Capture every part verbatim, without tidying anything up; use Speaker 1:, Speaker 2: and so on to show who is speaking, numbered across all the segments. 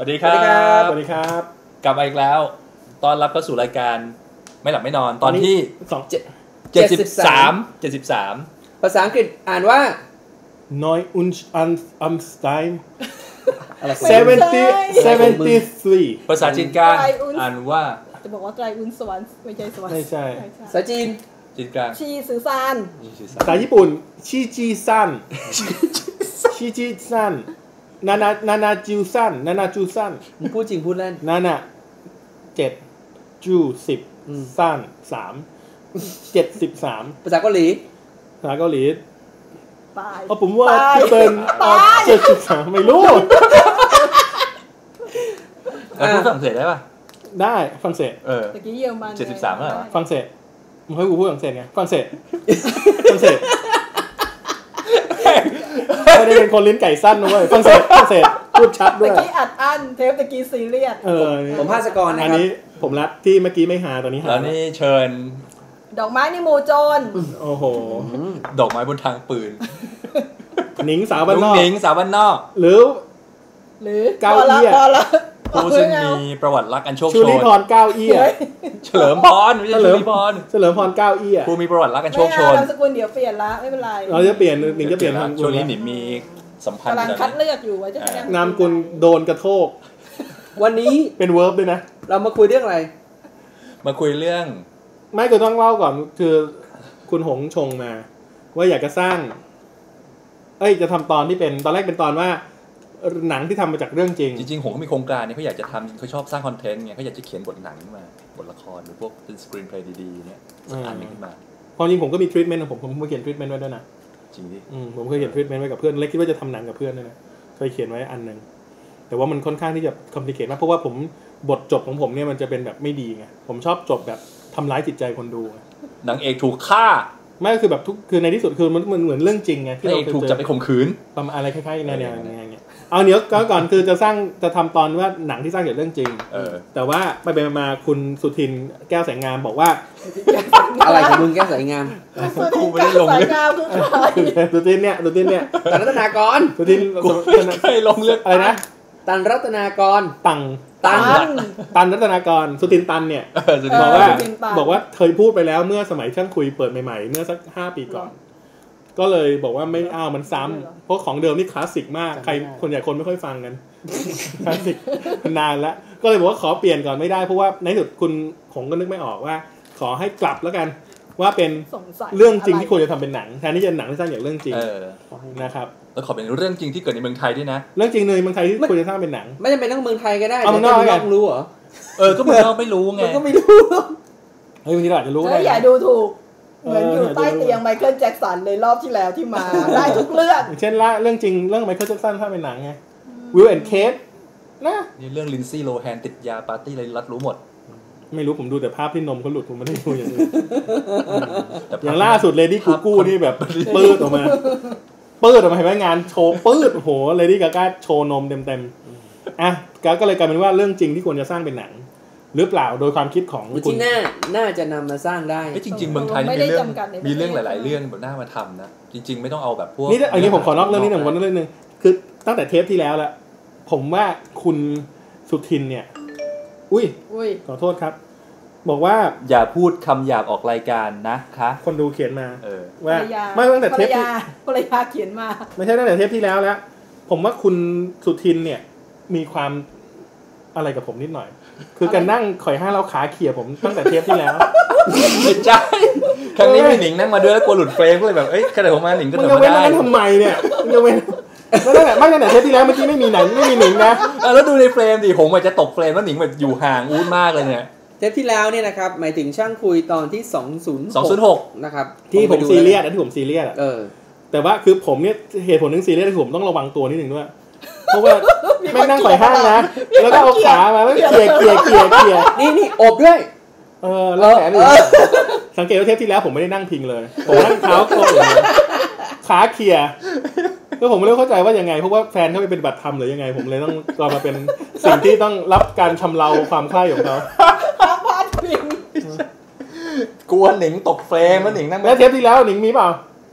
Speaker 1: วัสดีครับ
Speaker 2: สวัสดีครับ
Speaker 1: กลับมาอีกแล้วต้อนรับเข้าสู่รายการไม่หลับไม่นอนตอนที่
Speaker 2: สองเจ็ด
Speaker 1: เจ็ดสิบสามเจ็ดสิบสาม
Speaker 3: ภาษาอังกฤษอ่านว่า
Speaker 2: Neu und Amstein seventy seventy three
Speaker 1: ภาษาจีนกลางอ่านว่า
Speaker 4: จะบอกว่าไกลอุนสวรรค์ไม่ใช่สวรรค์
Speaker 2: ไม่ใช่
Speaker 3: ภาษาจีน
Speaker 1: จีนกลาง
Speaker 4: ชีสื่อซาน
Speaker 2: ภาษาญี่ปุ่นชิจิซันชิจิซันนานานานาจิวซันนานาจูซัน
Speaker 3: มึงพูดจริงพูดเล่น
Speaker 2: นานาเจ็ดจูสิบซันสามเจ็ดสิบสาม
Speaker 3: ภาษาเกาหลี
Speaker 2: ภาษาเกาหลี
Speaker 4: ตาย
Speaker 2: เอาผมว่าพี่เป็นเจ็ดสิบสามไม่รู้
Speaker 1: แล้วพูดฝรั่งเศสได้ป่ะ
Speaker 2: ได้ฝรั่งเศส
Speaker 1: เออ
Speaker 4: ตะกี้เยอรมัน
Speaker 1: เจ็ดสิบสามแล้วเหรอ
Speaker 2: ฝรั่งเศสมึงให้กูพูดฝรั่งเศสไงฝรั่งเศสฝรั่งเศสไม่ได้เป็นคนลิ้นไก่สั้นนะเว้ยฝรั่งเศสฝรั่งเศสพูดชัดด้วย
Speaker 4: ตะกี้อัดอั้นเทปตะกี้ซีเรียส
Speaker 2: เออ
Speaker 3: ผมภาสกรนะครับ
Speaker 2: อันนี้ผมรัดที่เมื่อกี้ไม่หาตอนนี้หา
Speaker 1: แล้วนี่เชิญ
Speaker 4: ดอกไม้ในหมู่โจร
Speaker 2: โอ้โห
Speaker 1: ดอกไม้บนทางปืน
Speaker 2: หนิงสาวบ้านนอก
Speaker 1: หนิงสาวบ้านนอก
Speaker 2: หรือ
Speaker 4: หรือ
Speaker 2: เก้าเอี้ย
Speaker 1: ผู้ซึ่งมีประวัติรักอันโชคโชน
Speaker 2: ชุลิพรเก้าเอี้ย
Speaker 1: เฉลิมพรไม่ใช่ชุลิพร
Speaker 2: เฉลิมพรเก้าเอี้ย
Speaker 1: ผู้มีประวัติรักอันโชคโชน
Speaker 4: นามสกุลเดี๋ยวเปลี่ยนละไม่เป็นไร
Speaker 2: เราจะเปลี่ยนหนิงจะเปลี่ยน
Speaker 1: ช่วงนี้หนิงมีสัมพันธ์
Speaker 4: กำลังคัดเลือกอยู่ว่าจะ
Speaker 2: นามกุลโดนกระโทก
Speaker 3: วันนี้
Speaker 2: เป็นเวิร์บด้วยนะ
Speaker 3: เรามาคุยเรื่องอะไร
Speaker 1: มาคุยเรื่อง
Speaker 2: ไม่ก็ต้องเล่าก่อนคือคุณหงชงมาว่าอยากจะสร้างเอ้ยจะทำตอนที่เป็นตอนแรกเป็นตอนว่าหนังที่ทำมาจากเรื่องจริง
Speaker 1: จริงๆผมก็มีโครงการเนี่ยเขาอยากจะทำเขาชอบสร้างคอนเทนต์ไงเขาอยากจะเขียนบทหนังขึ้นมาบทละครหรือพวกเป็นสกรีนเพลย์ดีๆเนี่ยสักอันนึงขึ้นมา
Speaker 2: ความจริงผมก็มีทรีทเมนต์ของผมผมเคยเขียนทรีทเมนต์ไว้ด้วยนะ
Speaker 1: จริงดิ
Speaker 2: ผมเคยเขียนทรีทเมนต์ไว้กับเพื่อนเล็กคิดว่าจะทำหนังกับเพื่อนด้วยนะเคยเขียนไว้อันนึงแต่ว่ามันค่อนข้างที่จะคอมพลีเคทมากเพราะว่าผมบทจบของผมเนี่ยมันจะเป็นแบบไม่ดีไงผมชอบจบแบบทำร้ายจิตใจคนดู
Speaker 1: นางเอกถูกฆ่า
Speaker 2: ไม่ก็คือแบบทุกคือในที่สุดคือมันมันเหมือนเรื่องจริงไง
Speaker 1: ที่เราถูกจับไปข่มขืน
Speaker 2: ประมาณอะไรคล้ายๆในแนวอย่างเงี้ยเอาเดี๋ยวก่อนคือจะสร้างจะทำตอนว่าหนังที่สร้างจากเรื่องจริงแต่ว่าไปไปมาคุณสุทินแก้วแสงงามบอกว่า
Speaker 3: อะไรของมึงแก้วแสงงาม
Speaker 4: กูไม่ได้ลงเรื่อง
Speaker 2: สุทินเนี่ยสุทินเนี่ย
Speaker 3: ตันรัตนากร
Speaker 2: สุทิน
Speaker 1: เคยลงเรื่อง
Speaker 2: อะไรนะ
Speaker 3: ตันรัตนากร
Speaker 2: ตังตันตันรัตนากรสุทินตันเนี่ยบอกว่าบอกว่าเคยพูดไปแล้วเมื่อสมัยช่างคุยเปิดใหม่ๆเมื่อสักห้าปีก่อนก็เลยบอกว่าไม่อ้าวมันซ้ำเพราะของเดิมนี่คลาสสิกมากใครคนใหญ่คนไม่ค่อยฟังกันคลาสสิกนานแล้วก็เลยบอกว่าขอเปลี่ยนก่อนไม่ได้เพราะว่าในสุดคุณผมก็นึกไม่ออกว่าขอให้กลับแล้วกันว่าเป็นเรื่องจริงที่ควรจะทำเป็นหนังแทนที่จะหนังที่สร้างจากเรื่องจริงนะครับ
Speaker 1: แล้วขอเป็นเรื่องจริงที่เกิดในเมืองไทยด้วยนะ
Speaker 2: เรื่องจริงในเมืองไทยที่ควรจะสร้างเป็นหนัง
Speaker 3: ไม่จำเป็นต้องเมืองไทยก็ได้
Speaker 2: เอาเมืองนอก
Speaker 3: ก็รู้เหรอ
Speaker 1: เออก็เมืองนอกไม่รู้ไง
Speaker 3: ก็ไม่รู้
Speaker 2: เฮ้ยบางทีเราอาจจะรู้ได้
Speaker 4: อย่าดูถูกเหมือนอยู่ใต้เตียงไมเคิลแจ็คสันเลยรอบที่แล้วที่มาได้ทุกเรื่อง
Speaker 2: เช่นละเรื่องจริงเรื่องไมเคิลแจ็คสันถ้าเป็นหนังไงวิลแอนด์เคทนะ
Speaker 1: นี่เรื่องลินซี่โลแฮนติดยาปาร์ตี้อะไรรัดรู้หมด
Speaker 2: ไม่รู้ผมดูแต่ภาพที่นมเขาหลุดผมไม่ได้ดูอย่างอื่นอย่างล่าสุดเลดี้กูกู้นี่แบบปื้ดออกมาปื้ดออกมาเห็นไหมงานโชว์ปื้ดโหเลดี้กาก้าโชว์นมเต็มๆอ่ะก็เลยกลายเป็นว่าเรื่องจริงที่ควรจะสร้างเป็นหนังหรือเปล่าโดยความคิดของ
Speaker 3: คุณที่น่าน่าจะนำมาสร้างได้
Speaker 1: จริงๆเมืองไทยมีเรื่องมีเรื่องหลายๆเรื่องแบบน่ามาทำนะจริงๆไม่ต้องเอาแบบพวก
Speaker 2: นี่อันนี้ผมขอนอกเรื่องนี้หนึ่งวันเรื่องนึงคือตั้งแต่เทปที่แล้วละผมว่าคุณสุทินเนี่ยอุ้ยขอโทษครับบอกว่า
Speaker 1: อย่าพูดคำหยาบออกรายการนะคะ
Speaker 2: คนดูเขียนมา
Speaker 4: ว่า
Speaker 2: ไม่ตั้งแต่เทปที่
Speaker 4: ภรรยาเขียนมา
Speaker 2: ไม่ใช่ตั้งแต่เทปที่แล้วแล้วผมว่าคุณสุทินเนี่ยมีความอะไรกับผมนิดหน่อยคือการนั่งข่อยห้างเราขาเขี่ยผมตั้งแต่เทปที่แล้ว
Speaker 1: ไม่ใช่ครั้งนี้มีหนิงนั่งมาด้วยแล้วกลัวหลุดเฟรมก็เลยแบบเอ้ยขนาดผมมาหนิงก็เดินมาได้
Speaker 2: มันทำไมเนี่ยยังไม่ไม่ตั้งแต่ไม่ตั้งแต่เทปที่แล้วเมื่อกี้ไม่มีหนังไม่มีหนิงนะ
Speaker 1: แล้วดูในเฟรมดิผมอาจจะตกเฟรมแล้วหนิงแบบอยู่ห่างอู้มากเลยเนี่ย
Speaker 3: เทปที่แล้วเนี่ยนะครับหมายถึงช่างคุยตอนที่สองศูนย์หกนะครับ
Speaker 2: ที่ผมซีเรียสที่ผมซีเรียส
Speaker 3: เออ
Speaker 2: แต่ว่าคือผมเนี่ยเหตุผลนึงซีเรียสคือผมต้องระวังตัวนิดนึงด้วยเพราะว่าไม่นั่งข่อยห้างนะแล้วก็เอาขามาแล้วเขี่ยเขี่ยเขี่ยเขี่ย
Speaker 3: นี่นี่อบด้วย
Speaker 2: เออแล้วแขนนี่สังเกตว่าเทปที่แล้วผมไม่ได้นั่งพิงเลยผมนั่งเท้าโค้งขาเขี่ยก็ผมไม่รู้เข้าใจว่ายังไงเพราะว่าแฟนเขาไปเป็นบัตรธรรมหรือยังไงผมเลยต้องกลายมาเป็นสิ่งที่ต้องรับการชำเราความใคร่ของเขา
Speaker 4: พาดพิง
Speaker 1: กลัวหนิงตกเฟรมแล้วหนิงนั่ง
Speaker 2: แล้วเทปที่แล้วหนิงมีเปล่า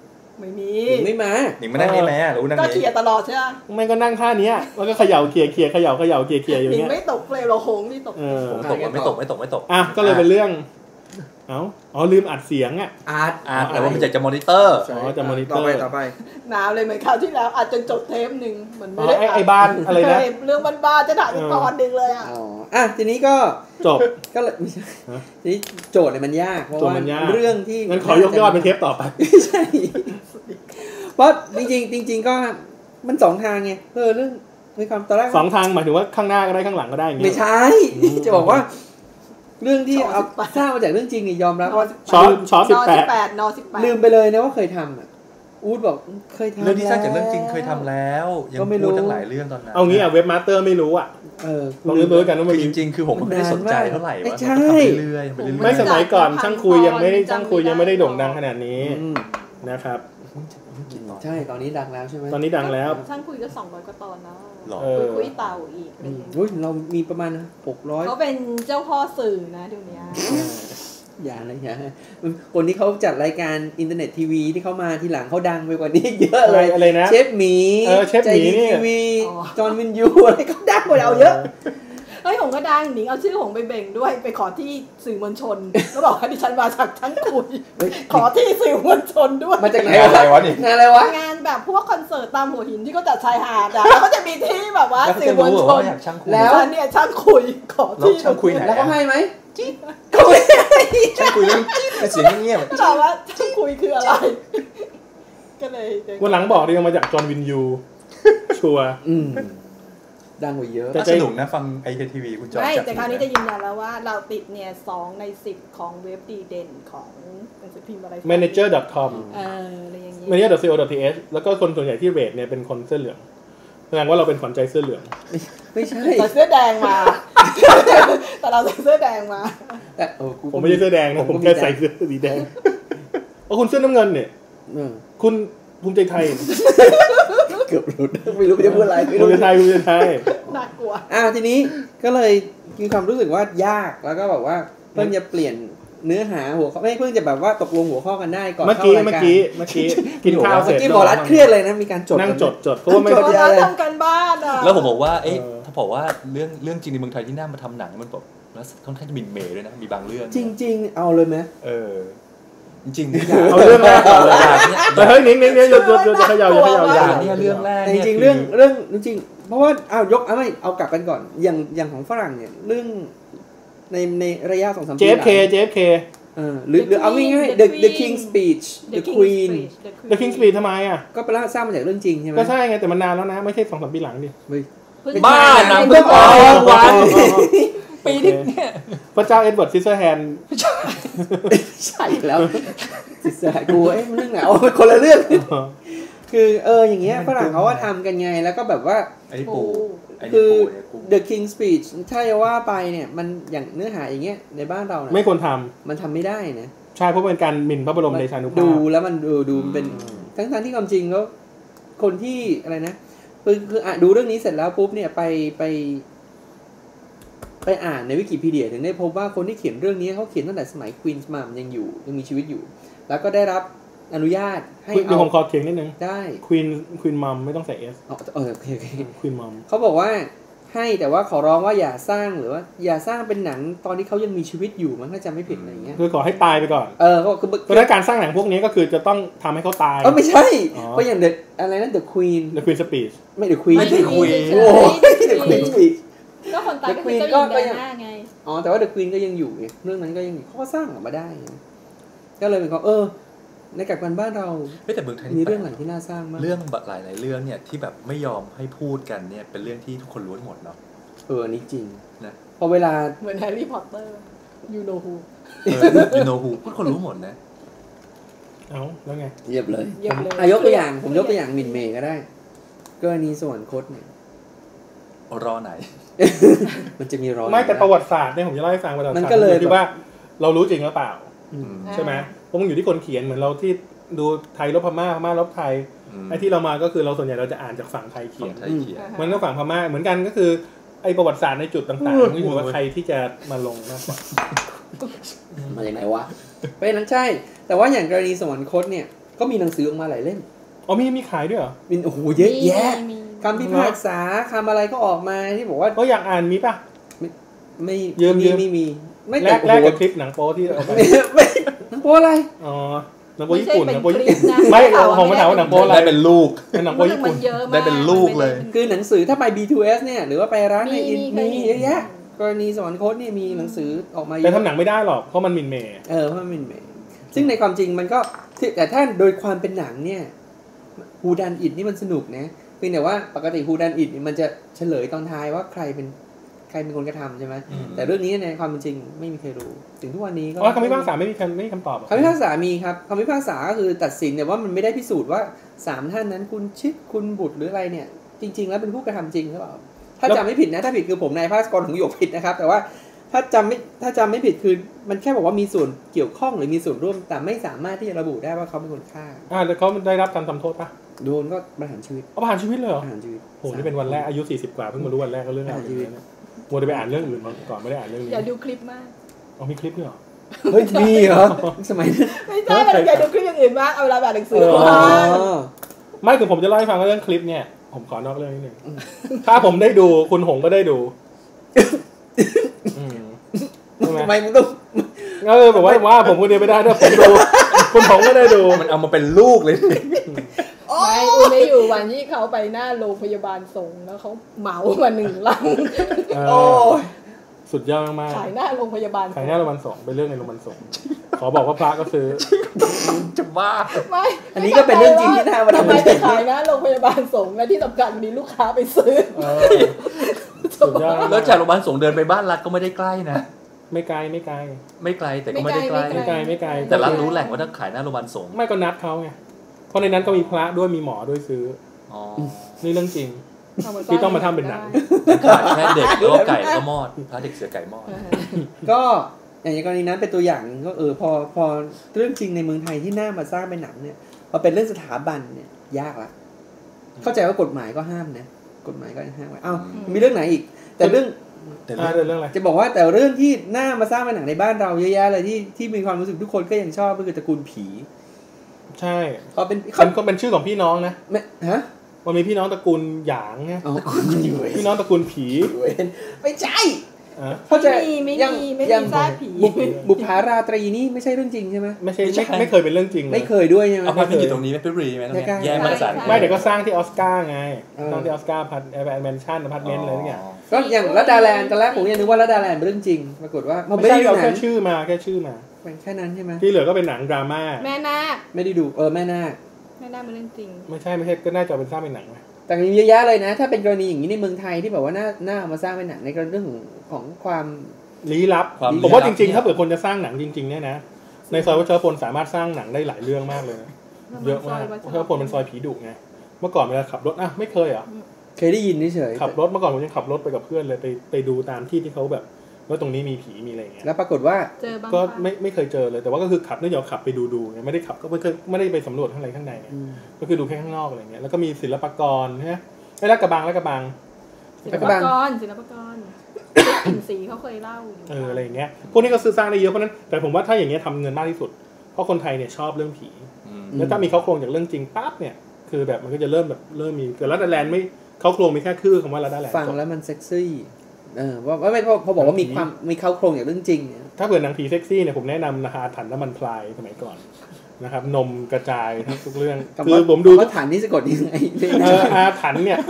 Speaker 4: ไม่มี
Speaker 3: หนิงไม่มา
Speaker 1: หนิงมานั่งนี่ไหมรู้นั่ง
Speaker 4: นี่ก็เขี่ยตลอดใช่ไหม
Speaker 2: ไม่ก็นั่งท่านี้แล้วก็เขย่าเขี่ยเขี่ยเขย่าเขย่าเขี่ยเขี่ยอยู่เงี้ย
Speaker 4: หนิงไม่ตกเลยเราโหงนี่ตก
Speaker 1: ผมตกไม่ตกไม่ตกไม่ตก
Speaker 2: อ่ะก็เลยเป็นเรื่องเอ้าอ๋อลืมอัดเสียงอ่ะ
Speaker 3: อัด
Speaker 1: อัดแต่ว่ามันจะมอนิเตอร์
Speaker 2: อ๋อจะมอนิเตอร์
Speaker 3: ต่อไปต่อไป
Speaker 4: หนาวเลยเหมือนคราวที่แล้วอัดจนจบเทปนึงเหมือนไม่ได้
Speaker 2: ไอ้บ้านอะไรนะ
Speaker 4: เรื่องบ้านๆจะถ่ายเป็นตอนนึงเลยอ่ะ
Speaker 3: อ๋ออ่ะทีนี้ก็
Speaker 2: จบ
Speaker 3: ก็เลยไม่ใช่ทีนี้โจทย์เนี่ยมันยากเพราะว่าเรื่องที่
Speaker 2: งั้นขอยกยอดเป็นเทปต่อไป
Speaker 3: ไม่ใช่เพราะจริงๆจริงๆก็มันสองทางไงเออเรื่องมีความตอนแรก
Speaker 2: สองทางหมายถึงว่าข้างหน้าก็ได้ข้างหลังก็ได้อย่างเงี้ย
Speaker 3: ไม่ใช่จะบอกว่าเรื่องที่เอาสร้างมาจากเรื่องจริงเนี่ยยอมรับว่า
Speaker 2: ช้อนช้อนสิบแปด
Speaker 4: นอสิบแปด
Speaker 3: ลืมไปเลยนะว่าเคยทำอ่ะอู๊ดบอกเคยทำ
Speaker 1: เรื่องที่สร้างจากเรื่องจริงเคยทำแล้วยังพูดตั้งหลายเรื่องตอนนั้น
Speaker 2: เอางี้อ่ะเว็บมาสเตอร์ไม่รู้อ่ะ
Speaker 3: เออ
Speaker 2: ลองดูกันว่ามัน
Speaker 1: จริงๆคือผมไม่ได้สนใจเท่าไหร่ว่า
Speaker 3: ใช่
Speaker 1: เรื่อยๆ
Speaker 2: ไม่สมัยก่อนช่างคุยยังไม่ได้ช่างคุยยังไม่ได้โด่งดังขนาดนี้นะครับ
Speaker 3: ใช่ตอนนี้ดังแล้วใช่ไหม
Speaker 2: ตอนนี้ดังแล้ว
Speaker 4: ช่างคุยก็สองร้อยกว่าตอนนะ
Speaker 1: หรอ
Speaker 4: คุยเต่าอีก
Speaker 3: อุ้ยเรามีประมาณหกร้อย
Speaker 4: เขาเป็นเจ้าพ่อสื่อนะเดี๋ยวนี้
Speaker 3: อย่าเลยอย่าคนที่เขาจัดรายการอินเทอร์เน็ตทีวีที่เขามาทีหลังเขาดังไปกว่านี้เยอะเลย
Speaker 2: อะไรนะ
Speaker 3: เชฟหมี
Speaker 2: ใจดี
Speaker 3: ทีวีจอห์นวินยูอะไรเขาดังกว่าเราเยอะ
Speaker 4: เฮ้ยผมก็ดังหนิงเอาชื่อผมไปเบ่งด้วยไปขอที่สื่อมวลชนแล้วบอกว่าดิฉันมาจากทั้งคุยขอที่สื่อมวลชนด้วย
Speaker 3: มาจากไหน
Speaker 1: อะไรวะนี่
Speaker 3: งานอะไรวะ
Speaker 4: งานแบบพวกคอนเสิร์ตตามหัวหินที่เขาจัดชายหาดอ่ะแล้วก็จะมีที่แบบว่าสื่อมวลชนแล้วเนี่ยช่างคุยขอที่
Speaker 1: ช่างคุยไหน
Speaker 3: แล้วก็ให้ไหม
Speaker 4: จิ๊บ
Speaker 3: ก็ไม่ให้
Speaker 1: ช่างคุยเรื่องจิ๊บเสียงเงียบ
Speaker 4: ๆถามว่าช่างคุยคืออะไรก็เลย
Speaker 2: วันหลังบอกเรียกมาจากจอห์นวินยูชัวร์
Speaker 3: ดังกว่าเยอะ
Speaker 1: แต่สนุกนะฟัง ไอ เค ที วี คุณจอ
Speaker 4: ไม่แต่คราวนี้จะยืนยันแล้วว่าเราติดเนี่ยสองในสิบของเว็บดีเด่นของหนังสือพิมพ์อะไร
Speaker 2: แมเนเจอร์ ดอท คอม
Speaker 4: เอออะไรอย่างงี้
Speaker 2: แมเนเจอร์ ดอท ซี โอ ดอท ที เอช แล้วก็คนส่วนใหญ่ที่เรทเนี่ยเป็นคนเสื้อเหลืองแสดงว่าเราเป็นขวัญใจเสื้อเหลือง
Speaker 3: ไม่ใช่
Speaker 4: ใส่เสื้อแดงมาแต่เราใส่เสื้อแดงมา
Speaker 3: แต่
Speaker 2: ผมไม่ใช่เสื้อแดงนะผมแค่ใส่เสื้อสีแดงโอ้คุณเสื้อน้ำเงินเนี่ยคุณภูมิใจไทย
Speaker 3: เกือบหลุดไม่รู้จะพูดอะไร
Speaker 2: ภูมิใจไทยภูมิใจไทย
Speaker 4: น่ากลัว
Speaker 3: อ่าทีนี้ก็เลยมีความรู้สึกว่ายากแล้วก็แบบว่าเพิ่งจะเปลี่ยนเนื้อหาหัวข้อไม่เพิ่งจะแบบว่าตกลงหัวข้อกันได้ก่อน
Speaker 2: เข้ารายการเมื่อกี้เมื่อกี้กินข้าวเสร็จ
Speaker 3: เมื่อกี้หมอรัฐเครียดเลยนะมีการจด
Speaker 2: นั่งจดจดเพราะว่าไม่
Speaker 4: ได้ทำกันบ้านอ่ะ
Speaker 1: แล้วผมบอกว่าเอ๊ะถ้าบอกว่าเรื่องเรื่องจริงในเมืองไทยที่น่ามาทำหนังมันแบบแล้วค่อนข้างจะมินเมย์ด้วยนะมีบางเรื่อง
Speaker 3: จริงๆเอาเลยไหม
Speaker 1: เออจริงๆ
Speaker 2: อยากเอาเรื่องแรกก่อนเลยแต่เฮ้ยนิ่งๆๆหยุดๆๆจะเขย่าอย่าเขย่า
Speaker 1: อย่างนี้เรื่องแรก
Speaker 3: จริงๆเรื่องเรื่องจริงๆเพราะว่าเอายกเอาไม่เอากลับกันก่อนอย่างอย่างของฝรั่งเนี่ยเรื่องในในระยะ สองถึงสาม ปี
Speaker 2: เจ เอฟ เค เจ เอฟ เค
Speaker 3: เออหรือหรือเอาง่ายๆ the the King's Speech the Queen
Speaker 2: the King's Speech ทำไมอ่ะ
Speaker 3: ก็เป็นสร้างมาจากเรื่องจริงใช่ไหม
Speaker 2: ก็ใช่ไงแต่มันนานแล้วนะไม่ใช่ สองถึงสาม ปีหลังดิ
Speaker 1: บ้าหนังเพิ่งออกวันปีนี้เนี่ย
Speaker 2: พระเจ้าเอ็ดเวิร์ดซิสเซอร์แฮนด์
Speaker 3: ใช่แล้วซิสเซอร์แฮนด์กูเอ๊ะมันเรื่องไหนอ๋อคนละเรื่องคือเอออย่างเงี้ยฝรั่งเขาว่าทำกันไงแล้วก็แบบว่า
Speaker 1: ไอ้ปู
Speaker 3: คือ The King's Speech ถ้าจะว่าไปเนี่ยมันอย่างเนื้อหาอย่างเงี้ยในบ้านเรา
Speaker 2: ไม่ควรท
Speaker 3: ำมันทำไม่ได้นะ
Speaker 2: ใช่เพราะเป็นการหมิ่นพระบรมเดชานุภาพ
Speaker 3: ดูแล้วมันดูดูเป็นทั้งๆที่ความจริงแล้วคนที่อะไรนะคือคืออ่ะดูเรื่องนี้เสร็จแล้วปุ๊บเนี่ยไปไปไปอ่านในวิกิพีเดียถึงได้พบว่าคนที่เขียนเรื่องนี้เขาเขียนตั้งแต่สมัยควีนส์มัมยังอยู่ยังมีชีวิตอยู่แล้วก็ได้รับอนุญาตให้
Speaker 2: เอาผมขอเขียนนิดนึง
Speaker 3: ได้
Speaker 2: ควีนควีนมัมไม่ต้องใส่เอส
Speaker 3: อ๋อเออโอเคโอเค
Speaker 2: ควีนมัม
Speaker 3: เขาบอกว่าให้แต่ว่าขอร้องว่าอย่าสร้างหรือว่าอย่าสร้างเป็นหนังตอนที่เขายังมีชีวิตอยู่มันถ้าจำไม่ผิดอะไรเงี้ย
Speaker 2: คือขอให้ตายไปก่อน
Speaker 3: เออก็คือ
Speaker 2: เพราะนั้นการสร้างหนังพวกนี้ก็คือจะต้องทำให้เขาตาย
Speaker 3: เออไม่ใช่เพราะอย่างเด็กอะไรนั่น The Queen
Speaker 2: The Queen Speech
Speaker 3: ไม่ The Queen
Speaker 4: ไม่
Speaker 3: The
Speaker 4: Queen
Speaker 3: โอ้ย The Queen Speech
Speaker 4: ก็คนตายก็คือเจ้าหญิงไดอาน่าไง
Speaker 3: อ๋อแต่ว่า The Queen ก็ยังอยู่ไงเรื่องนั้นก็ยังเขาก็สร้างออกมาได้ก็เลยเป็นเขาเออในกับการบ้านเรา
Speaker 1: แต่เมืองไทย
Speaker 3: มีเรื่องไหนที่น่าสร้างมาก
Speaker 1: เรื่องหลายหลายเรื่องเนี่ยที่แบบไม่ยอมให้พูดกันเนี่ยเป็นเรื่องที่ทุกคนรู้หมดเนาะ
Speaker 3: เออนี่จริง
Speaker 1: นะ
Speaker 3: พอเวลา
Speaker 4: เหมือนแฮร์รี่พอตเตอร์ you know who
Speaker 1: เออ you know who ทุกคนรู้หมดนะ
Speaker 2: เอ้าแล้วไง
Speaker 3: เยียบเลยเยียบเลยอ่ะยกตัวอย่างผมยกตัวอย่างมินเมย์ก็ได้กรณีสวรรคตเนี่ย
Speaker 1: รอไหน
Speaker 3: มันจะมีรอ
Speaker 2: ไม่แต่ประวัติศาสตร์เนี่ยผมจะเล่าให้ฟังประวัติศาสตร์มันก็เลยที่ว่าเรารู้จริงหรือเปล่าใช่ไหมเพราะมันอยู่ที่คนเขียนเหมือนเราที่ดูไทยลบพม่าพม่าลบไทยไอ้ที่เรามาก็คือเราส่วนใหญ่เราจะอ่านจากฝั่งไทยเขียนมันก็ฝั่งพม่าเหมือนกันก็คือไอ้ประวัติศาสตร์ในจุดต่างๆมันอยู่ว่าใครที่จะมาลงมากกว่า
Speaker 3: มาอย่างไรวะเพราะฉะนั้นใช่แต่ว่าอย่างกรณีสวรรคตเนี่ยก็ก็มีหนังสือออกมาหลายเล่ม
Speaker 2: อ๋อมีมีขายด้วยเหรอ
Speaker 3: มีโอ้โหเยอะแยะคำพิพากษาคำอะไรก็ออกมาที่บอกว่า
Speaker 2: ก็อยากอ่านมีป่ะ
Speaker 3: ไม่ไม่
Speaker 2: ยืม
Speaker 3: ไม่มี
Speaker 2: ไม่แลกแลกกับคลิปหนังโป๊ที่เอาไป
Speaker 3: ไม่หนังโป๊อะไร
Speaker 2: อ๋อหนังโป๊ญี่ปุ่นหนังโป๊ญี่ปุ่นไม่ของมาถามว่าหนังโป๊อะไร
Speaker 1: ได้เป็นลูก
Speaker 2: เป็นหนังโป๊ญี่ปุ่น
Speaker 1: ได้เป็นลูกเลย
Speaker 3: คือหนังสือถ้าไป บี ทู เอส เนี่ยหรือว่าไปร้านในอินมีเยอะแยะกรณีสวรรคตเนี่ยมีหนังสือออกมา
Speaker 2: แต่ทำหนังไม่ได้หรอกเพราะมันมินเมย์
Speaker 3: เออเพราะมันมินเมย์ซึ่งในความจริงมันก็แต่ถ้าโดยความเป็นหนังเนี่ยฮูดันอิดนี่มันสนุกนะเพียงแต่ว่าปกติฮูดันอิดนี่มันจะเฉลยตอนท้ายว่าใครเป็นใครเป็นคนกระทำใช่ไหมแต่เรื่องนี้ในความเป็นจริงไม่มีใครรู้ถึงทุกวันนี้ก็
Speaker 2: คำพิพากษาไม่มีคำไม่มีคำตอบ
Speaker 3: คำพิพากษามีครับคำพิพากษาก็คือตัดสินแต่ว่ามันไม่ได้พิสูจน์ว่าสามท่านนั้นคุณชิดคุณบุตรหรืออะไรเนี่ยจริงๆแล้วเป็นผู้กระทำจริงหรือเปล่าถ้าจำไม่ผิดนะถ้าผิดคือผมนายภาสกรของหยกผิดนะครับแต่ว่าถ้าจำไม่ถ้าจำไม่ผิดคือมันแค่บอกว่ามีส่วนเกี่ยวข้องหรือมีส่วนร่วมแต่ไม่สามารถที่จะระบุได้ว่าเขาเป็นคนฆ่า
Speaker 2: อ่าแต่เขาได้รับการทำโทษปะ
Speaker 3: โดนก็ประหารชีวิต
Speaker 2: เอาประหารชีวิตเลยเหรอ
Speaker 3: ประหารชีวิต
Speaker 2: โหนี่เป็นวันแรกอายุสี่สิบกว่าเพิ่งมารู้วันแรกก็เรื่องอะไรเนี่ยมัวแต่ไปอ่านเรื่องอื่นมาก่อนไม่ได้อ่านเรื่องนี้
Speaker 4: อย่าดูคลิปมาก
Speaker 2: อ๋อมีคลิปด้วยเหรอ
Speaker 3: เฮ้ยมีเหรอสมัยนั้น
Speaker 4: ไม่ใช่อย่าดูคลิปอย่างอื่นมากเอาเวลาอ่านหนังสือ
Speaker 2: ไม่คือผมจะเล่าให้ฟังว่าเรื่องคลิปเนี่ยผมขอนอกเรื่องนิดนึงถ้าผมได้ดูคุณหงก็ได้ดู
Speaker 3: ทำไมมึงต้อง
Speaker 2: เออแบบว่าว่าผมคนเดียวไม่ได้ถ้าผมดูคุณหงก็ได้ดู
Speaker 1: มันเอามาเป็นลูกเลย
Speaker 4: ไม่อูไม่อยู่วันที่เขาไปหน้าโรงพยาบาลสงฆ์แล้วเขาเหมามาหนึ่งลัง
Speaker 2: โอ้สุดยอดมาก
Speaker 4: ขายหน้าโรงพยาบาล
Speaker 2: ขายหน้าโรงพยาบาลสงฆ์เป็นเรื่องในโรงพยาบาลสงฆ์ขอบอกว่าพระก็ซื้อ
Speaker 1: จะบ้า
Speaker 4: ไม่
Speaker 3: อันนี้ก็เป็นเรื่องจริงที่น่ามาทำ
Speaker 4: ไมไปขายหน้าโรงพยาบาลสงฆ์และที่สำคัญมีลูกค้าไปซื้อ
Speaker 2: สุดยอด
Speaker 1: แล้วจากโรงพยาบาลสงฆ์เดินไปบ้านรัฐก็ไม่ได้ใกล้นะ
Speaker 2: ไม่ไกลไม่ไกล
Speaker 1: ไม่ไกลแต่ก็ไม่ได้ไกล
Speaker 2: ไม่ไกลไม่ไกล
Speaker 1: แต่รัฐรู้แหล่งว่าถ้าขายหน้าโรงพยาบาลสงฆ์
Speaker 2: ไม่ก็นัดเขาไงเพราะในนั้นก็มีพระด้วยมีหมอด้วยซื้ออ๋อนี่เรื่องจริงที่ต้องมาทำเป็นหนัง
Speaker 1: ขาดแค่เด็กแล้วก็ไก่ก็มอดพระเด็กเสือไก่มอด
Speaker 3: ก็อย่างกรณีนั้นเป็นตัวอย่างก็เออพอพอเรื่องจริงในเมืองไทยที่น่ามาสร้างเป็นหนังเนี่ยพอเป็นเรื่องสถาบันเนี่ยยากละเข้าใจว่ากฎหมายก็ห้ามนะกฎหมายก็ห้ามไว้อ้าวมีเรื่องไหนอีกแต่เรื่อง
Speaker 2: แต่เรื่องอะไร
Speaker 3: จะบอกว่าแต่เรื่องที่น่ามาสร้างเป็นหนังในบ้านเราเยอะแยะเลยที่ที่มีความรู้สึกทุกคนก็ยังชอบก็คือตระกูลผี
Speaker 2: ใช่
Speaker 3: เขาเป็น
Speaker 2: เขาเป็นชื่อของพี่น้องนะ
Speaker 3: ฮะ
Speaker 2: มันมีพี่น้องตระกูลหยางไงพี่น้องตระกูลผี
Speaker 3: ไม่ใช่
Speaker 4: เขาจะไม่มีไม่มีซาผี
Speaker 3: บุพาราตรีนี่ไม่ใช่เรื่องจริงใช่ไหม
Speaker 2: ไม่ใช่ไม่เคยเป็นเรื่องจริง
Speaker 3: ไม่เคยด้วยใช่ไหม
Speaker 1: เอาพาร์ทอยู่ตรงนี้ไม่เป็นรีไหมตรงนี้แย่มาจาก
Speaker 2: ไม่แต่ก็สร้างที่ออสการ์ไงสร้างที่ออสการ์พัทแมนชั่นอพาร์ตเมนต์อะไรเนี่ย
Speaker 3: ก็อย่างรัดดาแลนด์ตอนแรกผมยังนึกว่ารัดดาแลนด์เป็นเรื่องจริงปรากฏว่า
Speaker 2: ไม่ได้เอาแค่ชื่อมาแค่ชื่อมา
Speaker 3: เป็นแค่นั้นใช่ไหม
Speaker 2: ที่เหลือก็เป็นหนังดราม่า
Speaker 4: แม่นาค
Speaker 3: ไม่ได้ดูเออแม่นาค
Speaker 4: แม่นาคเป็นเรื่องจริง
Speaker 2: ไม่ใช่ไม่ใช่ก็น่าจะเป็นสร้างเป็นหนัง
Speaker 3: แต่มีเยอะแยะเลยนะถ้าเป็นกรณีอย่างนี้ในเมืองไทยที่แบบว่าน่าน่าเอามาสร้างเป็นหนังในเรื่องของความ
Speaker 2: ลี้ลับผมว่าจริงๆถ้าเกิดคนจะสร้างหนังจริงๆเนี่ยนะในซอยวัชรพลสามารถสร้างหนังได้หลายเรื่องมากเลยเยอะมากวัชรพลเป็นซอยผีดุไงเมื่อก่อนเวลาขับรถอ่ะไม่เคยเหรอ
Speaker 3: เคยได้ยินเฉย
Speaker 2: ขับรถเมื่อก่อนผมยังขับรถไปกับเพื่อนเลยไปไปดูตามที่ที่เขาแบบว่าตรงนี้มีผีมีอะไรเงี้ย
Speaker 3: แล้วปรากฏว่า
Speaker 2: ก็ไม่ไม่เคยเจอเลยแต่ว่าก็คือขับเนื่องจากขับไปดูดูไงไม่ได้ขับก็ไม่เคยไม่ได้ไปสำรวจข้างในข้างในก็คือดูแค่ข้างนอกอะไรเงี้ยแล้วก็มีศิลปากรใช่ไหมไอ้ลาดกระบังลาดกระบัง
Speaker 4: ศิลปากรศิลปากรสินสีเขาเคยเล่า
Speaker 2: เอออะไรอย่างเงี้ยพวกนี้ก็ซื้อสร้างได้เยอะเพราะนั้นแต่ผมว่าถ้าอย่างเงี้ยทำเงินมากที่สุดเพราะคนไทยเนี่ยชอบเรื่องผีแล้วถ้ามีเขาโครงจากเรื่องจริงปั๊บเนี่ยคือแบบมันก็จะเริ่มแบบเริ่มมีแต่รัดแลนด์ไม่เขาโครงมีแค่คือคำว่ารัดแลนด์
Speaker 3: ฟังแล้วมันเซ็กซี่เออว่าไม่พอพอบอกว่ามีความมีเขาโครงจากเรื่องจริงเนี่ย
Speaker 2: ถ้าเกิดหนังผีเซ็กซี่เนี่ยผมแนะนำนะคะถันน้ำมันพลายสมัยก่อนนะครับนมกระจายทั้งทุกเรื่อง
Speaker 3: คือผมดูว่าถันนี่สะกดยังไง
Speaker 2: เอออาถันเนี่ย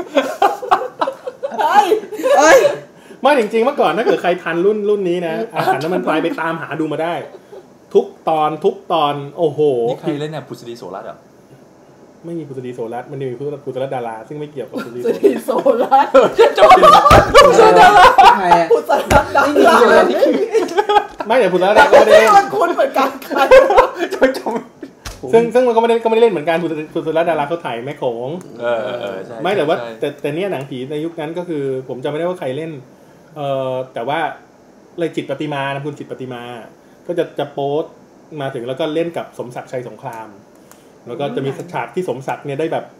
Speaker 2: ไม่จริงๆเมื่อก่อนถ้าเกิดใครทันรุ่นรุ่นนี้นะอาหารน้ำมันพลายไปตามหาดูมาได้ทุกตอนทุกตอนโอ้โห
Speaker 1: นี่ใครเล่นเนี่ยพุทธดีโสรัตน์อ่ะ
Speaker 2: ไม่มีพุทธดีโสรัตน์มันมีพุทธพุทธรัตน์ดาราซึ่งไม่เกี่ยวกับพุทธดี
Speaker 4: โสรัตน์จบพุทธดาราใครอ่ะพุทธรัตน์ดารา
Speaker 2: ไม่แต่พุทธรัตน์ก็ไม่ได้เล่น
Speaker 4: คุณเหมือนกันใคร
Speaker 2: จบซึ่งซึ่งมันก็ไม่ได้ก็ไม่ได้เล่นเหมือนกันพุทธรัตน์ดาราเขาถ่ายแม่โขง
Speaker 1: เออเออใช่
Speaker 2: ไม่แต่ว่าแต่แต่เนี้ยหนังผีในยุคนั้นก็คือผมจำไม่ได้ว่าใครเล่นเอ่อแต่ว่าเลยจิตปฏิมานะคุณจิตปฏิมาก็จะจะโป๊สมาถึงแล้วก็เล่นกับสมศักดิ์ชัยสงครามแล้วก็จะมีฉากที่สมศักดิ์เนี่ยได้แบบ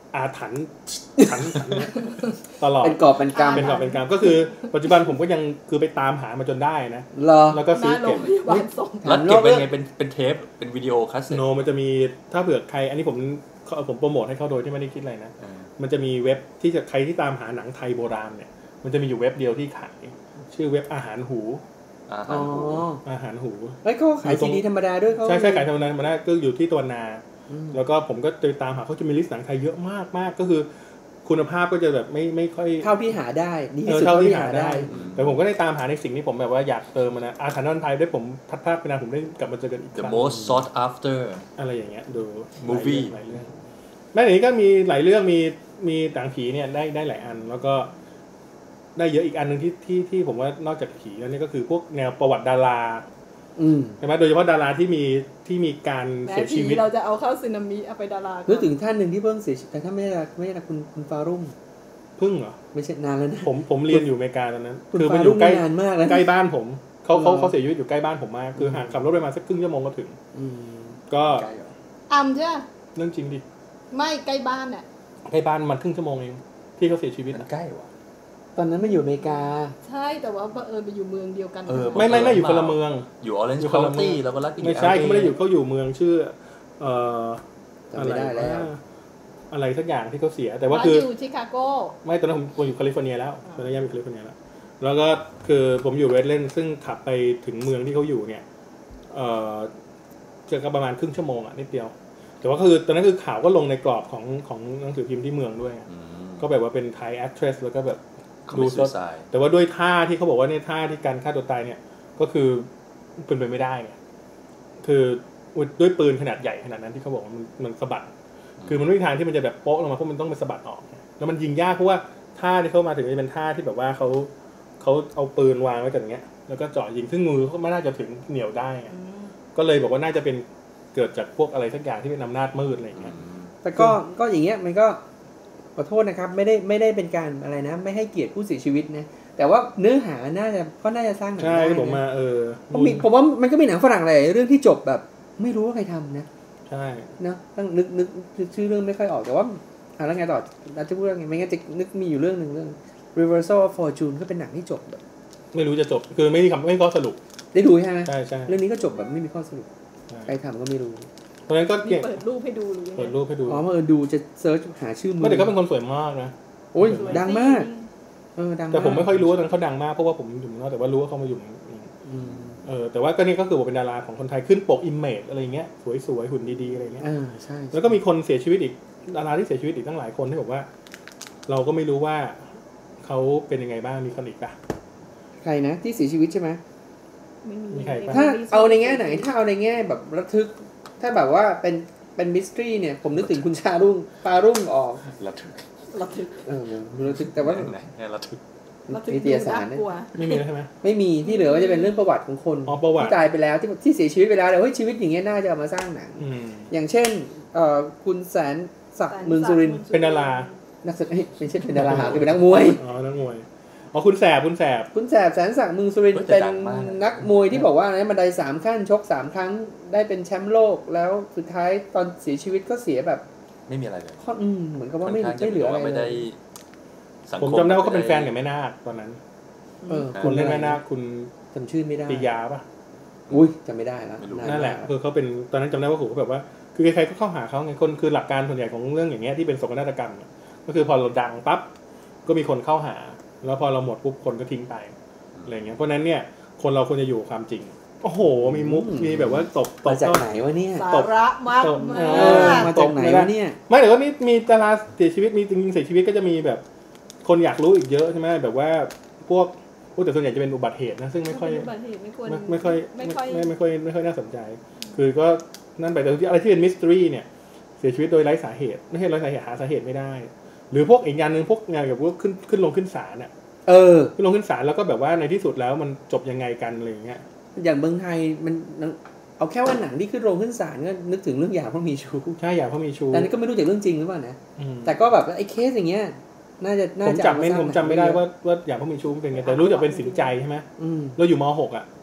Speaker 2: อาถรรพ์ขันขันเนี่ยตลอด
Speaker 3: เป็นกอบเป็นกำ
Speaker 2: เป็นกอบเป็นกำก็คือปัจจุบันผมก็ยังคือไปตามหามาจนได้นะแล้วก็ซื้อเก็บ
Speaker 1: แล้วเก็บเป็นไงเป็นเป็นเทปเป็นวิดีโอคาสเซ็ต
Speaker 2: โนมันจะมีถ้าเผื่อใครอันนี้ผมผมโปรโมทให้เขาโดยที่ไม่ได้คิดอะไรนะมันจะมีเว็บที่จะใครที่ตามหาหนังไทยโบราณเนี่ยมันจะมีอยู่เว็บเดียวที่ขายชื่อเว็บอาหารหู
Speaker 1: อาหารหู
Speaker 2: อาหารหู
Speaker 3: เฮ้ยเขาขายซีดีธรรมดาด้วยเขา
Speaker 2: ใช่ใช่ขายธรรมดาธรรมดาก็อยู่ที่ตัวนาแล้วก็ผมก็ไปตามหาเขาจะมีลิสต์หนังไทยเยอะมากมากก็คือคุณภาพก็จะแบบไม่ไม่ค่อย
Speaker 3: เท่าที่หาได้ดีที่สุด
Speaker 2: เท่าที่หาได้แต่ผมก็ได้ตามหาในสิ่งที่ผมแบบว่าอยากเติมนะอาถรรพ์ไทยได้ผมทัดภาพไปนานผมได้กลับมาเจอกันอีก
Speaker 1: The most sought after
Speaker 2: อะไรอย่างเงี้ยดู
Speaker 1: movie
Speaker 2: หลายเรื่องแม้อย่างนี้ก็มีหลายเรื่องมีมีต่างผีเนี่ยได้ได้หลายอันแล้วก็ได้เยอะอีกอันนึงที่ที่ที่ผมว่านอกจากผีแล้วนี่ก็คือพวกแนวประวัติดาราใช่ไหมโดยเฉพาะดาราที่มีที่มีการเสียชีวิต
Speaker 4: เราจะเอาเข้าซึนามิเอาไปดารา
Speaker 3: นึกถึงท่านหนึ่งที่เพิ่งเสียชีวิตแต่ถ้าไม่ได้ไม่ได้คุณคุณฟารุ่ง
Speaker 2: พึ่งเหรอ
Speaker 3: ไม่ใช่นานแล้วนะ
Speaker 2: ผมผมเรียนอยู่อเมริกาตอนนั้นคือมันอยู่ใกล้ใกล้บ้านผมเขาเขาเขาเสียชีวิตอยู่ใกล้บ้านผมมากคือห่างขับรถไปมาสักครึ่งชั่วโมงก็ถึงก็
Speaker 4: อ่ำใช่
Speaker 2: เรื่องจริงดิ
Speaker 4: ไม่ใกล้บ้านเนี่ย
Speaker 2: ใกล้บ้านมันครึ่งชั่วโมงเองที่เขาเสียชีวิต
Speaker 1: ใกล้ว่ะ
Speaker 3: ตอนนั้นมันอยู่อเมริกา
Speaker 4: ใช่แต่ว่าเออไปอยู่เมืองเดียวกัน
Speaker 2: ไม่ไม่ไม่อยู่คนละเมือง
Speaker 1: อยู่ออเรนจ์คาวน์ตี้แล้วก็รัฐ
Speaker 2: ไม่ใช่เขาไม่ได้อยู่เขาอยู่เมืองชื่อเอ่อ
Speaker 3: อะไรแล้ว
Speaker 2: อะไรสักอย่างที่เขาเสียแต่ว่าคือ
Speaker 4: อยู่ชิคาโก
Speaker 2: ไม่ตอนนั้นผมอยู่แคลิฟอร์เนียแล้วตอนนั้นย้ายไปแคลิฟอร์เนียแล้วแล้วก็คือผมอยู่เวสเลนซึ่งขับไปถึงเมืองที่เขาอยู่เนี่ยเอ่อเจอกันประมาณครึ่งชั่วโมงอ่ะนิดเดียวแต่ว่าคือตอนนั้นคือข่าวก็ลงในกรอบของของหนังสือพิมพ์ที่เมืองด้วยก็แบบว่าเป็นไทยแอคเทรสแล้วก็แบบดูสดแต่ว่าด้วยท่าที่เขาบอกว่าเนี่ยท่าที่การฆ่าตัวตายเนี่ยก็คือเป็นไปไม่ได้ไงคือด้วยปืนขนาดใหญ่ขนาดนั้นที่เขาบอกว่ามันมันสะบัดคือมันไม่มีทางที่มันจะแบบโป๊ะลงมาเพราะมันต้องเป็นสะบัดออกแล้วมันยิงยากเพราะว่าท่าที่เข้ามาถึงจะเป็นท่าที่แบบว่าเขาเขาเอาปืนวางไว้กันอย่างเงี้ยแล้วก็จ่อยิงซึ่งมือเขาไม่น่าจะถึงเหนี่ยวได้ก็เลยบอกว่าน่าจะเป็นเกิดจากพวกอะไรสักอย่างที่เป็นอำนาจมืดอะไรอย่างเงี้ย
Speaker 3: แต่ก็ก็อย่างเงี้ยมันก็ขอโทษนะครับไม่ได้ไม่ได้เป็นการอะไรนะไม่ให้เกียรติผู้เสียชีวิตนะแต่ว่าเนื้อหาน่าจะก็น่าจะสร้างหนังได้
Speaker 2: ใช่ผมมาเออ
Speaker 3: ผมมีผมว่ามันก็มีหนังฝรั่งอะไรเรื่องที่จบแบบไม่รู้ว่าใครทำนะ
Speaker 2: ใช่
Speaker 3: เนาะต้องนึกนึกชื่อเรื่องไม่ค่อยออกแต่ว่าอ่ะแล้วไงต่อเราจะพูดว่าไงไม่งั้นจะนึกมีอยู่เรื่องนึงเรื่อง Reversal of Fortune ก็เป็นหนังที่จบแบบ
Speaker 2: ไม่รู้จะจบคือไม่มีคำไม่มีข้อสรุป
Speaker 3: ได้ดูใช่ไหม
Speaker 2: ใช่ใช่
Speaker 3: เรื่องนี้ก็จบแบบไม่มีข้อสรุปใครทำก็ไม่รู้
Speaker 2: เพราะฉะนั้นก็
Speaker 4: เปิดรูปให้ดูหรือ
Speaker 2: เปิดรูปให้ดู
Speaker 3: อ๋อเออดูจะเซิร์ชหาชื่อมือ
Speaker 2: แต่ก็เป็นคนสวยมากนะ
Speaker 3: โอ้ยดังมากเออดัง
Speaker 2: แต่ผมไม่ค่อยรู้ว่าตอนเขาดังมากเพราะว่าผมอยู่เมืองนอกแต่ว่ารู้ว่าเขามาอยู่เออแต่ว่าก็นี่ก็คือว่าเป็นดาราของคนไทยขึ้นปกอิมเมจอะไรเงี้ยสวยๆหุ่นดีๆอะไรเงี้ย
Speaker 3: อ่าใช่
Speaker 2: แล้วก็มีคนเสียชีวิตอีกดาราที่เสียชีวิตอีกตั้งหลายคนที่บอกว่าเราก็ไม่รู้ว่าเขาเป็นยังไงบ้างมีคนอีกป่ะ
Speaker 3: ใครนะที่เสียชีวิตใช่ไหม
Speaker 4: ไม่มี
Speaker 3: ถ้าเอาในแง่ไหนถ้าเอาในแง่แบบระทึกถ้าแบบว่าเป็นเป็นมิสทรีเนี่ยผมนึกถึงคุณชารุ่งปารุ่งออก
Speaker 1: ระทึก
Speaker 4: ระทึก
Speaker 3: เออระทึกแต่ว่า
Speaker 1: ไหนระทึก
Speaker 3: นิตยสารเนี่ย
Speaker 2: ไม่มีใช่ไหม
Speaker 3: ไม่มีที่เหลือก็จะเป็นเรื่องประวัติของคนที่ตายไปแล้วที่ที่เสียชีวิตไปแล้วเฮ้ยชีวิตอย่างเงี้ยน่าจะเอามาสร้างหนังอย่างเช่นเอ่อคุณแสนศักดิ์เมืองสุรินทร์
Speaker 2: เป็นดารา
Speaker 3: นักแสดงไม่ใช่เป็นดาราคือเป็นนักมวย
Speaker 2: อ๋อนักมวยอ๋อคุณแสบคุณแสบ
Speaker 3: คุณแสบแสนศักดิ์เมืองสุรินทร์เป็นนักมวยที่บอกว่าในบันไดสามขั้นชกสามครั้งได้เป็นแชมป์โลกแล้วสุดท้ายตอนเสียชีวิตก็เสียแบบ
Speaker 1: ไม่มีอะไรเลย
Speaker 3: อืมเหมือนกับว่าไม่ไม่เหลืออะไรเลย
Speaker 2: ผมจำได้ว่าเขาเป็นแฟนกับแม่นาคตอนนั้น
Speaker 3: เออ
Speaker 2: คุณเล่นแม่นาคคุณ
Speaker 3: จำชื่อไม่ได้
Speaker 2: ปิยาป่ะ
Speaker 3: อุ้ยจำไม่ได้แล้ว
Speaker 2: นั่นแหละคือเขาเป็นตอนนั้นจำได้ว่าผมแบบว่าคือใครๆก็เข้าหาเขาไงคนคือหลักการส่วนใหญ่ของเรื่องอย่างเงี้ยที่เป็นโศกนาฏกรรมก็คือพอเราดังปั๊บก็มีคนเข้าหาแล้วพอเราหมดปุ๊บคนก็ทิ้งไปอะไรเงี้ยเพราะนั้นเนี่ยคนเราควรจะอยู่ความจริงโอ้โหมีมุกมีแบบว่าตบ
Speaker 3: ตบจากไหนวะเนี่ย
Speaker 4: สาระมาก
Speaker 3: มาจากไหนวะเนี่ย
Speaker 2: ไม่แต่ว่านี่มีดาราเสียชีวิตมีจริงๆเสียชีวิตก็จะมีแบบคนอยากรู้อีกเยอะใช่ไหมแบบว่าพวกผู้แต่ส่วนใหญ่จะเป็นอุบัติเหตุนะซึ่งไม่ค่อยไม่ค่อยไม่ค่อยไม่ค่อยไม่ค่อยน่าสนใจคือก็นั่นไปแต่ที่อะไรที่เป็นมิสทรีเนี่ยเสียชีวิตโดยไร้สาเหตุไม่ใช่ไร้สาเหตุหาสาเหตุไม่ได้หรือพวกอีกอย่างนึงพวกงานกับพวกขึ้นขึ้นลงขึ้นศาลอ่ะ
Speaker 3: เออ
Speaker 2: ขึ้นลงขึ้นศาลแล้วก็แบบว่าในที่สุดแล้วมันจบยังไงกันอะไรอย่างเงี้ย
Speaker 3: อย่างเมืองไทยมันเอาแค่ว่าหนังที่ขึ้นโรงขึ้นศาลก็นึกถึงเรื่องหย่าเพราะมีชู้
Speaker 2: ใช่หย่าเพราะมีชู้
Speaker 3: แต่นี่ก็ไม่รู้จากเรื่องจริงหรือเปล่านะแต่ก็แบบไอ้เคสอย่างเงี้ยน่าจะน่า
Speaker 2: จะผมจำไม่ผมจำไม่ได้ว่าว่าหย่าเพราะมีชู้เป็นไงแต่รู้จักเป็นสินใจใช่ไหมเราอยู่ม.หก อ่ะ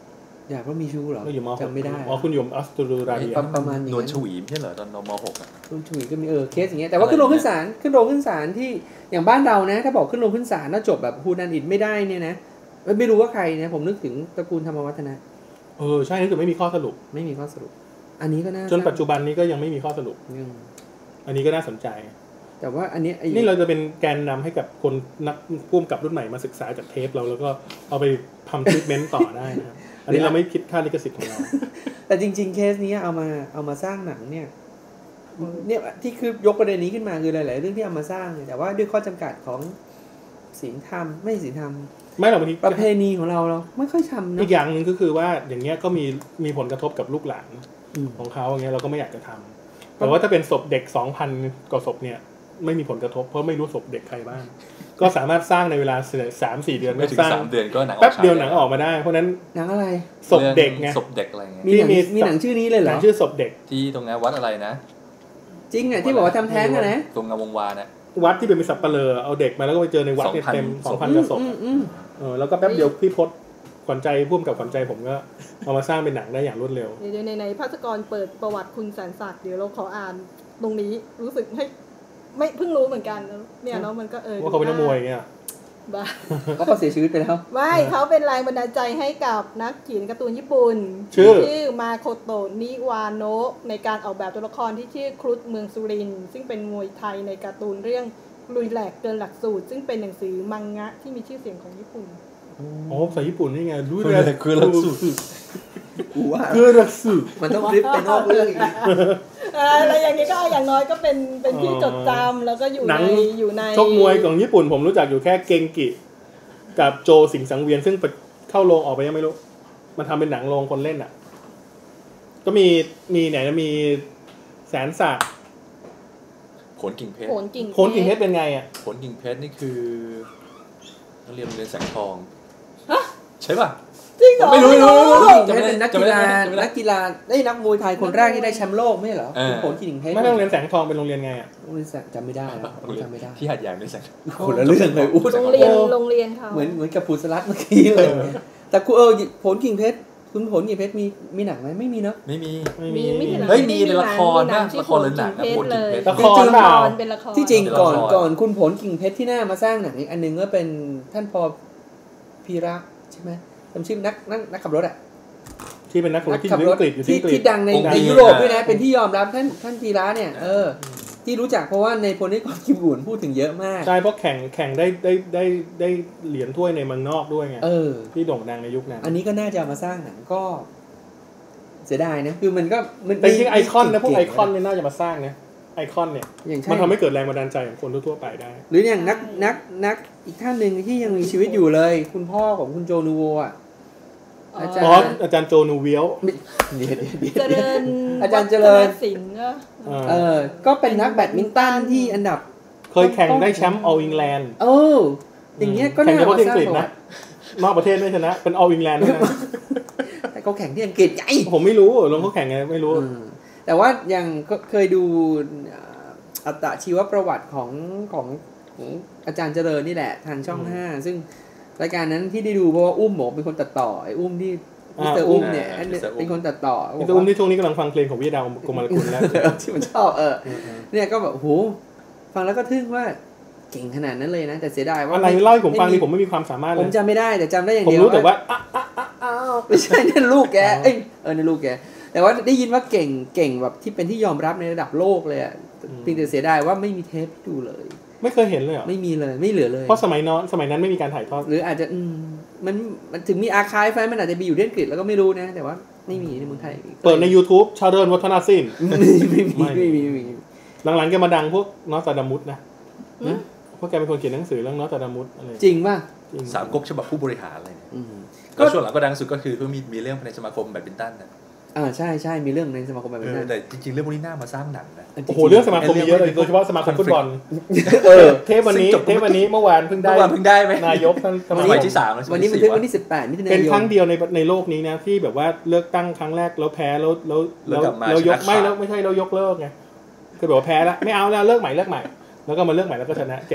Speaker 3: อยากว่ามีชู้เหรอ
Speaker 2: ก็อยู่ม.หก
Speaker 3: จำไม่ได้
Speaker 2: อ๋อคุณอยู่ออสเตรเลีย
Speaker 3: ประมาณนี้
Speaker 1: นวลชวีไม่ใช่เหรอตอนม.หกอ่ะ
Speaker 3: นวลชวีก็มีเออเคสอย่างเงี้ยแต่ว่าขึ้นโรงขึ้นศาลขึ้นโรงขึ้นศาลที่อย่างบ้านเรานะถ้าบอกขึ้นโรงขึ้นศาลแล้วจบแบบฮูนันอิดไม่ได้เนี่ยนะไม่รู้ว่าใครนะผมนึกถึงตระกูลธรรมวัฒนะ
Speaker 2: เออใช่นี่คือไม่มีข้อสรุป
Speaker 3: ไม่มีข้อสรุปอันนี้ก็น่า
Speaker 2: จนปัจจุบันนี้ก็ยังไม่มีข้อสรุปอันนี้ก็น่าสนใจ
Speaker 3: แต่ว่าอันนี้
Speaker 2: นี่เราจะเป็นแกนนำให้กับคนนักพุ่มกับรุ่นใหม่มาศึกษาจากเทปเราแล้วก็เอาไปทำทรีทเมนต์ต่อได้นะครับอันนี้เราไม่คิดค่าลิขสิทธิ์ของเรา
Speaker 3: แต่จริงๆเคสนี้เอามาเอามาสร้างหนังเนี่ยเนี่ยที่คือยกประเด็นนี้ขึ้นมาคือหลายๆเรื่องที่เอามาสร้างแต่ว่าด้วยข้อจำกัดของศีลธรรมไม่ศีลธรรม
Speaker 2: ไม่หรอกบางที
Speaker 3: ประเพณีของเราเราไม่ค่อยทำนะ
Speaker 2: อีกอย่างนึงก็คือว่าอย่างเงี้ยก็มีมีผลกระทบกับลูกหลานของเขาอย่างเงี้ยเราก็ไม่อยากจะทำแต่ว่าถ้าเป็นศพเด็ก สองพัน กว่าศพเนี่ยไม่มีผลกระทบเพราะไม่รู้ศพเด็กใครบ้างก็สามารถสร้างในเวลา สามสี่ เดือน
Speaker 1: ไม่ถึงสามเดือนก็หนังออก
Speaker 2: แป๊บเดียวหนังออกมาได้เพราะนั้น
Speaker 3: หนังอะไร
Speaker 2: ศพเด็กไง
Speaker 1: ศพเด็กอะไรเงี้ย
Speaker 3: มีมีหนังชื่อนี้เลยเหรอ
Speaker 2: หนังชื่อศพเด็ก
Speaker 1: ที่ตรงนั้นวัดอะไรนะ
Speaker 3: จริงอ่ะที่บอกว่าทำแท้งอ่ะนะ
Speaker 1: ตรงงามวงวานน่ะ
Speaker 2: วัดที่เป็นสับปะเลอเอาเด็กมาแล้วก็ไปเจอในวัดเต็ม สองพัน กว่าศพเออแล้วก็แป๊บเดียวพี่พศขวัญใจพุ่มกับขวัญใจผมก็เอามาสร้างเป็นหนังได้อย่างรวดเร็ว
Speaker 4: เดี๋ยวในในภาสกรเปิดประวัติคุณแสนศักดิ์เดี๋ยวเราขออ่านตรงนี้รู้สึกให้ไม่เพิ่งรู้เหมือนกันเนี่ยเนาะมันก็เออ
Speaker 2: ว่าเขาเป็นนักมวยเงี้ย
Speaker 3: บ้าเขาเสียชีวิตไปแล้ว
Speaker 4: ไม่เขาเป็นแรงบันดาลใจให้กับนักเขียนการ์ตูนญี่ปุ่น
Speaker 2: ชื่อ
Speaker 4: ชื่อมาโคโตะนิวาโนะในการออกแบบตัวละครที่ชื่อครุฑเมืองสุรินทร์ซึ่งเป็นมวยไทยในการ์ตูนเรื่องลุยแหลกเกินหลักสูตรซึ่งเป็นหนังสือมังงะที่มีชื่อเสียงของญี่ปุ่น
Speaker 2: อ๋อภาษาญี่ปุ่นนี่ไงลุย
Speaker 1: แหลกเกินหลักสูตร
Speaker 3: กูว่า
Speaker 2: เกินหลักสูตร
Speaker 3: มันต้องริบไปนอกเรื่องอีก
Speaker 4: อะไรอย่างนี้ก็อย่างน้อยก็เป็นเป็นที่จดจำแล้วก็อยู่ในอยู่ใน
Speaker 2: ชกมวยของญี่ปุ่นผมรู้จักอยู่แค่เกงกิกับโจสิงห์สังเวียนซึ่งเข้าโรงออกไปยังไม่รู้มันทำเป็นหนังโรงคนเล่นอ่ะก็มีมีไหนนะมีแสนศักดิ์
Speaker 1: ผลกิ่งเพชร
Speaker 4: ผลกิ่ง
Speaker 2: ผลกิ่งเพชรเป็นไงอ่ะ
Speaker 1: ผลกิ่งเพชรนี่คือนักเรียนเรียนแสงทองใช่ป่ะ
Speaker 4: จริงเหรอ
Speaker 3: ไม่รู้ไม่รู้จะเป็นนักกีฬานักกีฬาได้นักมวยไทยคนแรกที่ได้แชมป์โลกไม่เหรอผลกิ่งเพชร
Speaker 2: ไม่ต้องเรียนแสงทองเป็นโรงเรียนไงอ่ะ
Speaker 3: โรงเรียนจำไม่ได้แล้วจำไม่ได้
Speaker 1: ที่หาดใหญ่ไม่แสง
Speaker 3: คนละเรื่องเลยอู้
Speaker 4: โรงเรียนโรงเรียนเขา
Speaker 3: เหมือนเหมือนกับภูสรัตน์เมื่อกี้เลยแต่กูเออผลกิ่งเพชรคุณผลกิ่งเพชรมีมีหนังไหมไม่มีเนาะ
Speaker 1: ไม่มี
Speaker 2: ไม่มี
Speaker 1: เฮ้ยมีเป็นละครนะละครหรือหนังนะผลกิ่งเพชร
Speaker 2: ละครเปล่า
Speaker 3: ที่จริงก่อนก่อนคุณผลกิ่งเพชรที่หน้ามาสร้างหนังอีกอันนึงก็เป็นท่านพอพีระใช่ไหมจำชื่อนักนักนักขับรถอ่ะ
Speaker 2: ที่เป็นนักขับรถที่อยู่อังกฤษอยู่ที่
Speaker 3: ที่ดังในในยุโรปด้วยนะเป็นที่ยอมรับท่านท่านพีระเนี่ยเออที่รู้จักเพราะว่าในพลนิกรคิมบุญพูดถึงเยอะมาก
Speaker 2: ใช่เพราะแข่งแข่งได้ได้ได้ได้เหรียญถ้วยในเมืองนอกด้วยไง
Speaker 3: เออ
Speaker 2: ที่โด่งดังในยุคนั้น
Speaker 3: อันนี้ก็น่าจะมาสร้างหนังก็เสียดายนะคือมันก็มัน
Speaker 2: เป็นที่ไอคอนนะพวกไอคอนเนี่ยน่าจะมาสร้างนะไอคอนเนี่ยมันทำให้เกิดแรงบันดาลใจของคนทั่วไปได้
Speaker 3: หรืออย่างนักนักนักอีกท่านหนึ่งที่ยังมีชีวิตอยู่เลยคุณพ่อของคุณโจนูโวอ่ะ
Speaker 2: อาจารย์อาจารย์โจนูเวียว
Speaker 4: เจริญ
Speaker 3: อาจารย์เจริญ
Speaker 4: ศิลป์
Speaker 3: เออก็เป็นนักแบดมินตันที่อันดับ
Speaker 2: เคยแข่งได้แชมป์ออลอิงแลนด์
Speaker 3: เอออย่างเงี้ยก็
Speaker 2: น่ามาสร้างนะนอกประเทศไม่ชนะเป็นออลอิงแลนด์ด้วยนะ
Speaker 3: แต่เขาแข่งที่อังกฤษใหญ่
Speaker 2: ผมไม่รู้ลงเขาแข่งไงไม่รู้
Speaker 3: แต่ว่ายังเคยดูอัตชีวประวัติของของอาจารย์เจริญนี่แหละทางช่องห้าซึ่งรายการนั้นที่ได้ดูเพราะว่าอุ้มบอกเป็นคนตัดต่อไอ้อุ้มที่มิสเตอร์อุ้มเนี่ยเป็นคนตัดต่อ
Speaker 2: มิสเตอร์อุ้มที่ช่วงนี้กำลังฟังเพลงของพี่ดาวกมลกุลแล้ว
Speaker 3: ที่มันชอบเออเนี่ยก็แบบโหฟังแล้วก็ทึ่งว่าเก่งขนาดนั้นเลยนะแต่เสียดายว่า
Speaker 2: อะไรเล่าให้ผมฟังนี่ผมไม่มีความสามารถเลย
Speaker 3: ผมจำไม่ได้แต่จำได้อย่างเดียว
Speaker 2: ผมรู้แต่ว่า
Speaker 3: ไม่ใช่นั่นลูกแกเอ้ยเออนั่นลูกแกแต่ว่าได้ยินว่าเก่งเก่งแบบที่เป็นที่ยอมรับในระดับโลกเลยอ่ะเพียงแต่เสียดายว่าไม่มีเทปดูเลย
Speaker 2: ไม่เคยเห็นเลยเหรอ
Speaker 3: ไม่มีเลยไม่เหลือเลย
Speaker 2: เพราะสมัยนั้นสมัยนั้นไม่มีการถ่ายทอด
Speaker 3: หรืออาจจะอืมมันมันถึงมีอาร์ไคฟ์ไฟมันอาจจะมีอยู่ที่อังกฤษแล้วก็ไม่รู้นะแต่ว่าไม่มีในเมืองไทย
Speaker 2: เปิดใน YouTube ชาเดินวัฒนาสิน
Speaker 3: ไม่ไม่มีไม่มีไม่มี
Speaker 2: หลังๆแกมาดังพวกนอสตราดามุสนะเพราะแกเป็นคนเขียนหนังสือเรื่องนอสตราดามุสอะไร
Speaker 3: จริงป่ะ
Speaker 1: สามก๊กฉบับผู้บริหารอะไรก็ช่วงหลังก็ดังสุดก็คือเพิ่งมีมีเรื่องในสมาคมแบดมินตันนะ
Speaker 3: อ่าใช่ใช่มีเรื่องในสมาคมแบดมินตัน
Speaker 1: แต่จริงๆเรื่องพวกนี้น่ามาสร้างหนังนะ
Speaker 2: โอ้โหเรื่องสมาคมมีเยอะเลยโดยเฉพาะสมาคมฟุตบอลเออเทปวันนี้เทปวันนี้เมื่อวานเพิ่งได้
Speaker 1: เมื่อวานเพิ่งได้ไหม
Speaker 2: นายกท่าน
Speaker 1: สมัยที่สาม
Speaker 3: วันนี้มันถึงวันที่สิบแปดมิถุนายน
Speaker 2: เป็นครั้งเดียวในในโลกนี้นะที่แบบว่าเลือกตั้งครั้งแรกแล้วแพ้แล้วแล้วแล้วแล้วยกไม่แล้วไม่ใช่เรายกเลิกไงคือแบบว่าแพ้แล้วไม่เอาแล้วเลิกใหม่เลิกใหม่แล้วก็มาเลิกใหม่แล้วก็ชนะเจ๋ง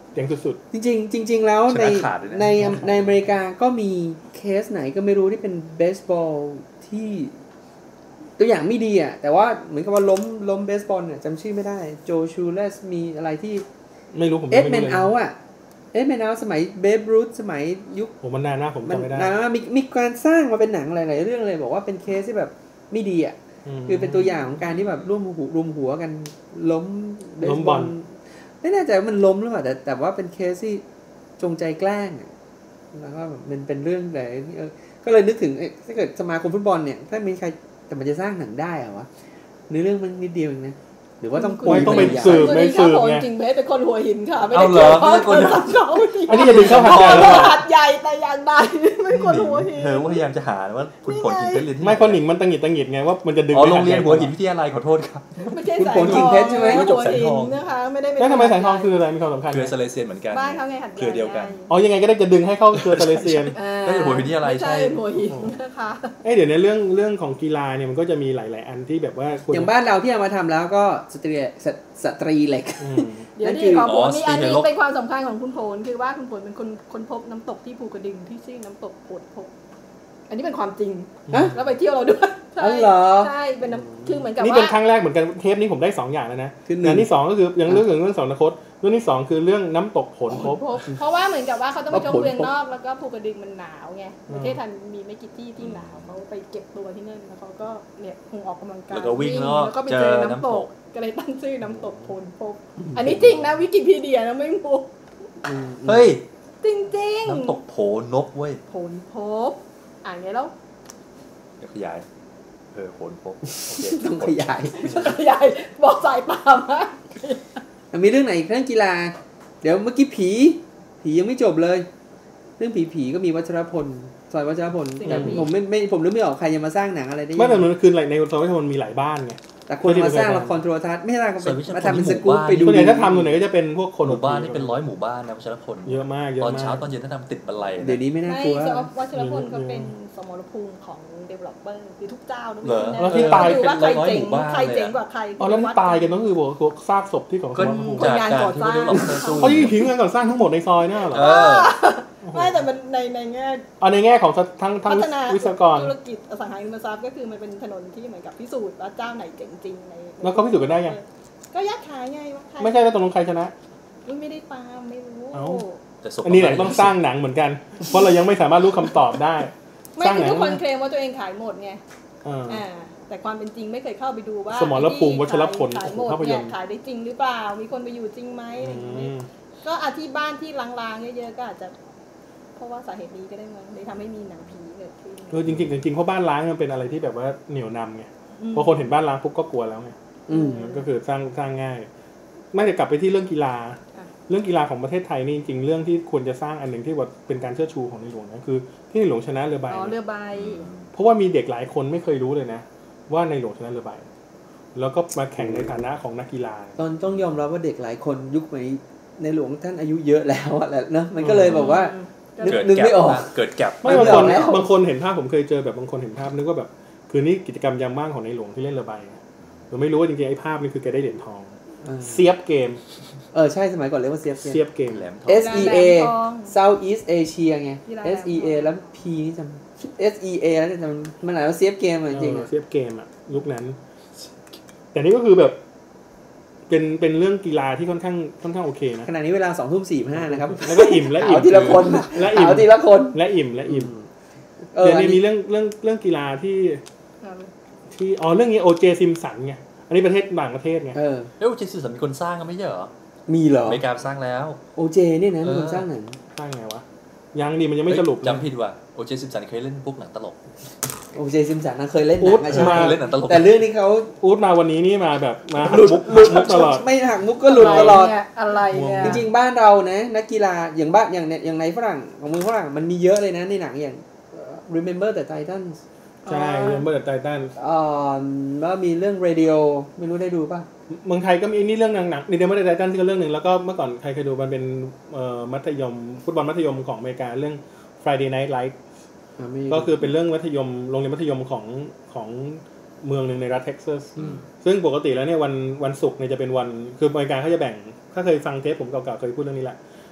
Speaker 2: เจ๋งสุด
Speaker 3: จริงๆจริงๆแล้วในในในอเมริกาก็มีเคสไหนก็ไม่รู้ที่เป็นเบสบอลที่ตัวอย่างไม่ดีอ่ะแต่ว่าเหมือนกับว่าล้มล้มเบสบอลเนี่ยจำชื่อไม่ได้โจชูเลสมีอะไรที่
Speaker 2: ๆไม่รู้ผม
Speaker 3: เอ็ด
Speaker 2: ไม่
Speaker 3: แม
Speaker 2: รู้
Speaker 3: น
Speaker 2: เลย
Speaker 3: เอาท์อ่ะเอ็ดแมนเอาท์สมัยเบฟรูธสมัยยุค
Speaker 2: ผมมันนานมากผม
Speaker 3: มัน
Speaker 2: จำไม่ได้
Speaker 3: นานมากมีมีการสร้างมาเป็นหนังหลายๆเรื่องเลยบอกว่าเป็นเคสที่แบบไม่ดีอ่ะ
Speaker 2: ม
Speaker 3: คือเป็นตัวอย่างของการที่แบบร่วมหัวรวมหัวกันล้มเบส
Speaker 2: ล้มบบ อ
Speaker 3: อ
Speaker 2: ล
Speaker 3: ลไม่แน่ใจว่ามันล้มหรือเปล่าแต่แต่ว่าเป็นเคสที่จงใจแกล้งอะแล้วก็แบบมันเป็นเรื่องแต่เออก็เลยนึกถึงเอ๊ะถ้าเกิดสมาคมฟุตบอลเนี่ยถ้ามีใครแต่มันจะสร้างหนังได้เหรอวะเนื้อเรื่องมันนิดเดียวเองนะหรือว่าต้อง
Speaker 2: ไม่ต้องไป
Speaker 3: ยาว
Speaker 2: สืบไม่สืบ
Speaker 4: ไง
Speaker 2: ไง
Speaker 4: จริงๆเบสเป็นคนหัวหินค่ะไม่
Speaker 1: เอา
Speaker 4: ได้
Speaker 1: เหร
Speaker 4: เกี่
Speaker 1: อ
Speaker 4: ยวข้อง
Speaker 1: ไม่ใช่คน
Speaker 4: กับเขา
Speaker 2: อันนี้จะดึงเข้าหัดใหญ่หรือเปล่า
Speaker 4: หัดใหญ่แต่อย่างใดไม่คนหัวหิน
Speaker 1: เธอพยายามจะหาว่าคุณผลกินเพชรเรียนที่
Speaker 2: ไม่คนหนิงมันตังหงิดตังหงิดไงว่ามันจะดึง
Speaker 1: อ๋อ
Speaker 2: ไป
Speaker 1: โรงเรียน
Speaker 2: ดใญ่
Speaker 1: หัวหินวิทยาลัยขอโทษครับ
Speaker 4: ไม่ใช่
Speaker 3: คุณ
Speaker 4: สาย
Speaker 3: ผลกิ่งเพชรใช่ไหม
Speaker 4: หั
Speaker 1: ไม่จบ
Speaker 4: ว
Speaker 1: สาย
Speaker 4: หิ
Speaker 1: ท
Speaker 4: น
Speaker 1: อง
Speaker 4: นะคะไม่ได้
Speaker 2: แล้วทำไมสายทองคืออะไรมีความสำคัญ
Speaker 1: เครือซาเลเซียนเหมือนกัน
Speaker 4: บ้านเขาไงหัดใหญ่
Speaker 1: เครือเดียวกัน
Speaker 2: อ๋อยังไงก็ได้จะดึงให้เข้าเครือซาเลเซียน
Speaker 4: อ่า
Speaker 1: ก็อยู่หัวหินวิทยาลัย
Speaker 4: ไม่
Speaker 1: ใช่
Speaker 4: ใช่หัวหินนะคะ
Speaker 2: เอ้ยเดี๋ยวในเรื่องเรื่องของกีฬาเนี่ยมันก็จะมีหลาย ๆ อันที่แบบว่าควร
Speaker 3: อย่างบ้านเราที่เอามาทำแล้วก็สตรีสตสตรีเหล็ก
Speaker 2: อืม
Speaker 4: เดี๋ยว
Speaker 3: นั่นคื
Speaker 4: นี่
Speaker 3: อ
Speaker 4: ของผมนี่
Speaker 1: อ๋อ
Speaker 4: อันนี้
Speaker 1: Stephen Lock
Speaker 4: เป็นความสำคัญของคุณโผลคือว่าคุณโผลเป็นคนค้นพบน้ำตกที่ภูกระดึงที่ชื่อน้ำตกโผลพบอันนี้เป็นความจริง
Speaker 3: ฮะ
Speaker 4: แล้วไปเที่ยวเราด้วยใช่
Speaker 3: อ๋อเหรอ
Speaker 4: ใช่เป็นน้ำคือเหมือนกับ
Speaker 2: นี่
Speaker 4: ว่า
Speaker 2: เป็นครั้งแรกเหมือนกันเทปนี้ผมได้สองอย่างแล้วนะ
Speaker 3: คือห
Speaker 2: อ
Speaker 3: นึ่
Speaker 2: ย่าง งที่สองก็คือยังเรื่องถึงเรื่องสองนคตเรื่องที่สองคือเรื่องน้ำตกผลพบ
Speaker 4: พบเพราะว่าเหมือนกับว่าเขาต้องไปชม
Speaker 3: ว่าผล
Speaker 4: เมืองนอกแล้วก็ภูกระดึงมันหนาวไง
Speaker 2: อืม
Speaker 4: ประเทศไทยมีไม่กี่ที่ที่หนาวเขาไปเก็บตัวที่นั่นแล้วเขาก็เนี่ยคงออกกำลังกาย
Speaker 1: แล้วก็วิ่งรอบ
Speaker 4: แล้วก็ไป
Speaker 1: เจ
Speaker 4: เจ
Speaker 1: อ
Speaker 4: อ
Speaker 1: น้ำ
Speaker 4: น้ำ
Speaker 1: ต
Speaker 4: ต
Speaker 1: ก
Speaker 4: กก็เลยตั้งชื่อน้ำตกผลพบ อันนี้จริงนะวิกิพีเดียนะไม่มุก
Speaker 3: อืม
Speaker 1: เฮ้ย
Speaker 4: จริงๆ
Speaker 1: น้ำตกโผนกเว้ย
Speaker 4: ผลพบอ่านไงแล้ว
Speaker 1: เดี๋ยวขยายเออโผนพบโอเค
Speaker 3: ต้องขยาย
Speaker 4: ขยายบอกสายตามาก
Speaker 3: มีเรื่องไหนอีกเรื่องกีฬา เดี๋ยวเมื่อกี้ผี ผียังไม่จบเลย เรื่องผีผีก็มีวัชรพลซอยวัชรพลแต่ผมไม่ไม่ผมนึกไม่ออกใครจะมาสร้างหนังอะไรได้
Speaker 2: ไม่แต่มันคือในซอยวิทยาลัยมันมีหลายบ้านไง
Speaker 3: แต่คนมาสร้างละครโทรทัศน์ไม่ใช่ละคร
Speaker 1: ซอยวิชรพล
Speaker 3: มาทำเป็นสกู๊ปไปดู
Speaker 2: ส่วนใหญ่ถ้าทำส่วนใหญ่ก็จะเป็นพวกคน
Speaker 1: หมู่บ้านนี่เป็นร้อยหมู่บ้านนะวัชรพล
Speaker 2: เยอะมากเยอะ
Speaker 1: ตอน
Speaker 2: มา
Speaker 1: เช้าก ตอนเย็นถ้าทำติดบันไลนะ
Speaker 3: เดี๋ยวนี้ไม่น่า
Speaker 4: ไม่
Speaker 3: กลัว
Speaker 4: สอบวัชรพลเขาเป็นสมรภูมิของ developer คือทุกเจ้านะ
Speaker 1: เหรอ
Speaker 2: แล้วที่ตาย
Speaker 4: ดูว่าใครเจ๋ง
Speaker 1: เป็นร้อยๆหมู่บ้าน
Speaker 4: ใครเจ๋งกว่าใคร
Speaker 2: อ๋อแล้วมันตายกันก็คือพวกพวกซากศพที่ของส
Speaker 1: ก็
Speaker 2: มรภูมิ
Speaker 1: จากการที่ว่าได้หลอกเธอสู้
Speaker 2: เขาที่ทิ้งกันก่อนสร้างทั้งหมดในซอยเนี่ยเหรอ
Speaker 1: เออ
Speaker 4: ไม่แต่มันในในแง่
Speaker 2: เอาในแง่ของทั้งทั้ง
Speaker 4: พัฒนา
Speaker 2: วิศวกร
Speaker 4: ธุรกิจอสังหาริมทรัพย์ก็คือมันเป็นถนนที่เหมือนกับพิสูจน์ว่าเจ้าไหนเจ๋งจริงใน
Speaker 2: แล้วเขาพิสูจน์กันได้ยัง
Speaker 4: ก็ยักขายไงว่าใคร
Speaker 2: ไม่ใช่แล้วตกลงใครชนะ
Speaker 4: ไม่ได้ตามไม่รู้
Speaker 2: เอ้า
Speaker 1: แต่ศพ
Speaker 2: อันนี้ไหนต้องสร้างหนังเหมือนกัน เพราะเรายังไม่สามารถรู้คำตอบได้
Speaker 4: ไม่
Speaker 2: สร้าง
Speaker 4: คือ
Speaker 2: หนัง
Speaker 4: ทุกคนเคลมว่าตัวเองขายหมดไง
Speaker 2: อ่า
Speaker 4: อ่าแต่ความเป็นจริงไม่เคยเข้าไปดูว่า
Speaker 2: สมรภูมิวัชรพล
Speaker 4: ขายหมด
Speaker 2: ภาพย
Speaker 4: เนี่
Speaker 2: น
Speaker 4: ย
Speaker 2: ตร์
Speaker 4: ขายได้จริงหรือเปล่า มีคนไปอยู่จริงไหมอะไรอย่าง
Speaker 2: อื
Speaker 4: เงี้ย
Speaker 2: ม
Speaker 4: ก็อาที่บ้านที่ลางๆเยอะๆก็อาจจะ เพราะว่าสาเหตุนี้ก็ได้มั้งเลยทำให้มีหนังผีเกิดขึ้น
Speaker 2: เออจริงๆจริงๆเพราะบ้านล้างมันเป็นอะไรที่แบบว่าเหนียวนำไง
Speaker 4: อืม
Speaker 2: พอคนเห็นบ้านล้างปุ๊บก็กลัวแล้วไง
Speaker 3: อืม
Speaker 2: ก็คือสร้างสร้างง่าย ไม่แต่กลับไปที่เรื่องกีฬา
Speaker 4: อ่ะ
Speaker 2: เรื่องกีฬาของประเทศไทยนี่จริงๆเรื่องที่ควรจะสร้างอันหนึ่งที่ว่าเป็นการเชิดชูของในหลวงนะคือที่ในหลวงชนะเรือใบ
Speaker 4: อ๋อเรือใบ
Speaker 2: เพราะว่ามีเด็กหลายคนไม่เคยรู้เลยนะ ว่าในหลวงชนะเรือใบ แล้วก็มาแข่งในฐานะของนักกีฬา
Speaker 3: ตอนต้องยอมรับว่าเด็กหลายคนยุคใหม่ในหลวงท่านอายุเยอะแล้วอะแหละเนอะมันก็เลยแบบว่า นึก
Speaker 1: เกิด
Speaker 3: นึก
Speaker 1: แก็
Speaker 3: ไม่ออก
Speaker 1: บเกิดแก็บ
Speaker 2: ไม่บางคน
Speaker 3: ไม่ออกแล้ว
Speaker 2: บางคนเห็นภาพผมเคยเจอแบบบางคนเห็นภาพนึกว่าแบบคือนี่กิจกรรมยามว่างของในหลวงที่เล่นเรือใบไงเราไม่รู้ว่าจริงๆไอ้ภาพนี่คือแกได้เหรียญทอง
Speaker 3: อ่า
Speaker 2: เซียบเกม
Speaker 3: เออใช่สมัยก่อนเรียกว่าเซียบเซียบ
Speaker 2: เซียบเกม
Speaker 1: แหลมทอง
Speaker 3: เอส อี เอ
Speaker 4: แหลมทอง
Speaker 3: Southeast Asia ไง
Speaker 4: กีฬา
Speaker 3: เอส อี เอ แล้ว P นี่จำ เอส อี เอ แล้วจำมันหมายว่าเซียบเกมอะจริงๆ
Speaker 2: เออ
Speaker 3: อะ
Speaker 2: เซียบเกมอ่ะยุคนั้น แต่นี่ก็คือแบบ เป็นเป็นเรื่องกีฬาที่ค่อนข้างค่อนข้างโอเคนะ
Speaker 3: ขณะนี้เวลาสองทุ่มสี่ห้านะครับ
Speaker 2: แล้วก็อิ่มและอิ่ม
Speaker 3: เอาทีละคน
Speaker 2: และอิ่ม
Speaker 3: เอาทีละคน
Speaker 2: และอิ่มและอิ่ม
Speaker 3: เออ
Speaker 2: เดี๋ยว
Speaker 3: อัน
Speaker 2: นี้มี
Speaker 3: นี้
Speaker 2: เรื่องเรื่องเรื่องกีฬาที่ที่อ๋อเรื่องนี้โอเจซิมสันไงอันนี้ประเทศต่างประเทศไง
Speaker 3: เออ
Speaker 1: เอ้ยเจสันมีคนสร้างก็ไม่ใช่เหรอ
Speaker 3: มีเหรอ
Speaker 1: อเมริกาสร้างแล้ว
Speaker 3: โอเจเนี่ยนะ
Speaker 1: เออ
Speaker 3: คนสร้างหนัง
Speaker 2: สร้างไงวะยังดีมันยังไม่สรุปนะ
Speaker 1: จำผิดว่ะโอเจซิมสันเคยเล่นพวกหนังตลก
Speaker 3: โอเจซิมสันนะเคยเล่นห
Speaker 2: อุ๊
Speaker 3: นั
Speaker 2: ด
Speaker 3: งอะใช่ไหม
Speaker 2: มา
Speaker 1: เคยเล่นหนังตลก
Speaker 3: แต่เรื่องนี้เขา
Speaker 2: อู๊ดมาวันนี้นี่มาแบบมาหัก
Speaker 3: หลุด
Speaker 2: มุก
Speaker 3: หลุด
Speaker 2: มุกตลอด
Speaker 3: ไม่หักมุกก็หลุดตลอด
Speaker 4: ะไรเนี่ยอะไรเนี่ย
Speaker 3: จริงๆบ้านเรานะนักกีฬาอย่างบ้านอย่างเนี่ยอย่างในฝรั่งของเมืองฝรั่งมันมีเยอะเลยนะในหนังอย่าง Remember the Titans
Speaker 2: ใช่เรื่องเบอร์ไททัน
Speaker 3: อ่าแล้วมีเรื่อง Radio ไม่รู้ได้ดูป่ะ
Speaker 2: เมืองไทยก็มีนี่เรื่องหนังๆนี่เดมอนไททันที่ก็เรื่องหนึ่งแล้วก็เมื่อก่อนใครเคยดูมันเป็นเอ่อมัธยมฟุตบอลมัธยมของอเมริกาเรื่อง Friday Night Lights
Speaker 3: อ่าไม่
Speaker 2: ก็คือเป็นเรื่องมัธยมโรงเรียนมัธยมของของเมืองหนึ่งในรัฐเท็กซัสซึ่งปกติแล้วเนี่ยวันวันศุกร์เนี่ยจะเป็นวันคืออเมริกาเขาจะแบ่งถ้าเคยฟังเทปผมเก่าๆเคยพูดเรื่องนี้แหละ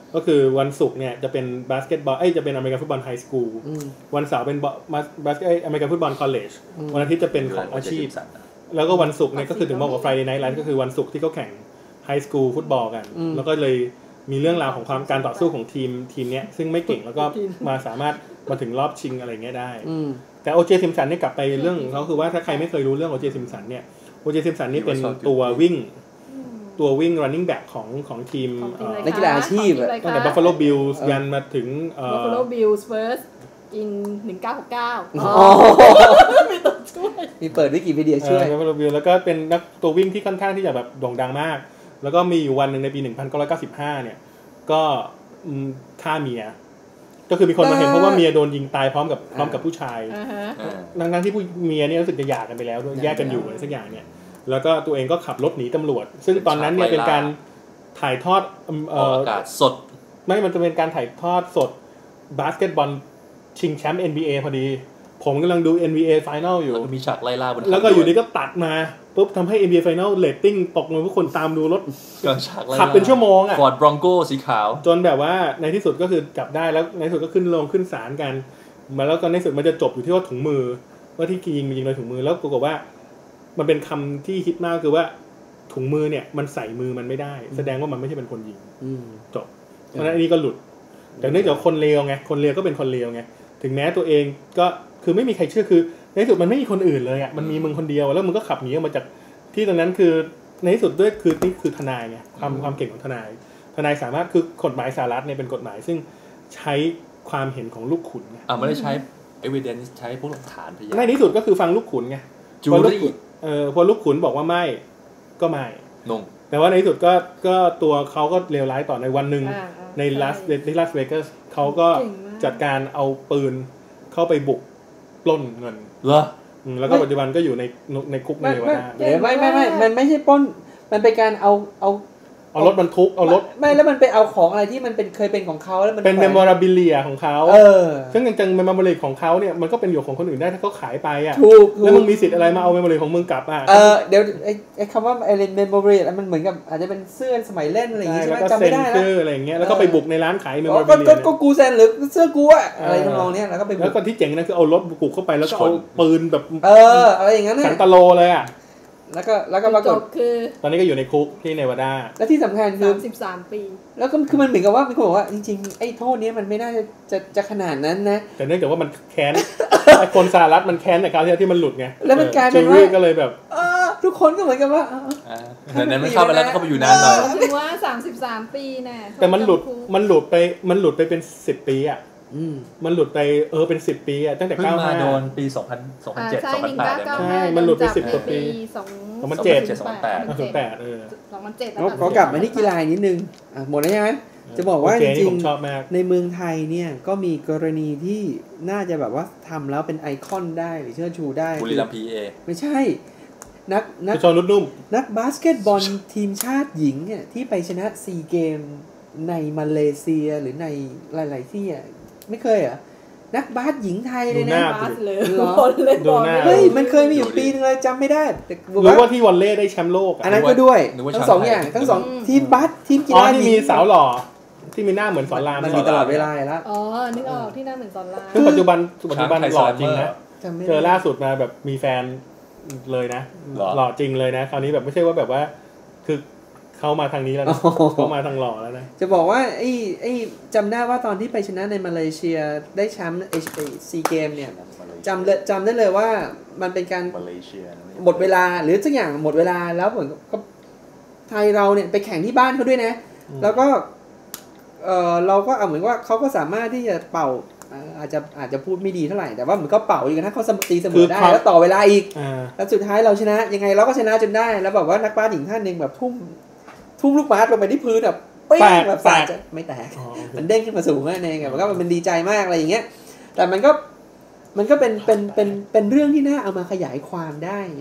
Speaker 2: ก็คือวันศุกร์เนี่ยจะเป็นบาสเกตบอลเอ้ยจะเป็นอเมริกันฟุตบอลไฮสคูลวันเสาร์เป็นบาสเกตอเมริกันฟุตบอลคอลเลจวันอาทิตย์จะเป็นของอาชีพแล้วก็วันศุกร์เนี่ยก็คือถึงบอกว่า Friday Night Lights ก็คือวันศุกร์ที่เขาแข่งไฮสคูลฟุตบอลกันแล้วก็เลยมีเรื่องราวของความการต่อสู้ของทีมทีมเนี้ยซึ่งไม่เก่งแล้วก็มาสามารถมาถึงรอบชิงอะไรเงี้ยได้แต่โอเจซิมสันเนี่ยกลับไปเรื่องเขาคือว่าถ้าใครไม่เคยรู้เรื่องโอเจซิมสันเนี่ยโอเจซิมสันนี่เป็นตัววิ่งตัววิ่ง running back ของของทีม
Speaker 3: นักกีฬาอาชีพ
Speaker 2: ตั้งแต่ Buffalo Bills ยันมาถึง
Speaker 4: Buffalo Bills First in หนึ่งเก้าหกเก้าอ๋อมีตัวช่วย
Speaker 3: มีเปิดวิกิพีเดียช่วย
Speaker 2: Buffalo Bills แล้วก็เป็นนักตัววิ่งที่ค่อนข้างที่จะแบบโด่งดังมากแล้วก็มีอยู่วันหนึ่งในปีหนึ่งพันเก้าร้อยเก้าสิบห้าเนี่ยก็ฆ่าเมียก็คือมีคนมาเห็นเพราะว่าเมียโดนยิงตายพร้อมกับพร้อมกับผู้ชายทั้งๆที่ผู้เมียเนี่ยรู้สึกจะหย่ากันไปแล้วแยกกันอยู่อะไรสักอย่างเนี่ยแล้วก็ตัวเองก็ขับรถหนีตำรวจซึ่งตอนนั้นเนี่ยเป็นการถ่ายทอด
Speaker 1: อากาศสด
Speaker 2: ไม่มันจะเป็นการถ่ายทอดสดบาสเกตบอลชิงแชมป์ เอ็น บี เอ พอดีผมกำลังดู เอ็น บี เอ Final อยู่
Speaker 1: มีฉากไล่ล่าบน
Speaker 2: แล้วก็อยู่ดีก็ตัดมาปุ๊บทำให้ เอ็น บี เอ Final เรตติ้งตกเลยทุกคนตามดูรถขับเป็นชั่วโมงอ่ะ
Speaker 1: Ford Bronco สีขาว
Speaker 2: จนแบบว่าในที่สุดก็คือจับได้แล้วในที่สุดก็ขึ้นลงขึ้นศาลกันมาแล้วก็ในที่สุดมันจะจบอยู่ที่ว่าถุงมือว่าที่ยิงมันยิงโดยถุงมือแล้วปรากฏว่ามันเป็นคำที่ฮิตมากคือว่าถุงมือเนี่ยมันใส่มือมันไม่ได้แสดงว่ามันไม่ใช่เป็นคนยิงจบเพราะฉะนั้นอันนี้ก็หลุดแต่เนื่องจากคนเลวไงคนเลวก็เป็นคนเลวไงถึงแม้ตัวเองก็คือไม่มีใครเชื่อคือในที่สุดมันไม่มีคนอื่นเลยอ่ะมันมีมึงคนเดียวแล้วมึงก็ขับหนีออกมาจากที่ตรงนั้นคือในที่สุดด้วยคือนี่คือทนายไงความความเก่งของทนายทนายสามารถคือกฎหมายสหรัฐเนี่ยเป็นกฎหมายซึ่งใช้ความเห็นของลูกขุนไง
Speaker 1: อ่าไม่ได้ใช้ evidence ใช้พวกหลักฐานพยาน
Speaker 2: ในที่สุดก็คือฟังลูกขุนไง
Speaker 1: จูรี่
Speaker 2: เออพอลูกขุนบอกว่าไม่ก็ไม่
Speaker 1: นง
Speaker 2: แต่ว่าในที่สุดก็ก็ตัวเขาก็เลวร้ายต่อในวันหนึ่งในลาสในลาสเวกัสเขาก็จัดการเอาปืนเข้าไปบุกปล้นเงิน
Speaker 1: เหรอ
Speaker 2: แล้วก็ปัจจุบันก็อยู่ในในคุกในเนวาดา
Speaker 3: ไม่ไม่ไม่มันไม่ใช่ปล้นมันเป็นการเอาเอา
Speaker 2: เอารถบรรทุกเอารถ
Speaker 3: ไม่แล้วมันไปเอาของอะไรที่มันเป็นเคยเป็นของเขาแล้วมัน
Speaker 2: เป็นเมมโมราบิเลียของเขา
Speaker 3: เออ
Speaker 2: ซึ่งจริงๆเมมโมราของเขาเนี่ยมันก็เป็นอยู่ของคนอื่นได้ถ้าเขาขายไปอ่ะ
Speaker 3: ถูก
Speaker 2: แล้วมึงมีสิทธิ์อะไรมาเอาเมมโมราของมึงกลับอ่ะ
Speaker 3: เออเดี๋ยวไอ้ไอ้คำว่าไอ้เมมโมรามันเหมือนกับอาจจะเป็นเสื้อสมัยเล่นอะไรอย่างเงี้ยจำไม่ได้
Speaker 2: แล้วก็เซ็นชื่ออะไรอย่างเงี้ยแล้วก็ไปบุกในร้านขายเมมโมราบิเลีย
Speaker 3: ก็กูเซ็นหรือเสื้อกูอะอะไรทำนองเนี้ยแล้วก็ไป
Speaker 2: แล้วก็ที่เจ๋งนั่นคือเอารถบุกเข้าไปแล้วก็เอาปืนแบบ
Speaker 3: เอออะไรอย่างนั้น
Speaker 2: สันตโลเลยอ่ะ
Speaker 3: แล้วก็แล้วก็ปรากฏ
Speaker 4: คือ
Speaker 2: ตอนนี้ก็อยู่ในคุกที่เนวาดา
Speaker 3: และที่สำคัญคือ
Speaker 4: สิบสามปี
Speaker 3: แล้วก็คือมันเหมือนกับว่ามีคนบอกว่าจริงๆไอ้โทษนี้มันไม่น่าจะจะจะขนาดนั้นนะ
Speaker 2: แต่เนื่องจากว่ามันแค้นไอ้คนสหรัฐมันแค้นในคราวที่ที่มันหลุดไง
Speaker 3: แล้วมันกลายเป็นว่า
Speaker 2: ก็เลยแบบ
Speaker 3: เออทุกคนก็เหมือนกับว่า
Speaker 1: แต่นั้นไม่เข้าไปแล้วก็เข้าไปอยู่นานหน่อย
Speaker 4: ถึงว่าสามสิบสามปีแน่
Speaker 2: แต่มันหลุดมันหลุดไปมันหลุดไปเป็นสิบปีอ่ะมันหลุดไปเออเป็นสิบปีอ่ะตั้งแต่เก้าสิบห้า
Speaker 1: โดนปีสองพัน สองพันเจ็ด สองพันแปด
Speaker 2: ใช่มันหลุดไปสิบกว่าปี
Speaker 4: สอง
Speaker 2: พันเจ็ด
Speaker 1: สองพันแปด
Speaker 2: สองพันแปดเออ
Speaker 4: สองพันเจ็ด
Speaker 3: แล้วขอกลับมาที่กีฬานิดนึงอ่ะหมดแล้วใช่ไหมจะบอกว่าจริงๆในเมืองไทยเนี่ยก็มีกรณีที่น่าจะแบบว่าทำแล้วเป็นไอคอนได้หรือเชิดชูได้
Speaker 1: บุรีรัมย์ พี เอ
Speaker 3: ไม่ใช่นักนัก
Speaker 2: ชอนรุ่นนุ่ม
Speaker 3: นักบาสเกตบอลทีมชาติหญิงเนี่ยที่ไปชนะซีเกมในมาเลเซียหรือในหลายๆที่อ่ะไม่เคยเหรอนักบาสหญิงไทยเลยนะ
Speaker 4: บาสเลย
Speaker 3: เฮ้ยมันเคยมีอยู่ปีนึงเลยจำไม่ได้
Speaker 2: รู้ว่าที่วอลเล่ได้แชมป์โลก
Speaker 3: อันนั้นก็ด้วยทั้งสองอย่างทั้งสองทีมบาสทีมกีฬา
Speaker 2: ที่มีสาวหล่อที่มีหน้าเหมือนสอนราม
Speaker 3: มันมีตลอดเวลาแล้ว
Speaker 4: อ๋อนึกออกที่หน้าเหมือนสอนราม
Speaker 2: ซึ่งปัจจุบันปัจจุบันหล่อจริงนะเจอล่าสุดมาแบบมีแฟนเลยนะหล่อจริงเลยนะคราวนี้แบบไม่ใช่ว่าแบบว่าคือเขามาทางนี้แล้วนะเขามาทางหล่อแล้วนะ
Speaker 3: จะบอกว่าไอ้ไอ้จำได้ว่าตอนที่ไปชนะในมาเลเซียได้แชมป์ไอ้ซีเกมเนี่ยจำเลยจำได้เลยว่ามันเป็นการหมดเวลาหรือสักอย่างหมดเวลาแล้วเหมือนก็ไทยเราเนี่ยไปแข่งที่บ้านเขาด้วยนะแล้วก็เออเราก็เอาเหมือนว่าเขาก็สามารถที่จะเป่าอาจจะอาจจะพูดไม่ดีเท่าไหร่แต่ว่าเหมือนก็เป่าอีกนะเขาตีเสมอได้แล้วต่อเวลาอีกแล้วสุดท้ายเราชนะยังไงเราก็ชนะจนได้แล้วแบบว่านักบาสหญิงท่านนึงแบบทุ่มทุ่มลูกบาสลงไปที่พื้นแบบเป๊ะแบบแตกไม่แตกมันเด้งขึ้นมาสูงนั่นเองมันก็มันดีใจมากอะไรอย่างเงี้ยแต่มันก็มันก็เป็นเป็นเป็นเป็นเรื่องที่น่าเอามาขยายความได้ไง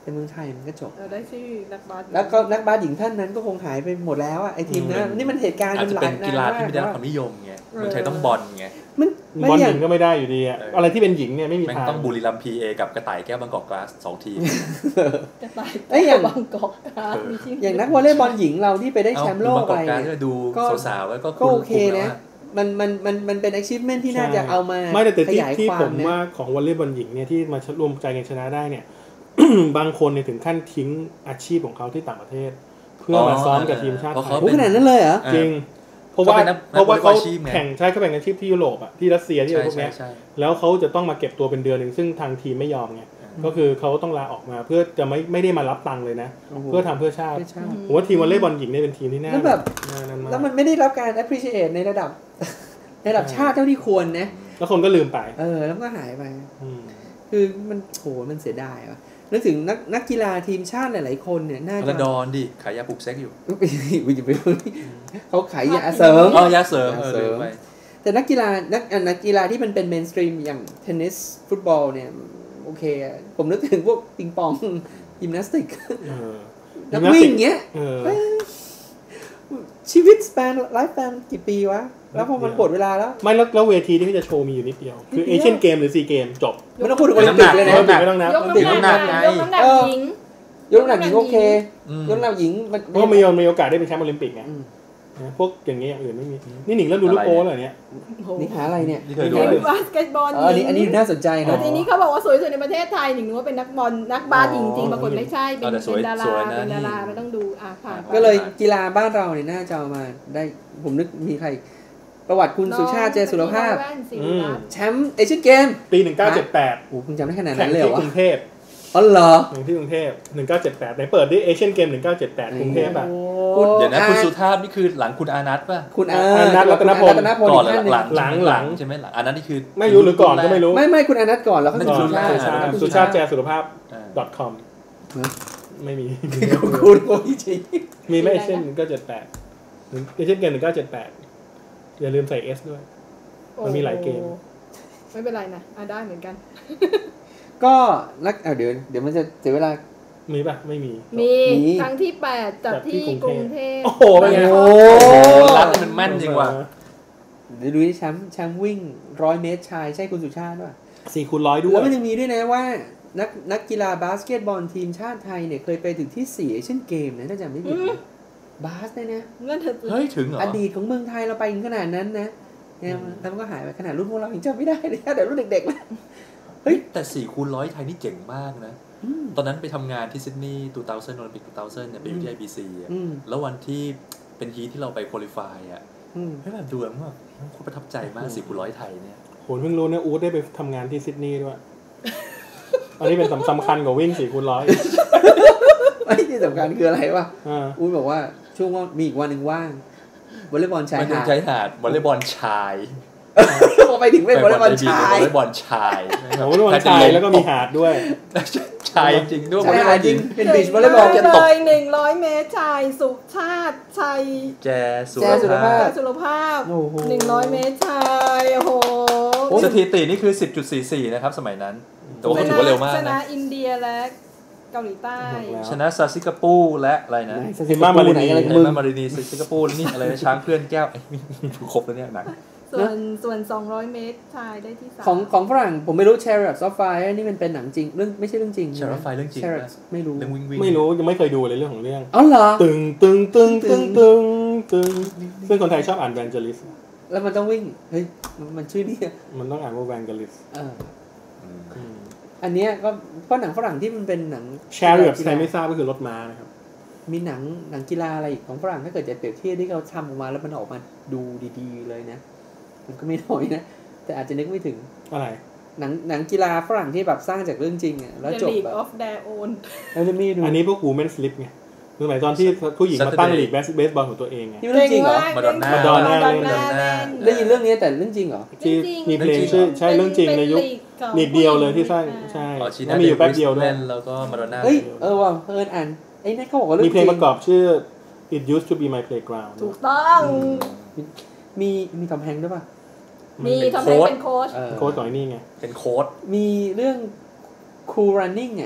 Speaker 3: ในเมืองไทยมันก็จบ
Speaker 4: เราได้ชื่อนักบาส
Speaker 3: แล้วก็นักบาสหญิงท่านนั้นก็คงหายไปหมดแล้วอ่ะไอทีมนั้นนี่มันเหตุการณ์
Speaker 1: อาจจะ
Speaker 3: หลา
Speaker 1: เป็
Speaker 3: ย
Speaker 1: น
Speaker 3: นา
Speaker 1: กี
Speaker 3: น
Speaker 1: ฬาม
Speaker 3: าก
Speaker 1: ที่ไม่ได้รับความนิยมไงเมืองไทยต้องบอลไง
Speaker 3: มัน
Speaker 2: บอลหญิงก็ไม่ได้อยู่ดีอะอะไรที่เป็นหญิงเนี่ยไม่มี
Speaker 1: แม่ง
Speaker 2: ทาง
Speaker 1: ต้องบุรีรัมย์พีเอกับกระต่ายแก้วบางกอกกลาสสองทีม
Speaker 4: จะตาย
Speaker 3: เอ้ยอย่าง
Speaker 4: บางกอกครับมีชื่อ
Speaker 3: อย่างนักวอลเลย์บอลหญิงเราที่ไปได้แชมป์โลก
Speaker 1: บางก
Speaker 3: อะ
Speaker 1: อก
Speaker 3: ไร
Speaker 1: กลาส
Speaker 3: เนี่ย
Speaker 1: ดู
Speaker 3: ก็
Speaker 1: สาวๆแล้วก็
Speaker 3: ก็โอเคนะมันมันมันมันเป็น achievement ที่น่าจะเอามา
Speaker 2: ไม่แต่
Speaker 3: ข
Speaker 2: ที่
Speaker 3: ยาย
Speaker 2: ที่
Speaker 3: ควา
Speaker 2: ผม ม
Speaker 3: นะ
Speaker 2: ว่าของวอลเลย์บอลหญิงเนี่ยที่มารวมใจกันชนะได้เนี่ย บางคนเนี่ยถึงขั้นทิ้งอาชีพของเขาที่ต่างประเทศ เพื่อมาซ้อมกับทีมชาติไทย
Speaker 3: โอ้ขนาดนั้นเลยเหรอ
Speaker 2: จริงเพราะว่าเพราะว่าเขา
Speaker 1: แข่
Speaker 2: แข่
Speaker 1: ง
Speaker 2: งใช่เขาแข่งอาชีพที่ยุโรปอ่ะที่รัสเซียที่อะไรพวกนี้แล้วเขาจะต้องมาเก็บตัวเป็นเดือนหนึ่งซึ่งทางทีมไม่ยอมไงก็คือเขาต้องลาออกมาเพื่อจะไม่ไม่ได้มารับตังค์เลยนะเพื่อทำเพื่อชาติผมว่าทีมวอลเลย์บอลหญิงเนี่ยเป็นทีมที่น่า
Speaker 3: แล้วแบบ
Speaker 2: นั่นมาก
Speaker 3: แล้วมันไม่ได้รับการ appreciate ในระดับ ในระดับชาติเท่าที่ควรนะ
Speaker 2: แล้วคนก็ลืมไป
Speaker 3: เออแล้วก็หายไปคือมันโหมันเสียดายว่ะนึกถึงนักนักกีฬาทีมชาติหลายๆคนเนี่ยน่าจะ
Speaker 1: ระดอนดิขายยาปลุกเซ็กอยู่
Speaker 3: วิจิตรเขาขายยาเสริม
Speaker 1: อ๋อยาเสริมเออลืมไป
Speaker 3: แต่นักกีฬานักนักกีฬาที่มันเป็นเมนสตรีมอย่างเทนนิสฟุตบอลเนี่ยโอเคผมนึกถึงพวกปิงปองยิมนาสติกนักวิ่งเงี้ยชีวิตสเปนไลฟ์สเปนกี่ปีวะแล้วพอมันหมดเวลาแล้ว
Speaker 2: ไม่แล้วแล้วเวทีที่เขาจะโชว์มีอยู่นิดเดียวคือเอเชียนเกมหรือซีเกมจบ
Speaker 3: ไม่ต้องพูดถึงโอลิมปิกเลยนะ
Speaker 2: ไม่ต้องนับ
Speaker 4: ยกน้ำหนักยกน้ำหนักหญิง
Speaker 3: ยกน้ำหนักหญิงโอเคยกน้ำหนักหญิงมัน
Speaker 2: เพราะมีมีโอกาสได้เป็นแชมป์โอลิมปิกไงพวกอย่างเงี้ยอย่างอื่นไม่มีนี่หนิงแล้วดูลูกโป้เหรอเนี่ย
Speaker 3: นี่หาอะไรเนี่ย
Speaker 1: นี่เคยดู
Speaker 4: บาสเกตบอลหญิง
Speaker 3: อันนี้อันนี้น่าสนใจนะ
Speaker 4: ทีนี้เขาบอกว่าสวยสุดในประเทศไทยหนิงนึกว่าเป็นนักบอลนักบาสหญิงจริงปรากฏไม่ใช่เป็นเป็นดาราเป็นดาราไม่ต้องดูอ่ะผ่าน
Speaker 3: ก็เลยกีฬาบ้านเราเนี่ยน่าจะเอามาได้ผมนึกมีใครประวัติคุณสุชาติเจสุรภาพแชมป์เอเชียนเกม
Speaker 2: ปีหนึ่งเก้าเจ็ดแปด
Speaker 3: โอ้คุณจำได้ขนาดนั้นเลยเหรอ
Speaker 2: ที่กรุงเทพ
Speaker 3: อ๋อเหรอ
Speaker 2: ที่กรุงเทพหนึ่งเก้าเจ็ดแปดไหนเปิดดิเอเชียนเกมหนึ่งเก้าเจ็ดแปดกรุงเทพอ่ะ
Speaker 1: เดี๋ยวนะคุณสุธาพนี่คือหลังคุณอานัทป่ะ
Speaker 3: คุณอา
Speaker 2: นัทรัตนพล
Speaker 1: ก่อนหลังหลังหลังใช่ไหมหลังอานัทนี่คือ
Speaker 2: ไม่รู้หรือก่อนก็ไม่รู้
Speaker 3: ไม่ไม่คุณอานัทก่อนแล้วก็สุชาติ
Speaker 2: สุชาติแจสุรภาพ .com ไม่มี
Speaker 3: คุณโอ้ยจริง
Speaker 2: มีไม่เอเชียนหนึ่งเก้าเจ็ดแปดเอเชียนเกมหนึ่งเก้าเจ็ดแปดอย่าลืมใส่ S ด้วยมันมีหลายเกม
Speaker 4: ไม่เป็นไรนะอ่ะได้เหมือนกัน
Speaker 3: ก็นักเดี๋ยวเดี๋ยวมันจะเสียเวลา
Speaker 2: มีป่ะไม่มี
Speaker 4: มีครั้งที่แปดจัดที่กรุงเทพ
Speaker 2: โอ้โหเป็นไง
Speaker 1: โอ้รักมันแม่นจริงว่ะ
Speaker 3: เดี๋ยวดูที่แชมป์แชมป์วิ่งร้อยเมตรชายใช่คุณสุชาติป่ะ
Speaker 2: สี่คูณร้อยด้วย
Speaker 3: แล้วมันยังมีด้วยนะว่านักนักกีฬาบาสเกตบอลทีมชาติไทยเนี่ยเคยไปถึงที่สี่เอเชียนเกมนะถ้าจำไม่ผิดบาสเนี่ยนะ
Speaker 1: เฮ้ยถึงเหรอ
Speaker 3: อดีตของเมืองไทยเราไปถึงขนาดนั้นนะเนี่ยแล้วมันก็หายไปขนาดรุ่นพวกเรายังจำไม่ได้เลยแต่รุ่นเด็กๆนะ
Speaker 1: เฮ้ยแต่สี่คูณร้อยไทยนี่เจ๋งมากนะตอนนั้นไปทำงานที่ซิดนีย์สองพันโอลิมปิกสองพันเนี่ยไปอยู่ที่ ไอ บี ซี อ่ะแล้ววันที่เป็นฮีทที่เราไปควอลิฟายอ่ะให้แบบดูแบบว่าโคตรประทับใจมากสี่คูณร้อยไทยเนี่ย
Speaker 2: โหเพิ่งรู้เนี่ยอู๊ดได้ไปทำงานที่ซิดนีย์ด้วยอันนี้เป็นสำคัญกว่าวิ่งสี่คูณร้อย
Speaker 3: ไม่ที่สำคัญคืออะไรวะอู๊ดบอกว่าช่วงว่ามีอีกวันหนึ่งว่างวอลเลย์บอลชายหาด
Speaker 1: ชายหาดวอลเลย์บอลชาย
Speaker 3: พอไปถึงเป็นวอลเลย์บอลชายว
Speaker 1: อลเลย์บอลชายว
Speaker 2: อลเลย์บอลชายแล้วก็มีหาดด้วย
Speaker 1: ชายจริงด้วย
Speaker 3: วอลเลย์บอลจริงเป็นบีชวอลเลย์บอล
Speaker 4: จะตกเลยหนึ่งร้อยเมตรชายสุชาติชัย
Speaker 1: แจสุ
Speaker 3: รภาพ
Speaker 4: สุรภาพหนึ่งร้อยเมตรชายโอ้โห
Speaker 1: สถิตินี่คือ สิบจุดสี่สี่ นะครับสมัยนั้นแต่ว่าถือว่าเร็วมากนะ
Speaker 4: ชนะอินเดียและเกาหลีใต้
Speaker 1: ชนะซาซิกาปูและอะไรนะ
Speaker 2: ซิมามารินี
Speaker 1: อะไรมารินีซาซิกาปูนี่อะไรช้างเพื่อนแก้วครบแล้วเนี่ยหนัก
Speaker 4: ส่วนส่วนสองร้อยเมตรชายได้ที่สาม
Speaker 3: ของของฝรั่งผมไม่รู้ Chariots of Fire นี่มันเป็นหนังจริงเรื่องไม่ใช่เรื่องจริง
Speaker 1: Chariots of Fire เรื่องจริงนะ
Speaker 3: ไม่รู้
Speaker 2: ไม่รู้ยังไม่เคยดูเลยเรื่องของเรื่อง
Speaker 3: อ๋อเหรอ
Speaker 2: ตึงตึงตึงตึงตึงตึงซึ่งคนไทยชอบอ่าน Vangelis
Speaker 3: แล้วมันต้องวิ่งเฮ้ยมันชื่อนี่
Speaker 2: มันต้องอ่านว่า Vangelis
Speaker 3: เอออันเนี้ยก็เพราะหนังฝรั่งที่มันเป็นหนัง
Speaker 2: Chariots ใครไม่ทราบก็คือรถม้านะครับ
Speaker 3: มีหนังหนังกีฬาอะไรอีกของฝรั่งถ้าเกิดจะเปรียบเทียบที่เขาทำออกมาแล้วมันออกมาดูดีๆเลยนะมันก็ไม่น้อยนะแต่อาจจะนึกไม่ถึง
Speaker 2: อะไร
Speaker 3: หนังหนังกีฬาฝรั่งที่แบบสร้างจากเรื่องจริงอ่ะแล้วจบแบบ
Speaker 4: of their own
Speaker 3: แล้วจะมีดู
Speaker 2: อันนี้พวก Women Slip ไงสมัยตอนที่ผู้หญิงมาตั้งลีกเบสบอลของตัวเองไง
Speaker 3: นี่เรื่องจริงเหรอ
Speaker 1: มาดอนน่า
Speaker 2: มาดอนน่า
Speaker 3: ได้ยินเรื่องนี้แต่เรื่องจริงเหรอ
Speaker 2: ที่มีเพลงชื่อใช่เรื่องจริงในยุคลีกเดียวเลยที่สร้างใช่แล้วมีอยู่แป๊บเดียวด้วย
Speaker 1: แล้วก็มาดอนน่า
Speaker 3: เฮ้ยเออว่ะเพิ่นอ่านไอ้นั่นเขาบอกว่าเรื่องจริง
Speaker 2: มีเพลงประกอบชื่อ It Used to Be My Playground
Speaker 4: ถูกต้อง
Speaker 3: มีมีทอมแฮงค์ด้วยป่ะ
Speaker 4: มีทอมแฮงค์เป็นโค้ช
Speaker 2: โค้ชก่อนนี่ไง
Speaker 1: เป็นโค้ช
Speaker 3: มีเรื่อง Cool Running อ่ะ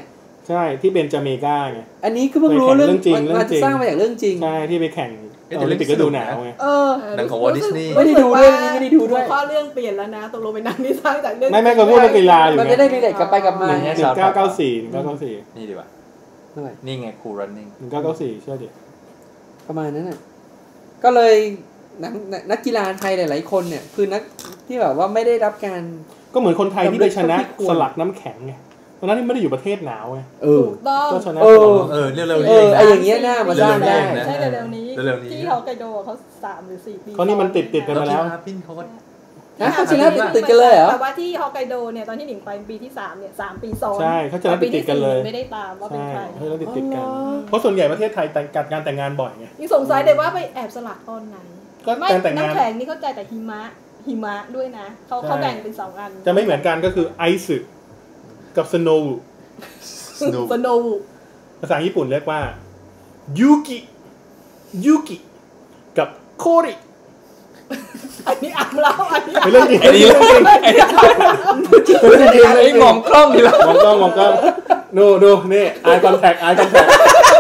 Speaker 2: ใช่ที่เป็นจาเมกาไง
Speaker 3: อันนี้ก็เพิ่งรู้เรื่องจริงมันสร้างมาจากเรื่องจริง
Speaker 2: ใช่ที่ไปแข่งโอลิมปิกฤดูหนาวไง
Speaker 3: เออ
Speaker 1: หนังของวอลดิสนีย์
Speaker 3: ไม่ได้ดูเรื่องนี้ไม่ได้ดูด้วย
Speaker 4: ข้อเรื่องเปลี่ยนแล้วนะตกลงเป็นหนังที่สร้างจากเรื่อง
Speaker 2: ไม่ไม่ก็พูดเรื่องกีฬาอยู่
Speaker 3: มันไม่ได้รีเลทกลับไปกลับมา
Speaker 2: หนึ่งเก้าเก้าสี่หนึ่งเก้าเก้าสี่
Speaker 1: นี่ดีกว่านี่ไง Cool Running
Speaker 2: หนึ่งเก้าเก้าสี่เชื่อดิ
Speaker 3: ประมาณนั้นน่ะก็เลยนักนักกีฬาไทยหลายๆคนเนี่ยคือนักที่แบบว่าไม่ได้รับการ
Speaker 2: ก็เหมือนคนไทยที่ไปชนะสลักน้ำแข็งไงตอนนั้นไม่ได้อยู่ประเทศหนาวไง
Speaker 3: เออ
Speaker 2: ก็ชนะ
Speaker 3: เออ
Speaker 1: เออเร็วๆ
Speaker 3: นี้ไอ้อย่างเงี้ยน่ามาสร้างได้
Speaker 4: ใช่เร็วๆนี้ที่ฮอกไกโดเขาสามหรือสี่ปี
Speaker 2: ตอนนี้มันติดติดกันมาแล้ว
Speaker 1: พินเขาก็
Speaker 3: นะเขาชนะติดกันเลยเหรอ
Speaker 4: แต่ว่าที่ฮอกไกโดเนี่ยตอนที่หนิงไปปีที่สามเนี่ยสามปีซ้อน
Speaker 2: ใช่เขาชนะติดกันเลย
Speaker 4: ไม่ได้ตามว่าเป็นใคร
Speaker 2: ใช่เขาติดติดกันเพราะส่วนใหญ่ประเทศไทยแต่งงานแต่งงานบ่อยไง
Speaker 4: ยังสงสัยเลยว่าไปแอบสลักตอนไหน
Speaker 2: ก็แต่งงาน
Speaker 4: น้ำแข็งนี่เข้าใจแต่หิมะหิมะด้วยนะเขาเขาแบ่งเป็นสองอัน
Speaker 2: จะไม่เหมือนกันก็คือไอซ์กับสโนว์
Speaker 4: สโนว์
Speaker 2: ภาษาญี่ปุ่นเรียกว่ายูกิยูกิกับโคริ
Speaker 4: อันนี้อ่านแล้วอันนี้
Speaker 2: เป็นเรื่องจริงอันนี้เรื่องจริง
Speaker 1: ไอ้มองกล้องดีละ
Speaker 2: มองกล้องมองกล้องดูดูนี่ eye contact eye contact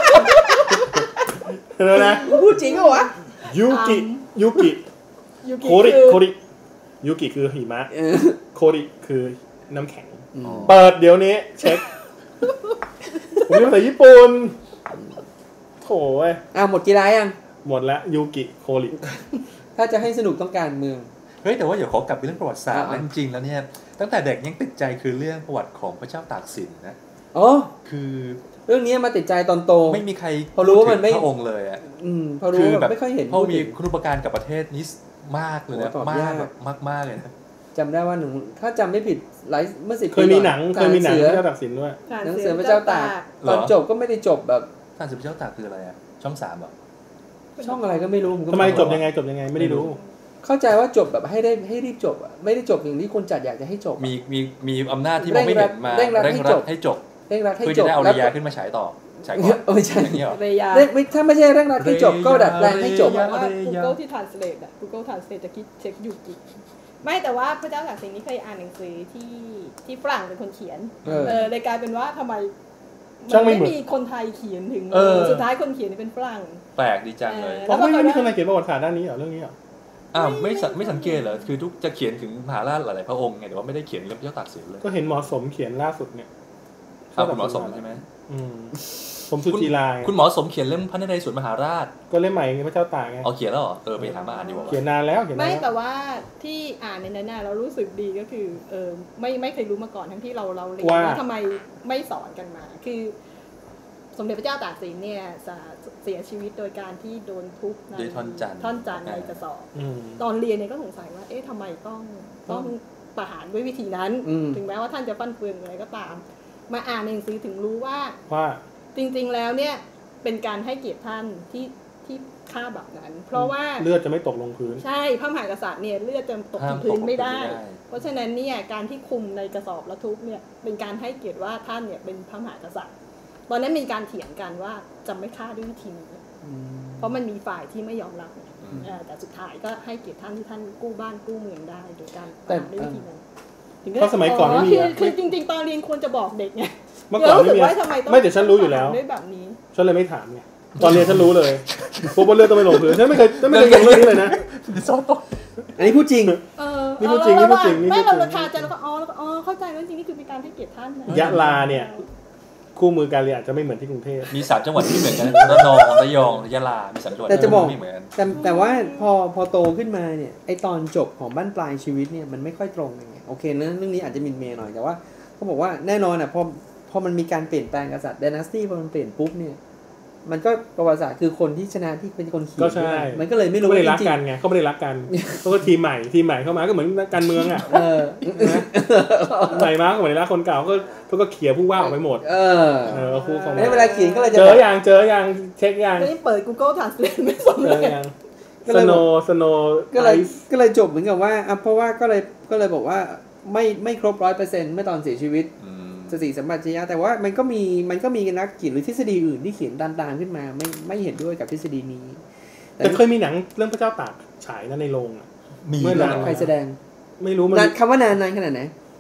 Speaker 2: เห็นไหมนะ
Speaker 3: พูดจริงเหรอวะ
Speaker 2: ยูกิยูกิโคริโคริยูกิคือหิมะโคริคือน้ำแข็งเปิดเดี๋ยวนี้เช็คผมเรียนภาษาญี่ปุ่นโถ่เว้ย
Speaker 3: อ้าวหมดกีฬายัง
Speaker 2: หมดแล้วยูกิโคริ
Speaker 3: ถ้าจะให้สนุกต้องการเมือง
Speaker 1: เฮ้ยแต่ว่าเดี๋ยวขอกลับไปเรื่องประวัติศาสตร์จริงๆแล้วเนี่ยตั้งแต่เด็กยังติดใจคือเรื่องประวัติของพระเจ้าตากสินนะ
Speaker 3: อ๋อ
Speaker 1: คือ
Speaker 3: เรื่องนี้มาติดใจตอนโต
Speaker 1: ไม่มีใคร
Speaker 3: พอรู้ว่ามันไม่
Speaker 1: พระองค์เลยอ่ะ
Speaker 3: อืมพอรู้แบบไม่ค่อยเห็น
Speaker 1: เพราะมีคุณูปการกับประเทศนี้มากเลยนะมากแบบมากๆเลยนะ
Speaker 3: จำได้ว่าหนึ่งถ้าจำไม่ผิดหลายเมื่อสิบปี
Speaker 2: เคยมีหนังเคยมีหนังพระเจ้าตากสินด้วย
Speaker 3: หนังเสือพระเจ้าตากตอนจบก็ไม่ได้จบแบบ
Speaker 1: หนังเสือพระเจ้าตากคืออะไรอ่ะช่องสามเหรอ
Speaker 3: ช่องอะไรก็ไม่รู้
Speaker 2: ทำไมจบยังไงจบยังไงไม่ได้รู้
Speaker 3: เข้าใจว่าจบแบบให้ได้ให้รีบจบอ่ะไม่ได้จบอย่างที่คนจัดอยากจะให้จบ
Speaker 1: มีมีมีอำนาจที่มองไม่เห็นมาเร่งรัดให้จบ
Speaker 3: เร่งรัดให้จบ
Speaker 1: เพื่อจะได้เอาเรียขึ้นมาฉายต่อฉายก่อน
Speaker 3: ไม่ใช่
Speaker 1: อย่างนี้หรอ
Speaker 3: เรียถ้าไม่ใช่เร่งรัดให้จบก็ดัดแปลงให้จบ
Speaker 4: ว่า Google ที่ translate อ่ะ Google translate จะคิดเช็คยูกิไม่แต่ว่าพระเจ้าตากสินนี่เคยอ่านหนังสือที่ที่ฝรั่งเป็นคนเขียนเออเลยกลายเป็นว่าทำไมมันไม่มีคนไทยเขียนถึงสุดท้ายคนเขียนนี่เป็นฝรั่ง
Speaker 1: แปลกดีจังเลย
Speaker 2: เพราะไม่มีคนไทยเขียนประวัติศาสตร์ด้านนี้เหรอเรื่องนี้เหรอ
Speaker 1: อ้าวไม่ไม่สังเกตเหรอคือทุกจะเขียนถึงมหาราชหลายๆพระองค์ไงแต่ว่าไม่ได้เขียนเรื่องพระเจ้าตากสินเลย
Speaker 2: ก็เห็นหมอสมเขียนล่าสุดเนี่ย
Speaker 1: อ้าวคุณหมอสมใช่ไหม
Speaker 2: อืมผมสุธีลา
Speaker 1: คุณหมอสมเขียนเล่มพระนเรศวรมหาราช
Speaker 2: ก็เล่มใหม่พระเจ้าตากไง
Speaker 1: เอาเขียนแล้วเหรอเออไปหามาอ่านดีกว่า
Speaker 2: เขียนนานแล้วเขียน
Speaker 4: ไม่แต่ว่าที่อ่านในนั้นน่ะเรารู้สึกดีก็คือเออไม่ไม่เคยรู้มาก่อนทั้งที่เราเราเรียนว่าทำไมไม่สอนกันมาคือสมเด็จพระเจ้าตากสินเนี่ยเสียชีวิตโดยการที่โดนทุบ
Speaker 1: โดยท่อนจันทร์
Speaker 4: ท่อนจันทร์ในกระสอบตอนเรียนเนี่ยก็สงสัยว่าเอ๊ะทำไมต้องต้องประหารด้วยวิธีนั้นถึงแม้ว่าท่านจะฟันเฟืองอะไรก็ตามมาอ่านหนังสือถึงรู้ว่า
Speaker 2: ว่า
Speaker 4: จริงๆแล้วเนี่ยเป็นการให้เกียรติท่านที่ที่ฆ่าแบบนั้นเพราะว่า
Speaker 2: เลือดจะไม่ตกลงพื้น
Speaker 4: ใช่พระมหากษัตริย์เนี่ยเลือดจะตกลงพื้นไม่ได้เพราะฉะนั้นเนี่ยการที่คุมในกระสอบแล้วทุบเนี่ยเป็นการให้เกียรติว่าท่านเนี่ยเป็นพระมหากษัตริย์ตอนนั้นมีการเถียงกันว่าจะไม่ฆ่าด้วยวิธีนี้เพราะมันมีฝ่ายที่ไม่ยอมรับแต่สุดท้ายก็ให้เกียรติท่านที่ท่านกู้บ้านกู้เมืองได้โดยการทำด้วยวิธีนั้น
Speaker 2: เพราะสมัยก่อนไม่มี
Speaker 4: คือจริงๆตอนเรียนควรจะบอกเด็กไง
Speaker 2: เมื่อก่อนไม่มีไม่แต่ฉันรู้อยู่แล้วฉันเลยไม่ถามไงตอนเรียนฉันรู้เลยพวกเลือดต้องไม่ลงพื้นฉันไม่เคยไม่เคยลงเรื่องนี้เลยนะ
Speaker 3: อันนี้พูดจริง
Speaker 2: นี่พูดจริงนี่พูดจริงนี่
Speaker 4: ไม่เราราคาใจแล้วก็อ๋อแล้วก็อ๋อเข้าใจแล้วจริงนี่คือเป็นการให้เกียรติท่าน
Speaker 2: ยะลาเนี่ยคู่มือการเรียนอาจจะไม่เหมือนที่กรุงเทพ
Speaker 1: มีสามจังหวัดที่เหมือนกันระนองระยองยะลามีสามจังหวัด
Speaker 3: แต่จะบอกแต่แต่ว่าพอพอโตขึ้นมาเนี่ยไอตอนจบของบ้านปลายชีวิตเนี่ยมันไม่ค่อยตรงไงโอเคเรื่องนี้อาจจะมินเมย์หน่อยแต่ว่าเขาบอกว่าแน่นอนอ่ะพอพอมันมีการเปลี่ยนแปลงกษัตริย์ไดนาสตี้พอมันเปลี่ยนปุ๊บเนี่ยมันก็ประวัติศาสตร์คือคนที่ชนะที่เป็นคนเขียนมันก็เลยไม่รู้
Speaker 2: ไม่ได้รักกันไงเขาไม่ได้รักกันเขาก็ทีมใหม่ทีมใหม่เข้ามาก็เหมือนการเมืองอ่ะใหม่มาก็เหมือนรักคนเก่าก็เขาก็เขี่ยผู้ว่าออกไปหมด
Speaker 3: เออ
Speaker 2: เออคู่ของ
Speaker 3: เวลาเขียนก็เลยจะ
Speaker 2: เจออย่างเจออย่างเช็คอย่าง
Speaker 4: นี่เปิด Google Translate ไม่สนเลย
Speaker 2: สโนสโน
Speaker 3: ก็เลยก็เลยจบเหมือนกับว่าเพราะว่าก็เลยก็เลยบอกว่าไม่ไม่ครบ ร้อยเปอร์เซ็นต์ เมื่อตอนเสียชีวิตสติสัมปชัญญะแต่ว่ามันก็มีมันก็มีนักเขียนหรือทฤษฎีอื่นที่เขียนตามๆขึ้นมาไม่ไม่เห็นด้วยกับทฤษฎีนี้
Speaker 2: แต่เคยมีหนังเรื่องพระเจ้าตากฉายนะในโรงอ่ะ
Speaker 3: เมื่อนานใครแสดง
Speaker 2: ไม่รู้
Speaker 3: มันคำว่านานนานขนาดไหน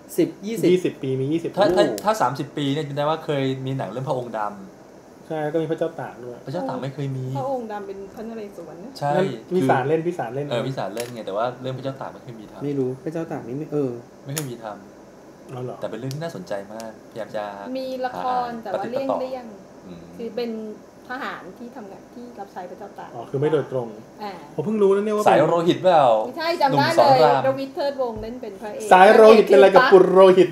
Speaker 3: สิบ ยี่สิบ
Speaker 2: ยี่สิบปีมียี่สิบ
Speaker 1: ถ้าถ้าถ้าสามสิบปีเนี่ยจำได้ว่าเคยมีหนังเรื่องพระองค์ดำ
Speaker 2: ใช่ก็มีพระเจ้าตากด้วย
Speaker 1: พระเจ้าตากไม่เคยมี
Speaker 4: พระองค์ดำเป็นพระนเรศวร
Speaker 1: ใช่
Speaker 2: พิสารเล่นพิสารเล่น
Speaker 1: เออพิสารเล่นไงแต่ว่าเรื่องพระเจ้าตากไม่เคยมีทำ
Speaker 3: ไม่รู้พระเจ้าตากนี่ไม่เออ
Speaker 1: ไม่เคยมีท
Speaker 2: ำอ๋อเหรอ
Speaker 1: แต่เป็นเรื่องที่น่าสนใจมากพยายามจะ
Speaker 4: มีละครแต่ว่าเลี่ยงเลี่ยงคือเป็นทหารที่ทำงานที่รับใช้พระเจ้าตาก
Speaker 2: อ๋อคือไม่โดยตรงผมเพิ่งรู้นะเนี่ยว่า
Speaker 1: สายโรหิตเปล่า
Speaker 4: ไม่ใช่จำได้เลยดวิดเทิร์ดวงเล่นเป็นพระเอก
Speaker 2: สายโรหิตเป็นอะไรกับปุโรหิต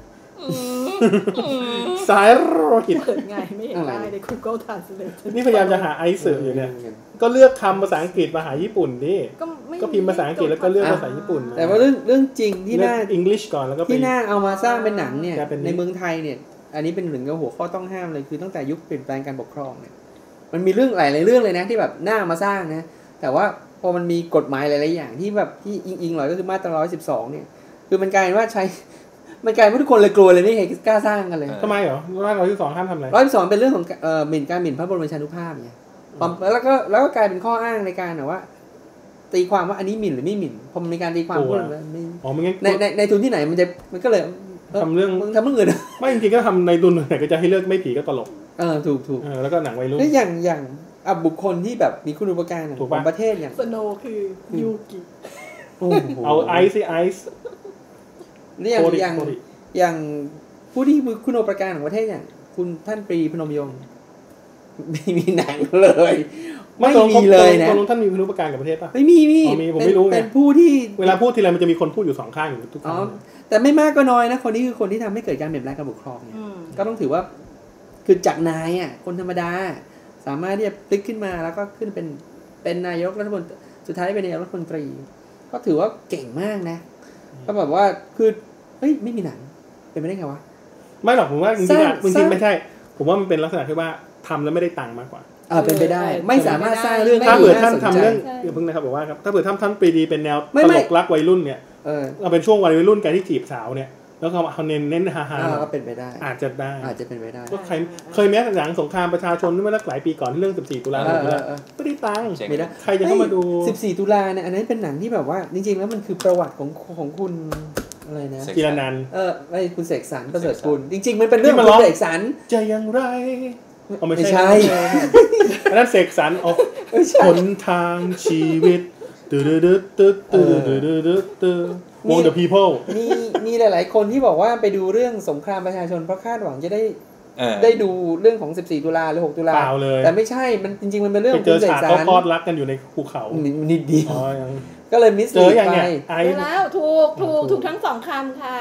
Speaker 2: สายโรหิต
Speaker 4: เปิดไงไม่เห็นได้ใน Google Translate
Speaker 2: นี่พยายามจะหาไอซ์เสิร์ชอยู่เนี่ยก็เลือกคำภาษาอังกฤษมาหาญี่ปุ่นดิก็พิมพ์ภาษาอังกฤษแล้วก็เลือกภาษาญี่ปุ่น
Speaker 3: แต่ว่าเรื่องเรื่องจริงที่น่า
Speaker 2: English ก่อนแล้วก็
Speaker 3: ที่น่าเอามาสร้างเป็นหนังเนี่ยในเมืองไทยเนี่ยอันนี้เป็นหนึ่งในหัวข้อต้องห้ามเลยคือตั้งแต่ยุคเปลี่ยนแปลงการปกครองเนี่ยมันมีเรื่องหลายๆเรื่องเลยนะที่แบบน่ามาสร้างนะแต่ว่าพอมันมีกฎหมายหลายๆอย่างที่แบบที่อิงๆหน่อยก็คือมาตราหนึ่งร้อยสิบสองเนี่ยคือมันกลายเป็นว่าใช้มันกลายเป็นทุกคนเลยกลัวเลยไม่ใครกล้าสร้างกันเลย
Speaker 2: ทำไมเหรอว่าร้อยสิบสองห้ามทำอะไร
Speaker 3: ร้อยสิบสองเป็นเรื่องของเอ่อหมิ่นการหมิ่นพระบรมชานุภาพไงแล้วก็แล้วก็กลายเป็นข้ออ้างในการว่าตีความว่าอันนี้หมิ่นหรือไม่หมิ่นพอมีการตีความพูดไม่
Speaker 2: อ๋อมัน
Speaker 3: ในในในทุนที่ไหนมันจะมันก็เลย
Speaker 2: ทำเรื่อง
Speaker 3: มึงทำเรื่องอื่น
Speaker 2: ไม่จริงๆก็ทำในทุนไหนก็จะให้เลือกไม่ผีก็ตลก
Speaker 3: เออถูกถูก
Speaker 2: เออแล้วก็หนังวัยรุ่น
Speaker 3: แล้วอย่างอย่างอ่ะบุคคลที่แบบมีคุณูปการของประเทศอย่าง
Speaker 4: สโนคือยูกิ
Speaker 2: เอาไอซ์สิไอซ์
Speaker 3: นี่อย่างอย่างอย่างผู้ที่มีคุณูปการของประเทศอย่างคุณท่านปรีพนมยงค์ไม่มีหนังเลยไม่มีเลยนะ
Speaker 2: ท่านมีคุณูปการกับประเทศป่ะ
Speaker 3: ไม่มีมี
Speaker 2: ผมไม่รู้ไง
Speaker 3: เป็นผู้ที่
Speaker 2: เวลาพูดทีไรมันจะมีคนพูดอยู่สองข้างอยู่ทุกครั้ง
Speaker 3: แต่ไม่มากก็น้อยนะคนนี้คือคนที่ทำให้เกิดการเปลี่ยนแปลงการปกครองเนี่ยก็ต้องถือว่าคือจากนายอ่ะคนธรรมดาสามารถที่จะพลิกขึ้นมาแล้วก็ขึ้นเป็นเป็นนายกรัฐมนตรีสุดท้ายเป็นนายกรัฐมนตรีก็ถือว่าเก่งมากนะก็แบบว่าคือเฮ้ยไม่มีหนังเป็นไปได้ไงวะ
Speaker 2: ไม่หรอกผมว่าจริงๆจริงๆไม่ใช่ผมว่ามันเป็นลักษณะที่ว่าทำแล้วไม่ได้ตังค์มากกว่า
Speaker 3: เออเป็นไปได้ไม่สามารถสร้างเรื่อง
Speaker 2: ถ้าเผื่อท่านทำเรื่องเดี๋ยวเพิ่งนะครับบอกว่าครับถ้าเผื่อท่านท่านปรีดีเป็นแนวตลกรักวัยรุ่นเนี่ยเออเอาเป็นช่วงวัยรุ่นการที่จีบสาวเนี่ยแล้วเขาเขาเน้นเน้นฮาฮา
Speaker 3: ก็เป็นไปได้
Speaker 2: อาจจะได้
Speaker 3: อาจจะเป็นไปได้
Speaker 2: ก็เคยเคยแม้แต่หนังสงครามประชาชนเมื่อหลายปีก่อนที่เรื่องสิบสี่ตุลาไม่ได้ตังค์
Speaker 3: ไม่ได้
Speaker 2: ใครจะเข้ามาดู
Speaker 3: สิบสี่ตุลาเนี่ยอันนั้นเป็นหนังที่แบบว่าจริงๆแล้วมันคือประวัติของของคุณอะไรนะ
Speaker 2: จิรนันท์
Speaker 3: เออไอ้คุณเสกสรรประเสริฐกุลจริงๆมันเป็นเรื่องของเสกสรร
Speaker 2: จะอย่างไรอ๋อไม่ใช่อันนั้นเสกสรรอ๋อหนทางชีวิตตึ๊ดตึ๊ดตึ๊ดตึ๊ดตึ๊ดตึ๊ดตึ๊ดวง The People
Speaker 3: มีมีหลายๆคนที่บอกว่าไปดูเรื่องสงครามประชาชนเพราะคาดหวังจะได้ได้ดูเรื่องของสิบสี่ตุลาหรือหกตุลาแต่ไม่ใช่มันจริงๆมันเป็นเรื่องของคุณเสกสรร
Speaker 2: เขาพอดรักกันอยู่ในภูเขา
Speaker 3: นิดเดียวก็เลยมิสลีดไป
Speaker 4: แล้วถูกถูกถูกทั้งสองคำค่ะ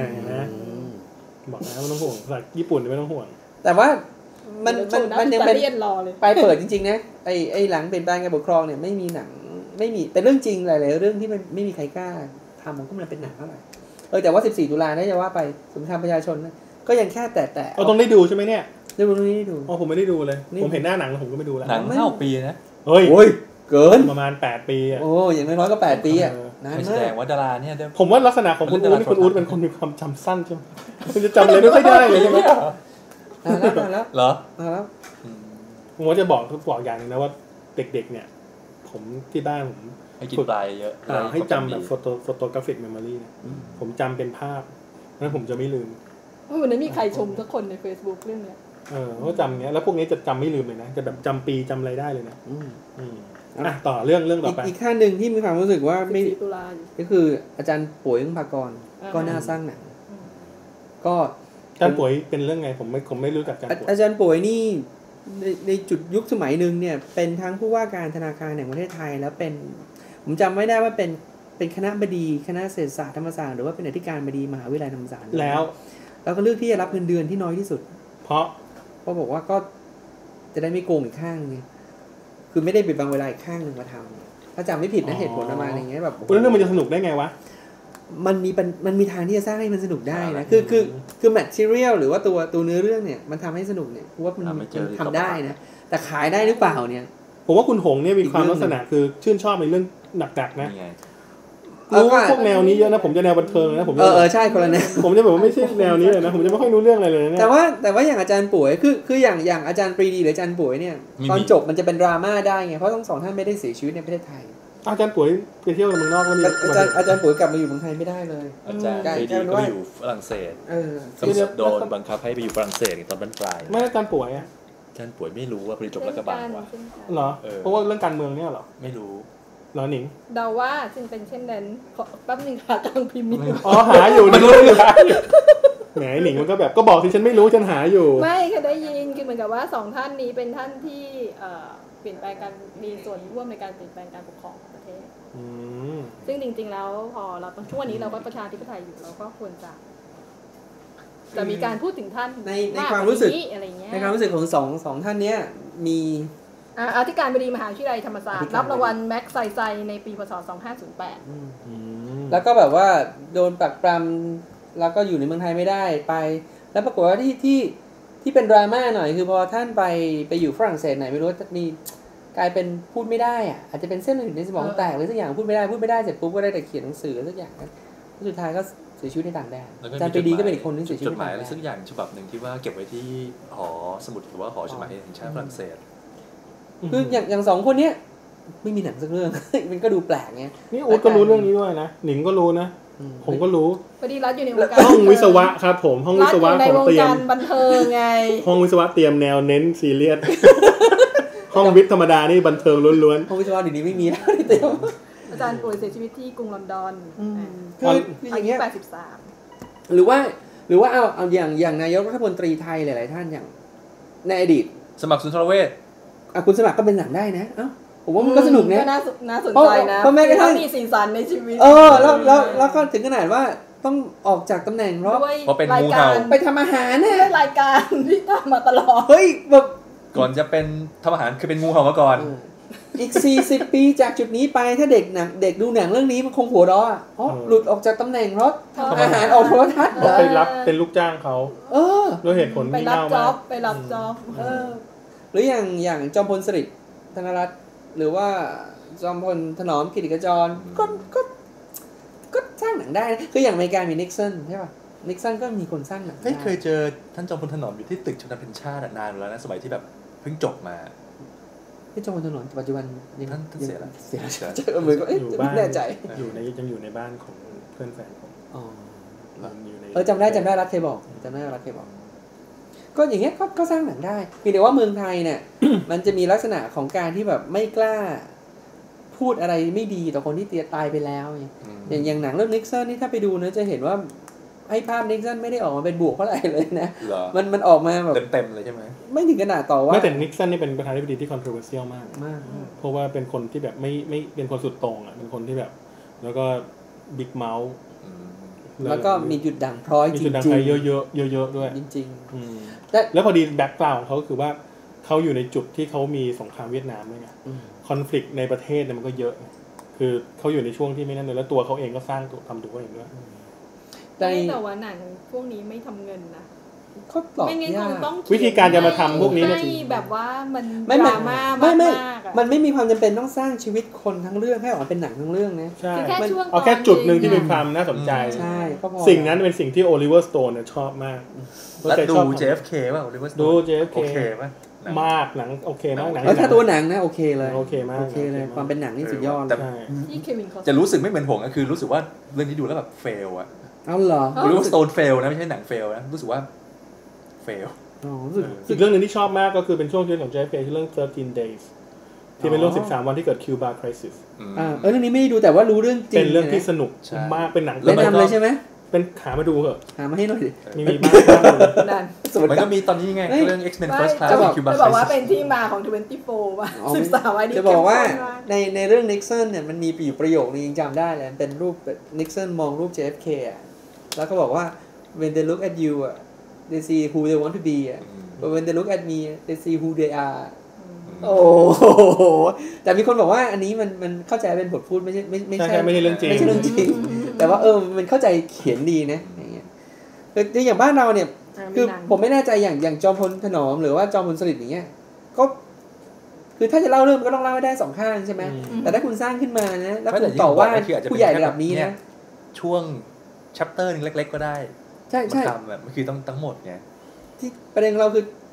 Speaker 2: บอกแล้วไม่ต้องห่วงภาษาญี่ปุ่นไม่ต้องห่วง
Speaker 3: แต่ว่ามันมันมันยังเป็นไปเปิดจริงๆนะไอไอหลังเปลี่ยนแปลงการปกครองเนี่ยไม่มีหนังไม่มีเป็นเรื่องจริงหลายๆเรื่องที่มันไม่มีใครกล้าทำมันก็มันเป็นหนังเท่าไหร่เออแต่ว่าสิบสี่ตุลาเนี่ยจะว่าไปสงครามประชาชนก็ยังแค่แต่แต่
Speaker 2: เราต้องได้ดูใช่ไหมเนี่ย
Speaker 3: ได้ดูนี่ดู
Speaker 2: อ๋อผมไม่ได้ดูเลยผมเห็นหน้าหนังแล้วผมก็ไม่ดูแล้ว
Speaker 1: หนังเท่าปีนะ
Speaker 2: เฮ้ย
Speaker 3: โอ้ยเกิน
Speaker 2: ประมาณแปดปีอ่ะ
Speaker 3: โอ้อย่างน้อยๆก็แปดปีอ่ะ
Speaker 1: นานมากแสดงว่าดาราเนี่ย
Speaker 2: ผมว่าลักษณะของคุณอู๊ดนี่คุณอู๊ดเป็นคนมีความจำสั้นใช่ไหมคุณจะจำอะไรไม่ค่อยได้เลยใช่ไหม
Speaker 3: นานแล้วนานแล้ว
Speaker 1: เหรอ
Speaker 3: นานแล้ว
Speaker 2: ผมว่าจะบอกบอกอย่างนึงนะว่าเด็กๆเนี่ยผมที่บ้านผม
Speaker 1: ให้กินปลายเยอะ
Speaker 2: ให้จำแบบโฟโต้โฟโตกราฟิกเมมโมรีเนี่ยผมจำเป็นภาพนั้นผมจะไม่ลืม
Speaker 4: วันนั้นมีใครชมสักคนใน Facebook เรื่องเนี้ย
Speaker 2: เออเขาจำเนี้ยแล้วพวกนี้จะจำไม่ลืมเลยนะจะแบบจำปีจำอะไรได้เลยนะอืมอ่ะต่อเรื่องเรื่องต่อไป
Speaker 3: อีกขั้นหนึ่งที่มีความรู้สึกว่าไม่ก็คืออาจารย์ป่วยอึ้งภากรก็น่าสร้างหนังก็
Speaker 2: อาจารย์ป่วยเป็นเรื่องไงผมไม่ผมไม่รู้จักอาจารย์ป่วย
Speaker 3: อาจารย์ป่วยนี่ในในจุดยุคสมัยหนึ่งเนี่ยเป็นทั้งผู้ว่าการธนาคารแห่งประเทศไทยแล้วเป็นผมจำไม่ได้ว่าเป็นเป็นคณะบดีคณะเศรษฐศาสตร์ธรรมศาสตร์หรือว่าเป็นอธิการบดีมหาวิทยาลัยธรรมศาสตร์
Speaker 2: แล้ว
Speaker 3: แล้วก็เลือกที่จะรับเงินเดือนที่น้อยที่สุด
Speaker 2: เพราะ
Speaker 3: เพราะบอกว่าก็จะได้ไม่โกงอีกข้างนึงคือไม่ได้ปิดบังเวลาอีกข้างนึงมาทำถ้าจำไม่ผิดนะเหตุผลประมาณอย่างเงี้ยแบบ
Speaker 2: เรื่องมันจะสนุกได้ไงวะ
Speaker 3: มันมีมันมีทางที่จะสร้างให้มันสนุกได้นะคือคือคือ material หรือว่าตัวตัวเนื้อเรื่องเนี่ยมันทำให้สนุกเนี่ยว่ามันทำได้นะแต่ขายได้หรือเปล่าเนี่ย
Speaker 2: ผมว่าคุณหงเนี่ยมีความลักษณะคือชื่นชอบในเรื่องหนักๆนะรู้พวกแนวนี้เยอะนะผมจะแนวบันเทิงนะผม
Speaker 3: เออเออใช่คนละแนว
Speaker 2: ผมจะแบบว่าไม่ใช่แนวนี้เลยนะผมจะไม่ค่อยรู้เรื่องอะไรเลยนะ
Speaker 3: แต่ว่าแต่ว่าอย่างอาจารย์ป่วยคือคืออย่างอย่างอาจารย์ปรีดีหรืออาจารย์ป่วยเนี่ยตอนจบมันจะเป็นดราม่าได้ไงเพราะทั้งสองท่านไม่ได้เสียชีวิตในประเทศไทย
Speaker 2: อาจารย์ปุ๋ยไปเที่ยวเมืองนอกแล้วมี
Speaker 3: อาจารย์อาจารย์ปุ๋ยกลับมาอยู่เมืองไทยไม่ได้เลย
Speaker 1: อาจารย์ไปดีก็ไปอยู่ฝรั่งเศส
Speaker 3: เออ
Speaker 1: โดนบังคับให้ไปอยู่ฝรั่งเศสตอนบั้นปลาย
Speaker 2: ไม่อาจารย์ป่วยอ่ะ
Speaker 1: อาจารย์ป่วยไม่รู้ว่าพอดีจบรัฐบาลว่ะ
Speaker 2: เหรอเพราะว่าเรื่องการเมืองเนี่ยเหรอ
Speaker 1: ไม่รู้
Speaker 2: เหรอหนิง
Speaker 4: เดาว่าจึงเป็นเช่นนั้นแป๊บนึงค่ะกำลังพิมพ์อยู่
Speaker 2: อ๋อหาอยู่ไม่รู้อยู่แหมหนิงมันก็แบบก็บอกที่ฉันไม่รู้ฉันหาอยู่
Speaker 4: ไม่ค่ะได้ยินคือเหมือนกับว่าสองท่านนี้เป็นท่านที่เปลี่ยนแปลงการมีส่วนร่วมในการเปลี่ยนแปลงการปกครองประเทศซึ่งจริงๆแล้วพอเราตอนช่วงนี้เราก็ประชาธิปไตยอยู่เราก็ควรจะจะมีการพูดถึงท่าน
Speaker 3: ในในความรู้สึก
Speaker 4: อะไรเงี้ย
Speaker 3: ในความรู้สึกของสองสองท่านเนี้ยมี
Speaker 4: อธิการบดีมหาวิทยาลัยธรรมศาสตร์รับรางวัลแม็กไซไซในปีพ.ศ. สองพันห้าร้อยแปด
Speaker 3: แล้วก็แบบว่าโดนปรักปรำแล้วก็อยู่ในเมืองไทยไม่ได้ไปแล้วปรากฏว่าที่ที่ที่เป็นดราม่าหน่อยคือพอท่านไปไปอยู่ฝรั่งเศสไหนไม่รู้มีกลายเป็นพูดไม่ได้อ่ะอาจจะเป็นเส้นอื่นในสมองแตกหรือสักอย่างพูดไม่ได้พูดไม่ได้เสร็จปุ๊บก็ได้แต่เขียนหนังสือสักอย่างสุดท้ายก็เสียชีวิตในต่างแดนอาจารย์ปรีดีก็เป็นอีกคนที่เสียชีวิต
Speaker 1: จดหมายอะไรสักอย่างฉบับหนึ่งที่ว่าเก็บไว้ที่หอสมุดหรือว่าหอจดหมายแห่งชาติฝรั่งเศส
Speaker 3: คืออย่างอย่างสองคนเนี้ยไม่มีหนังสักเรื่องมันก็ดูแปลกไง
Speaker 2: นี่อู๊ดก็รู้เรื่องนี้ด้วยนะหนิงก็รู้นะผมก็รู้
Speaker 4: พอดีรัฐอยู่ในวงการ
Speaker 2: ห้องวิศวะครับผมห้องวิศวะของเตรียม
Speaker 4: บันเทิงไง
Speaker 2: ห้องวิศวะเตรียมแนวเน้นซีเรียสห้องวิทย์ธรรมดานี่บันเทิงล้วน
Speaker 3: ๆห้องวิศวะเดี๋ยวนี้ไม่มีแล้วเตรียม
Speaker 4: อาจารย์ป่วยเสียชีวิตที่กรุงลอนดอน
Speaker 3: คืออย่างเงี้ย
Speaker 4: แปดสิบสาม
Speaker 3: หรือว่าหรือว่าเอาเอาอย่างอย่างนายกรัฐมนตรีไทยหลายๆท่านอย่างในอดีต
Speaker 1: สมัครสุนทรเวช
Speaker 3: อ่ะคุณสมัครก็เป็นหนังได้นะเอ้าผมว่ามันก็สนุกนะ
Speaker 4: ก็น่าสนใจนะเพราะแม้กระทั่งมีสีสันในชีวิต
Speaker 3: เออแล้วแล้วแล้วก็ถึงขนาดว่าต้องออกจากตำแหน่งเพราะ
Speaker 1: เพราะเป็นงูเห่า
Speaker 3: ไปทำอาหารเนี่ย
Speaker 4: รายการที่ทำมาตลอด
Speaker 3: เฮ้ยแบบ
Speaker 1: ก่อนจะเป็นทำอาหารคือเป็นงูเห่ามาก่อน
Speaker 3: อีกสี่สิบปีจากจุดนี้ไปถ้าเด็กหนังเด็กดูหนังเรื่องนี้มันคงหัวเราะเพราะหลุดออกจากตำแหน่งเพราะทำอาหารออกโทรทัศน์
Speaker 2: ไปรับเป็นลูกจ้างเขา
Speaker 3: เออ
Speaker 2: ด้วยเหตุผล
Speaker 4: ที่เน่ามากไปรับจ็อบเออ
Speaker 3: หรืออย่างอย่างจอมพลสฤษดิ์ธนรัตน์หรือว่าจอมพลถนอมกิติขจรก็ก็ก็สร้างหนังได้คืออย่างอเมริกามีนิกสันใช่ป่ะนิกสันก็มีคนสร้างหนัง
Speaker 1: ไม่เคยเจอท่านจอมพลถนอมอยู่ที่ตึกชลประทานนานแล้วนะสมัยที่แบบเพิ่งจบมา
Speaker 3: ที่จอมพลถนอมปัจจุบัน
Speaker 1: ท่านเสียแล้ว
Speaker 3: เสียแล้วเจอมือก็เอ๊ะไม่แน่ใจ
Speaker 2: อยู่ในยังอยู่ในบ้านของเพื่อนแฟนผม
Speaker 3: อ๋อเออจำได้จำได้รัฐเคยบอกจำได้รัฐเคยบอกก็อย่างเงี้ยก็สร้างหนังได้เพียงแต่ว่าเมืองไทยเนี่ย มันจะมีลักษณะของการที่แบบไม่กล้าพูดอะไรไม่ดีต่อคนที่เตียตายไปแล้วอย่างอย่างหนังเรื่องนิกสันนี่ถ้าไปดูนะจะเห็นว่าให้ภาพนิกสันไม่ได้ออกมาเป็นบวกเท่าไหร่เลยนะมันมันออกมาแบบ
Speaker 1: เต็มๆเลยใช่ไหม
Speaker 3: ไม่ถึงขนาดต่อว่า
Speaker 2: ไม่แต่นิกสันนี่เป็นประธานาธิบดีที่ controversial มาก
Speaker 3: มาก
Speaker 2: เพราะว่าเป็นคนที่แบบไม่ไม่เป็นคนสุดโต่งอ่ะเป็นคนที่แบบแล้วก็บิ๊กเมาส์
Speaker 3: แล้วก็มีจุดด่างพร้อย
Speaker 2: จริงๆมีจุดด่างพร้อยเยอะๆเยอะๆด้วย
Speaker 3: จริง
Speaker 2: ๆแล้วพอดีแบ็คกราวด์ของเขาคือว่าเขาอยู่ในจุดที่เขามีสงครามเวียดนามด้วยไงคอนฟลิกต์ในประเทศเนี่ยมันก็เยอะคือเขาอยู่ในช่วงที่ไม่นั่นเลยแล้วตัวเขาเองก็สร้างตัวทำตัวเองด้วย
Speaker 4: แต่ว่าหนังพวกนี้ไม่ทำเงินนะ
Speaker 3: เขาตอบยาก
Speaker 2: วิธีการจะมาทำพวกนี้
Speaker 4: เนี่ยแบบว่ามันดราม่ามาก
Speaker 3: ไม่มันไม่มีความจำเป็นต้องสร้างชีวิตคนทั้งเรื่องให้ออกมาเป็นหนังทั้งเรื่องนะ
Speaker 2: ใช่เอาแค่จุดหนึ่งที่มีความน่าสนใจ
Speaker 3: ใช่ก็พอ
Speaker 2: สิ่งนั้นเป็นสิ่งที่โอลิเวอร์สโตนเนี่ยชอบมาก
Speaker 1: แล้วดู เจ เอฟ เค ป่ะโอลิเวอร์สโตน
Speaker 2: ดู เจ เอฟ เค
Speaker 1: โอเคป่ะ
Speaker 2: มากหนังโอเคมากหนัง
Speaker 3: ถ้าตัวหนังนะโอเคเลย
Speaker 2: โอเคมาก
Speaker 3: โอเคเลยความเป็นหนังนี่สุดยอด
Speaker 4: เลย
Speaker 1: จะรู้สึกไม่เหมือนผมก็คือรู้สึกว่าเรื่องนี้ดูแล้วแบบเฟลอะ
Speaker 3: เอาเหรอ
Speaker 1: รู้ว่าสโตนเฟลนะไม่ใช่หนังเฟลนะรู้สึกว่าเฟล
Speaker 2: อีกเรื่องนึงที่ชอบมากก็คือเป็นช่วงชีวิตของ เจ เอฟ เค ที่เรื่องthirteen days ที่เป็นเรื่องสิบสามวันที่เกิด Cuba Crisis
Speaker 3: อ่าเออเรื่องนี้ไม่ได้ดูแต่ว่ารู้เรื่องจริง
Speaker 2: เป็นเรื่องที่สนุกมากเป็นหนัง
Speaker 3: แนะนำเลยใช่ไหม
Speaker 2: เป็นหามาดูเหอะ
Speaker 3: หามาให้หน่อยดิ
Speaker 2: มีมีบ้าง
Speaker 1: มันก็มีตอนนี้ไงเรื่อง X-Men First Class
Speaker 4: จะบอกว่าเป็นที่มาของยี่สิบสี่ป่ะสิบสามวันนี้
Speaker 3: จะบอกว่าในในเรื่อง Nixon เนี่ยมันมีประโยคนึงยังจำได้เลยเป็นรูป Nixon มองรูป เจ เอฟ เค อ่ะแล้วก็บอกว่า when they look at you อ่ะ they see who they want to be อ่ะ but when they look at me they see who they are โอ้โหแต่มีคนบอกว่าอันนี้มันมันเข้าใจเป็นบทพูดไม่ใช่ไม่ไม่ใช่
Speaker 2: ไม่ใช่เรื่องจริง
Speaker 3: ไม่ใช่เรื่องจริงแต่ว่าเออมันเข้าใจเขียนดีนะอย่างเงี้ยคืออย่างบ้านเราเนี่ยคือผมไม่แน่ใจอย่างอย่างจอมพลถนอมหรือว่าจอมพลสฤษดิ์อย่างเงี้ยก็คือถ้าจะเล่าเรื่องก็ต้องเล่าให้ได้สองข้างใช่ไหมแต่ถ้าคุณสร้างขึ้นมานะแล้วคุณต่อว่าผู้ใหญ่ระดับนี้นะ
Speaker 1: ช่วงชัปเตอร์นึงเล็กๆก็ได้
Speaker 3: ใช่ใช่
Speaker 1: มันคือต้องทั้งหมดไง
Speaker 3: ที่ประเด็นเราคือ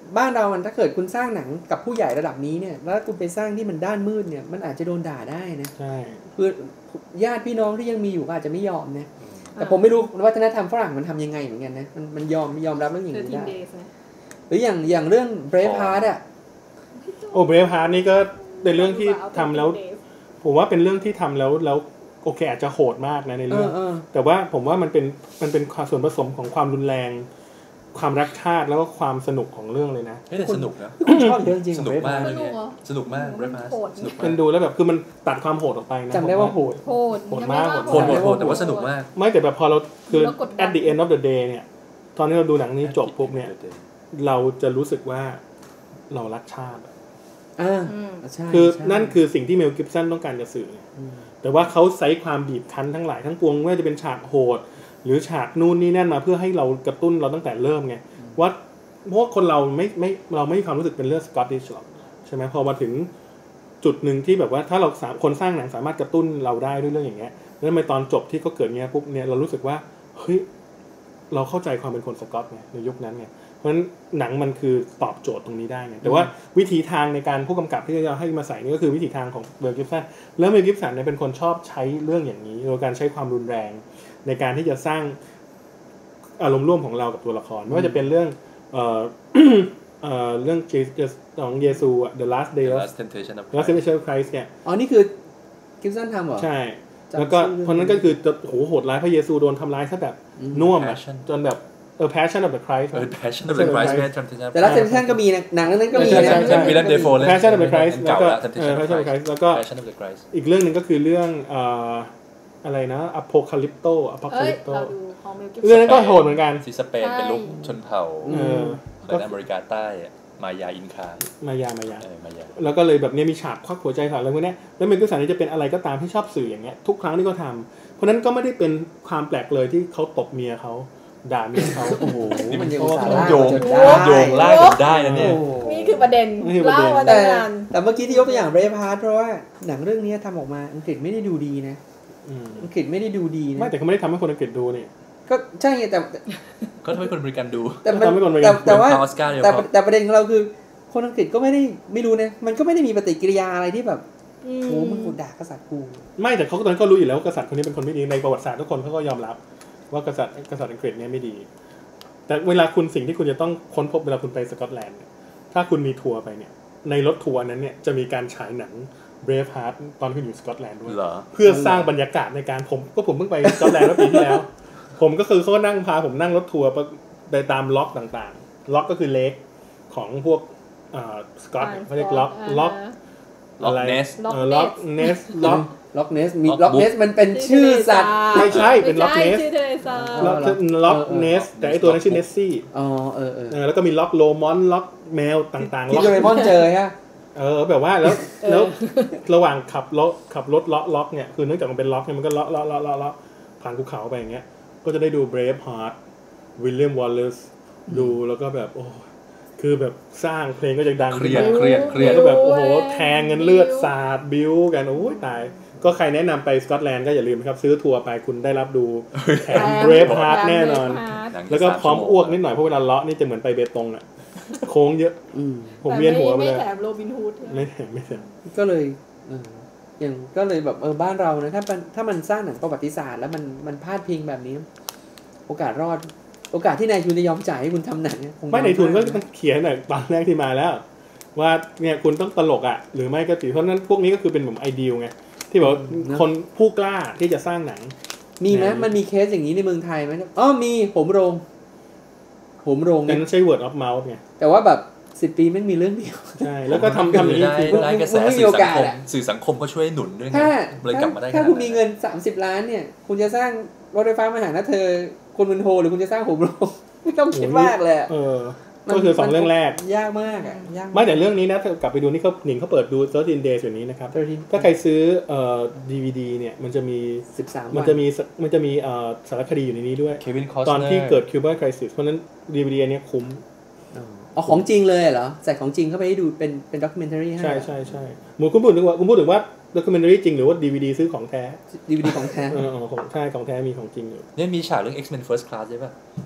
Speaker 3: บ้านเรามันถ้าเกิดคุณสร้างหนังกับผู้ใหญ่ระดับนี้เนี่ยแล้วคุณไปสร้างที่มันด้านมืดเนี่ยมันอาจจะโดนด่าได้นะ
Speaker 2: ใช่
Speaker 3: คือญาติพี่น้องที่ยังมีอยู่ก็อาจจะไม่ยอมนะแต่ผมไม่รู้วัฒนธรรมฝรั่งมันทำยังไงเหมือนกันนะมันมันยอมยอมรับเรื่องอย่างนี้ได้หรืออย่างอย่างเรื่อง Braveheart อ่ะ
Speaker 2: โอ้ Braveheart นี่ก็เป็นเรื่องที่ทำแล้วผมว่าเป็นเรื่องที่ทำแล้วแล้วโอเคอาจจะโหดมากนะในเรื่องแต่ว่าผมว่ามันเป็นมันเป็นส่วนผสมของความรุนแรงความรักชาติแล้วก็ความสนุกของเรื่องเลยนะ
Speaker 1: เฮ้ยสนุกนะ
Speaker 3: ชอบเยอะจริง
Speaker 1: สนุกมากเลยสนุกมากเรมาสนุก
Speaker 2: มันดูแล้วแบบคือมันตัดความโหดออกไปนะ
Speaker 3: จำได้ว่าโหด
Speaker 4: โหด
Speaker 2: โหดมาก
Speaker 1: โหดโหดแต่ว่าสนุกมาก
Speaker 2: ไม่แต่แบบพอเราคือ at the end of the day เนี่ยตอนนี้เราดูหนังนี้จบปุ๊บเนี่ยเราจะรู้สึกว่าเรารักชาติ
Speaker 3: อ่า
Speaker 2: คือนั่นคือสิ่งที่เมลกิฟสันต้องการจะสื่อแต่ว่าเขาใช้ความบีบคั้นทั้งหลายทั้งปวงไม่ว่าจะเป็นฉากโหดหรือฉากนู่นนี่นั่นมาเพื่อให้เรากระตุ้นเราตั้งแต่เริ่มไงว่าเพราะคนเราไม่ไม่เราไม่มีความรู้สึกเป็นเรื่องสกอตติชหรอกใช่ไหมพอมาถึงจุดหนึ่งที่แบบว่าถ้าเราสามคนสร้างหนังสามารถกระตุ้นเราได้ด้วยเรื่องอย่างเงี้ยแล้วในตอนจบที่เขาเกิดเงี้ยปุ๊บเนี่ยเรารู้สึกว่าเฮ้ยเราเข้าใจความเป็นคนสกอตไงในยุคนั้นไงเพราะฉะนั้นหนังมันคือตอบโจทย์ตรงนี้ได้ไงแต่ว่าวิธีทางในการผู้กำกับที่จะให้มาใส่นี่ก็คือวิธีทางของเมลกิฟสันแล้วเมลกิฟสันเนี่ยเป็นคนชอบใช้เรื่องอย่างนี้โดยการใช้ความรุนแรงในการที่จะสร้างอารมณ์ร่วมของเรากับตัวละครไม่ว่าจะเป็นเรื่องเอ่อเอ่อเรื่องของเยซูอ่ะ The Last Day of
Speaker 1: Last Temptation of
Speaker 2: Christ เนี่ย
Speaker 3: อ๋อนี่คือกิฟสันทำเหรอ
Speaker 2: ใช่แล้วก็เพราะนั้นก็คือโหโหดร้ายพระเยซูโดนทำร้ายซะแบบน่วมจนแบบเออ Passion of the Christ
Speaker 1: เออ Passion of the Christ แม่ Temptation
Speaker 3: แต่ Last Temptation ก็มีนะหนังนั้นก็มีนะ
Speaker 1: ใช่ๆมี Dead Fall เลย
Speaker 2: Passion of the Christ แล้วก็
Speaker 1: Passion
Speaker 2: of the Christ แล้วก็อีกเรื่องนึงก็คือเรื่องเอ่ออะไรนะ Apocalypto Apocalypto เรื่องนั้นก็โหดเหมือนกัน
Speaker 1: ที่สเปนเป็นลุกชนเผ่าเออในอเมริกาใต้มายาอินคาม
Speaker 2: ายามายาแล้วก็เลยแบบนี้มีฉากควักหัวใจถอดอะไรพวกนี้แล้วเมลกิฟสันนี่จะเป็นอะไรก็ตามที่ชอบสื่ออย่างเงี้ยทุกครั้งที่เขาทำเพราะนั้นก็ไม่ได้เป็นความแปลกเลยที่เขาตบเมียเขาด่าเมียเขาโอ้โห
Speaker 3: นี่มันโยง
Speaker 1: โยงโยงลากกันได้นะเนี่ย
Speaker 4: นี่คือประเด็นเล่ามา
Speaker 3: แต่แต่เมื่อกี้ที่ยกตัวอย่าง Braveheart เพราะว่าหนังเรื่องนี้ทำออกมาอังกฤษไม่ได้ดูดีนะอังกฤษไม่ได้ดูดีนะ
Speaker 2: ไม่แต่เขาไม่ได้ทำให้คนอังกฤษดูนี่
Speaker 3: ก็ใช่ไงแต่
Speaker 1: ก็ทำให้คนอเมริกันดู
Speaker 3: แต่แต่ว่าแต่แต่ประเด็นของเราคือคนอังกฤษก็ไม่ได้ไม่รู้นะมันก็ไม่ได้มีปฏิกิริยาอะไรที่แบบโอ้มึงกูด่ากษัตริย์กู
Speaker 2: ไม่แต่เขาตอนนั้นก็รู้อยู่แล้วว่ากษัตริย์คนนี้เป็นคนไม่ดีในประวัติศาสตร์ทุกคนเขาก็ยอมรับว่ากษัตริย์กษัตริย์อังกฤษเนี่ยไม่ดีแต่เวลาคุณสิ่งที่คุณจะต้องค้นพบเวลาคุณไปสกอตแลนด์ถ้าคุณมีทัวร์ไปเนี่ยในรถทัวร์นั้นเนี่ยจะมีการฉายหนัง Braveheart ตอนคุณอยู่สกอตแลนด์ด้วยเพื่อสร้างบรรยากาศในการผมก็ผมเพิ่งไปสกอตแลนด์เมื่อปีที่แล้วผมก็คือเขาก็นั่งพาผมนั่งรถทัวร์ไปตามล็อกต่างๆล็อกก็คือเลคของพวกอ่าสกอตเขาเรียกล็อกล็อก
Speaker 1: ล็อกเนส
Speaker 2: ล็อกเนสล็อก
Speaker 3: ล็อกเนสมีล็อกเนสมันเป็นชื่อสัตว์
Speaker 2: ไม่ใช่เป็นล็อกเนสล็อกล็อกเนสแต่ไอตัวนั้นชื่อเนสซี่
Speaker 3: อ๋อเออเออ
Speaker 2: แล้วก็มีล็อกโลมอนล็อกแมวต่างๆ
Speaker 3: ล็อกโดเรมอนเจอฮะ
Speaker 2: เออแบบว่าแล้วแล้วระหว่างขับรถขับรถเลาะล็อกเนี่ยคือเนื่องจากมันเป็นล็อกเนี่ยมันก็เลาะเลาะเลาะเลาะผ่านภูเขาไปอย่างเงี้ยก็จะได้ดู Braveheart วิลเลียมวอลเลซดูแล้วก็แบบโอ้คือแบบสร้างเพลงก็จะดัง
Speaker 1: เครียดเครียดเครียด
Speaker 2: ก็แบบโอ้โหแทงเงินเลือดสาดบิ้วกันโอ้ยตายก็ใครแนะนำไปสกอตแลนด์ก็อย่าลืมครับซื้อทัวร์ไปคุณได้รับดูแถม Braveheart แน่นอนแล้วก็พร้อมอ้วกนิดหน่อยเพราะเวลาเลาะนี่จะเหมือนไปเบตงอ่ะโค้งเยอะผมเวียนหัวไปเลย
Speaker 4: ไม่แถมโรบินฮูด
Speaker 2: ไม่แถมไม่แถม
Speaker 3: ก็เลยอย่างก็เลยแบบเออบ้านเรานะถ้าถ้ามันสร้างหนังประวัติศาสตร์แล้วมันมันพลาดพิงแบบนี้โอกาสรอดโอกาสที่นายทุนจะยอมจ่ายให้คุณทำหนัง
Speaker 2: ไม่นายทุนก็ต้องเขียนตอนแรกที่มาแล้วว่าเนี่ยคุณต้องตลกอ่ะหรือไม่ก็ติเพราะนั้นพวกนี้ก็คือเป็นเหมือนไอเดียไงที่บอกคนผู้กล้าที่จะสร้างหนัง
Speaker 3: มีไหมมันมีเคสอย่างนี้ในเมืองไทยไหมอ๋อมีผมโรงผมโรง
Speaker 2: นั่นใช้ word of mouth ไง
Speaker 3: แต่ว่าแบบสิบปีไม่มีเรื่องเดียว
Speaker 2: ใช่แล้วก็ทำทำอย่างนี้
Speaker 1: ได้กระแสสื่อสังคมสื่อสังคมก็ช่วยหนุนด้วยไงเลยกลับมาได้
Speaker 3: ถ้าคุณมีเงินสามสิบล้านเนี่ยคุณจะสร้างรถไฟฟ้ามาหานะเธอคนมันโฮหรือคุณจะสร้างผมโรงไม่ต้องคิดมากเลย
Speaker 2: เออก็คือสองเรื่องแรก
Speaker 3: ยากมากอ่ะยาก
Speaker 2: ไม่แต่เรื่องนี้นะกลับไปดูนี่เขาหนิงเขาเปิดดูสิบสาม days อย่างนี้นะครับถ้าใครซื้อเอ่อ ดี วี ดี เนี่ยมันจะมี
Speaker 3: สิบสาม
Speaker 2: มันจะมีมันจะมีเอ่อสารคดีอยู่ในนี้ด้วยตอนที่เกิด Cuba Crisis เพราะนั้น ดี วี ดี อันนี้คุ้ม
Speaker 3: อ๋อของจริงเลยเหรอใส่ของจริงเข้าไปให้ดูเป็นเป็นด็อกิเมนทารีให้
Speaker 2: ใช่ใช่ใช่หมูคุณพูดถึงว่าคุณพูดถึงว่าด็อกิเมนทารีจริงหรือว่า ดี วี ดี ซื้อของแท้
Speaker 3: ดี วี ดี ของแท้
Speaker 2: เออของใช่ของแท้มีของจริงอยู่
Speaker 1: เนี่ยมีฉากเรื่อง X-Men First Class ใช่ป่ะ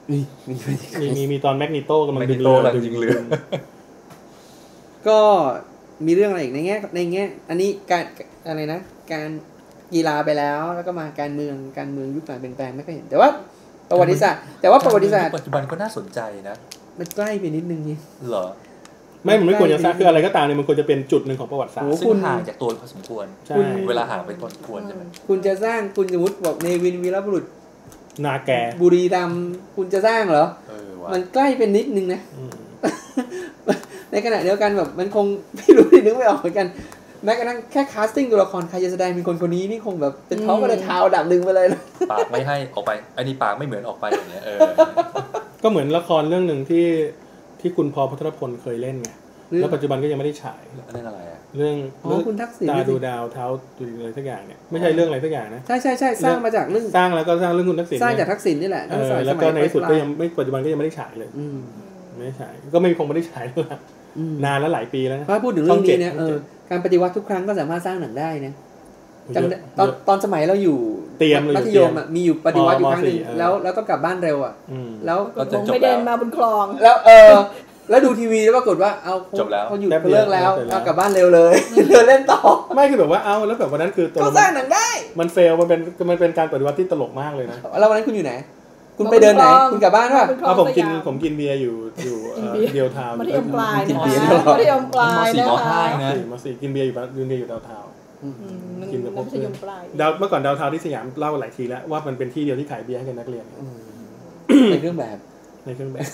Speaker 2: มีมีมีมีตอนแมกนิโตกำลังดึง
Speaker 1: เรือดึงเรือ
Speaker 3: ก็มีเรื่องอะไรอีกในแง่ในแง่อันนี้การอะไรนะการกีฬาไปแล้วแล้วก็มาการเมืองการเมืองยุคการเปลี่ยนแปลงไม่ค่อยเห็นแต่ว่าประวัติศาสตร์แต่ว่าประวัติศาสตร์
Speaker 1: ปัจจุบันก็น่าสนใจนะ
Speaker 3: มันใกล้ไปนิดนึงนี่
Speaker 1: เหรอ
Speaker 2: ไม่มันไม่ควรจะสร้างคืออะไรก็ตามเนี่ยมันควรจะเป็นจุดหนึ่งของประวัติศาสตร์
Speaker 1: ซึ่งห่างจากตัวพอสมควรเวลาห่างไปพอสมควรใช่ไหม
Speaker 3: คุณจะสร้างคุณสมมติบอกเนวินวีรบุรุษ
Speaker 2: นาแก
Speaker 3: บุรีรัมย์คุณจะสร้างเหรอมันใกล้เป็นนิดนึงนะในขณะเดียวกันแบบมันคงไม่รู้นึกไม่ออกเหมือนกันแม้กระทั่งแค่คาสติ้งตัวละครใครจะแสดงเป็นคนคนนี้นี่คงแบบเป็นเขาก็เลยเท้าดับดึงไปเลยนะ
Speaker 1: ปากไม่ให้ออกไปอันนี้ปากไม่เหมือนออกไปอย่างเงี้ยเออ
Speaker 2: ก็เหมือนละครเรื่องหนึ่งที่ที่คุณพอพัทรพลเคยเล่นไงแล้วปัจจุบันก็ยังไม่ได้ฉาย
Speaker 1: เรื่องอะไรอ่ะ
Speaker 2: เรื่อง
Speaker 3: อ๋อคุณทักษิณ
Speaker 2: ตาดูดาวเท้าดูอะไรสักอย่างเนี่ยไม่ใช่เรื่องอะไรสักอย่างนะ
Speaker 3: ใช่ใช่ใช่สร้างมาจากเรื่อง
Speaker 2: สร้างแล้วก็สร้างเรื่องคุณทักษิณ
Speaker 3: สร้างจากทักษิณนี่แหละ
Speaker 2: แล้วก็ในที่สุดก็ยังไม่ปัจจุบันก็ยังไม่ได้ฉายเลยไม่ได้ฉายก็ไม่คงไม่ได้ฉายแล้วนานแล้วหลายปีแล้วนะ
Speaker 3: ถ้าพูดถึงเรื่องนี้เนี่ยการปฏิวัติทุกครั้งก็สามารถสร้างหนังได้นะจำตอนตอนสมัยเราอยู่
Speaker 2: เตรียม
Speaker 3: มัธยมอ่ะมีอยู่ปฏิวัติอยู่ครั้งนึงแล้วแล้วต้องกลับบ้านเร็วอ่ะแล้ว
Speaker 4: ก็ไปเดินมาบนคลอง
Speaker 3: แล้วเออแล้วดูทีวีแล้วปรากฏว่าเอาเขาหยุดเขาเลิกแล้วเอากลับบ้านเร็วเลยเดินเล่นต่อ
Speaker 2: ไม่คือแบบว่าเอาแล้วแบบวันนั้นคือ
Speaker 3: ตัวเราสร้างหนังได้
Speaker 2: มันเฟลมันเป็นมันเป็นการปฏิวัติที่ตลกมากเลยนะ
Speaker 3: แล้ววันนั้นคุณอยู่ไหนคุณไปเดินไหนคุณกลับบ้านป่ะ
Speaker 2: เอาผมกินผมกินเบียร์อยู่อยู่เดียวทาวน์
Speaker 4: มัธยมปลาย
Speaker 3: กินเบียร์
Speaker 4: มัธยมปลายนะคะ
Speaker 2: มาสี่กินเบียร์อยู่ยืนเบียร์อยู่ดาวทาวน์
Speaker 4: กินกับพวกเพื่อน
Speaker 2: ดาวเมื่อก่อนดาวทาวน์ที่สยามเล่าหลายทีแล้วว่ามันเป็นที่เดียวที่ขายเบียร์ให้กับนักเรียน
Speaker 3: ในเครื่องแบบ
Speaker 2: ในเครื่องแบบ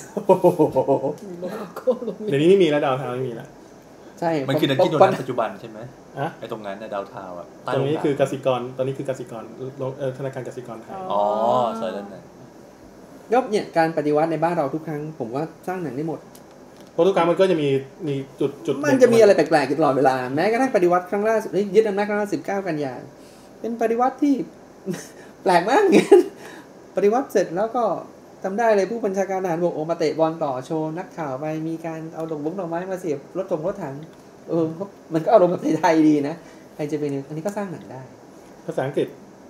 Speaker 2: เดี๋ยวนี้ไม่มีแล้วดาวทาวน์ไม่มีแล้ว
Speaker 3: ใช่
Speaker 1: มันคือนักกินโดนัทปัจจุบันใช่ไหมไอ้ตรงนั้นในดาวทาวน์อ่ะ
Speaker 2: ตรงนี้คือกสิกรตอนนี้คือกสิกรธนาคารกสิกรไทย
Speaker 1: อ๋อใช่แล้วนะ
Speaker 3: ยอบเนี่ยการปฏิวัติในบ้านเราทุกครั้งผมว่าสร้างหนังได้หมด
Speaker 2: เพราะทุกครั้งมันก็จะมีมีจุดจุด
Speaker 3: มันจะมีอะไรแปลกๆอยู่ตลอดเวลาแม้กระทั่งปฏิวัติครั้งล่าสุดยึดอำนาจครั้งล่าสุดสิบเก้ากันยายนเป็นปฏิวัติที่แปลกมากเงี้ยปฏิวัติเสร็จแล้วก็จำได้เลยผู้บัญชาการทหารบกออกมาเตะบอลต่อโชว์นักข่าวไปมีการเอาดอกบุ้งดอกไม้มาเสียบรถตรงรถถังเออมันก็อารมณ์แบบไทยๆดีนะใครจะเป็นอันนี้ก็สร้างหนังได้
Speaker 2: ภาษาอังกฤษ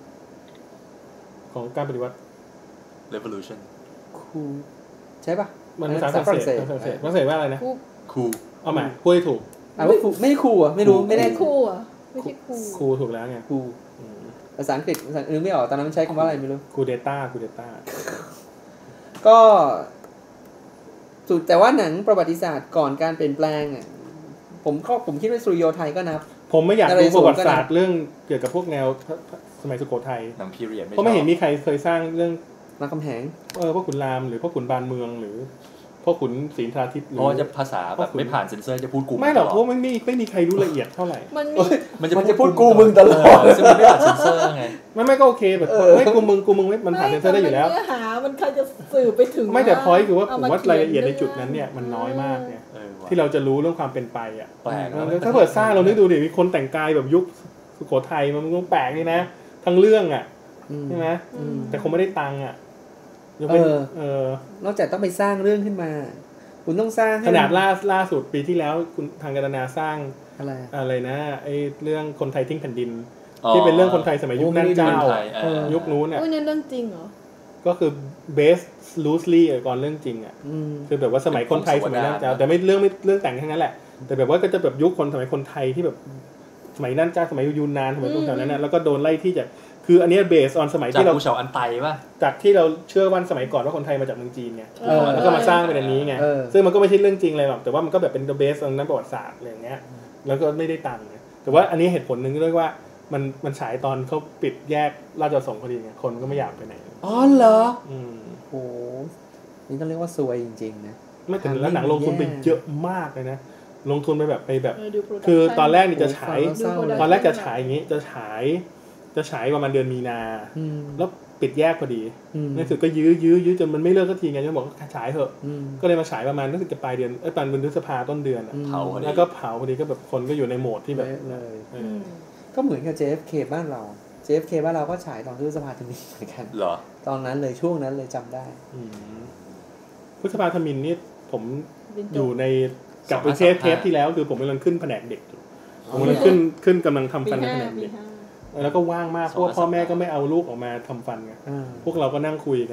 Speaker 2: ของการปฏิวัติ
Speaker 1: revolution
Speaker 3: คูใช่ป่ะ
Speaker 2: มันภาษาฝรั่งเศสฝรั่งเศสฝรั่งเศสว่าอะไรนะ
Speaker 1: คู
Speaker 2: เอาใหม่พูดให้ถูก
Speaker 3: อ่าว่าคูไม่ใช่คูอ่ะไม่รู้ไม่ได้
Speaker 4: คูอ่ะไม่ใช่คู
Speaker 2: คูถูกแล้วไง
Speaker 3: คูภาษาอังกฤษภาษาอื่นไม่ออกตอนนั้นมันใช้คำว่าอะไรไม่รู้
Speaker 2: คูเดต้าคูเดต้า
Speaker 3: ก็สุดแต่ว่าหนังประวัติศาสตร์ก่อนการเปลี่ยนแปลงอ่ะผมก็ผมคิดว่าสุริโยไทยก็นับ
Speaker 2: ผมไม่อยากดูประวัติศาสตร์เรื่องเกี่ยวกับพวกแนวสมัยสุโขทัย
Speaker 1: หนังพีเรียด
Speaker 2: เพราะไม่เห็นมีใครเคยสร้างเรื่อง
Speaker 3: รามคำแหง
Speaker 2: เออพวกขุนรามหรือพวกขุนบานเมืองหรือพวกขุนศรีธาทิต
Speaker 1: เพราะจะภาษาแบบไม่ผ่านเซ็นเซอร์จะพูดกู
Speaker 2: ไม่หรอกเพราะไม่มีไม่มีใครรู้ละเอียดเท่าไหร่
Speaker 3: มันจะพูดกูมึงตลอด
Speaker 1: ซึ่งมันไม่ผ่านเซ็นเซอร์ไง
Speaker 2: ไม่ไม่ก็โอเคแบบไม่กูมึงกูมึงไม่มันผ่านเซ็นเซอร์ได้อยู่แล้ว
Speaker 4: เนื้อหามันใครจะสื่อไปถึง
Speaker 2: ไม่แต่พอยต์คือว่าผมว่ารายละเอียดในจุดนั้นเนี่ยมันน้อยมากเนี่ยที่เราจะรู้เรื่องความเป็นไปอ่ะ
Speaker 1: แปลก
Speaker 2: ถ้าเปิดสร้างเรานึกดูดิมีคนแต่งกายแบบยุคสุโขทัยมันมันแปลกนี่นะทั้งเรื่องอ่ะใช่ไหมแต่คงไม่ได้ตังค์อ่ะ
Speaker 3: เออเออนอกจากต้องไปสร้างเรื่องขึ้นมาคุณต้องสร้าง
Speaker 2: ขนาดล่าล่าสุดปีที่แล้วคุณทางการนาสร้าง
Speaker 3: อะไร
Speaker 2: อะไรนะไอ้เรื่องคนไทยทิ้งแผ่นดินที่เป็นเรื่องคนไทยสมัยยุคนั่งเจ้ายุคนู้น
Speaker 4: เนี่ยโอ้ยเนี่ยเรื่องจริงเหรอ
Speaker 2: ก็คือ based loosely ก่อนเรื่องจริงอ่ะคือแบบว่าสมัยคนไทยสมัยนั่งเจ้าแต่ไม่เรื่องไม่เรื่องแต่งทั้งนั้นแหละแต่แบบว่าก็จะแบบยุคคนสมัยคนไทยที่แบบสมัยนั่งเจ้าสมัยยูนนานสมัยตรงแถวนั้นน่ะแล้วก็โดนไล่ที่จะคืออันนี้เบสออนสมัยที่เรา
Speaker 1: จากภูเฉาอันไตป่ะ
Speaker 2: จากที่เราเชื่อวันสมัยก่อนว่าคนไทยมาจากเมืองจีนไงแล้วก็มาสร้างเป็นอันนี้ไงซึ่งมันก็ไม่ใช่เรื่องจริงอะไรหรอกแต่ว่ามันก็แบบเป็นเบสออนนั้นประวัติศาสตร์อะไรอย่างเงี้ยแล้วก็ไม่ได้ตังค์แต่ว่าอันนี้เหตุผลนึงด้วยว่ามันมันฉายตอนเขาปิดแยกราชประสงค์พอดีไงคนก็ไม่อยากไปไหน
Speaker 3: อ๋อเหรออืมโหนี่ต้องเรียกว่าซวยจริงๆนะ
Speaker 2: ไม่แต่แล้วหนังลงทุนไปเยอะมากเลยนะลงทุนไปแบบไปแบบคือตอนแรกนี่จะฉายตอนแรกจะฉายอย่างนี้จะฉายจะฉายประมาณเดือนมีนาแล้วปิดแยกพอดีในสุดก็ยื้อยื้อยื้อจนมันไม่เลิกสักทีไงจะบอกฉายเถอะก็เลยมาฉายประมาณรู้สึกจะปลายเดือนเอ้ยปลายเดือนพฤษภาต้นเดือน
Speaker 1: เผา
Speaker 2: แล้วก็เผาพอดีก็แบบคนก็อยู่ในโหมดที่แบบ
Speaker 3: เลยก็เหมือนกับ เจ เอฟ เค บ้านเรา เจ เอฟ เค บ้านเราก็ฉายตอนพฤษภาธมิฬเหมือนกัน
Speaker 1: เหรอ
Speaker 3: ตอนนั้นเลยช่วงนั้นเลยจำได้
Speaker 2: พฤษภาธมิฬนี่ผมอยู่ในกับไปเทปเทปที่แล้วคือผมกำลังขึ้นแผนกเด็กผมกำลังขึ้นขึ้นกำลังทำฟันในแผนกเด็กแล้วก็ว่างมากเพราะพ่อแม่ก็ไม่เอาลูกออกมาทำฟันไงพวกเราก็นั่งคุยกันเฮ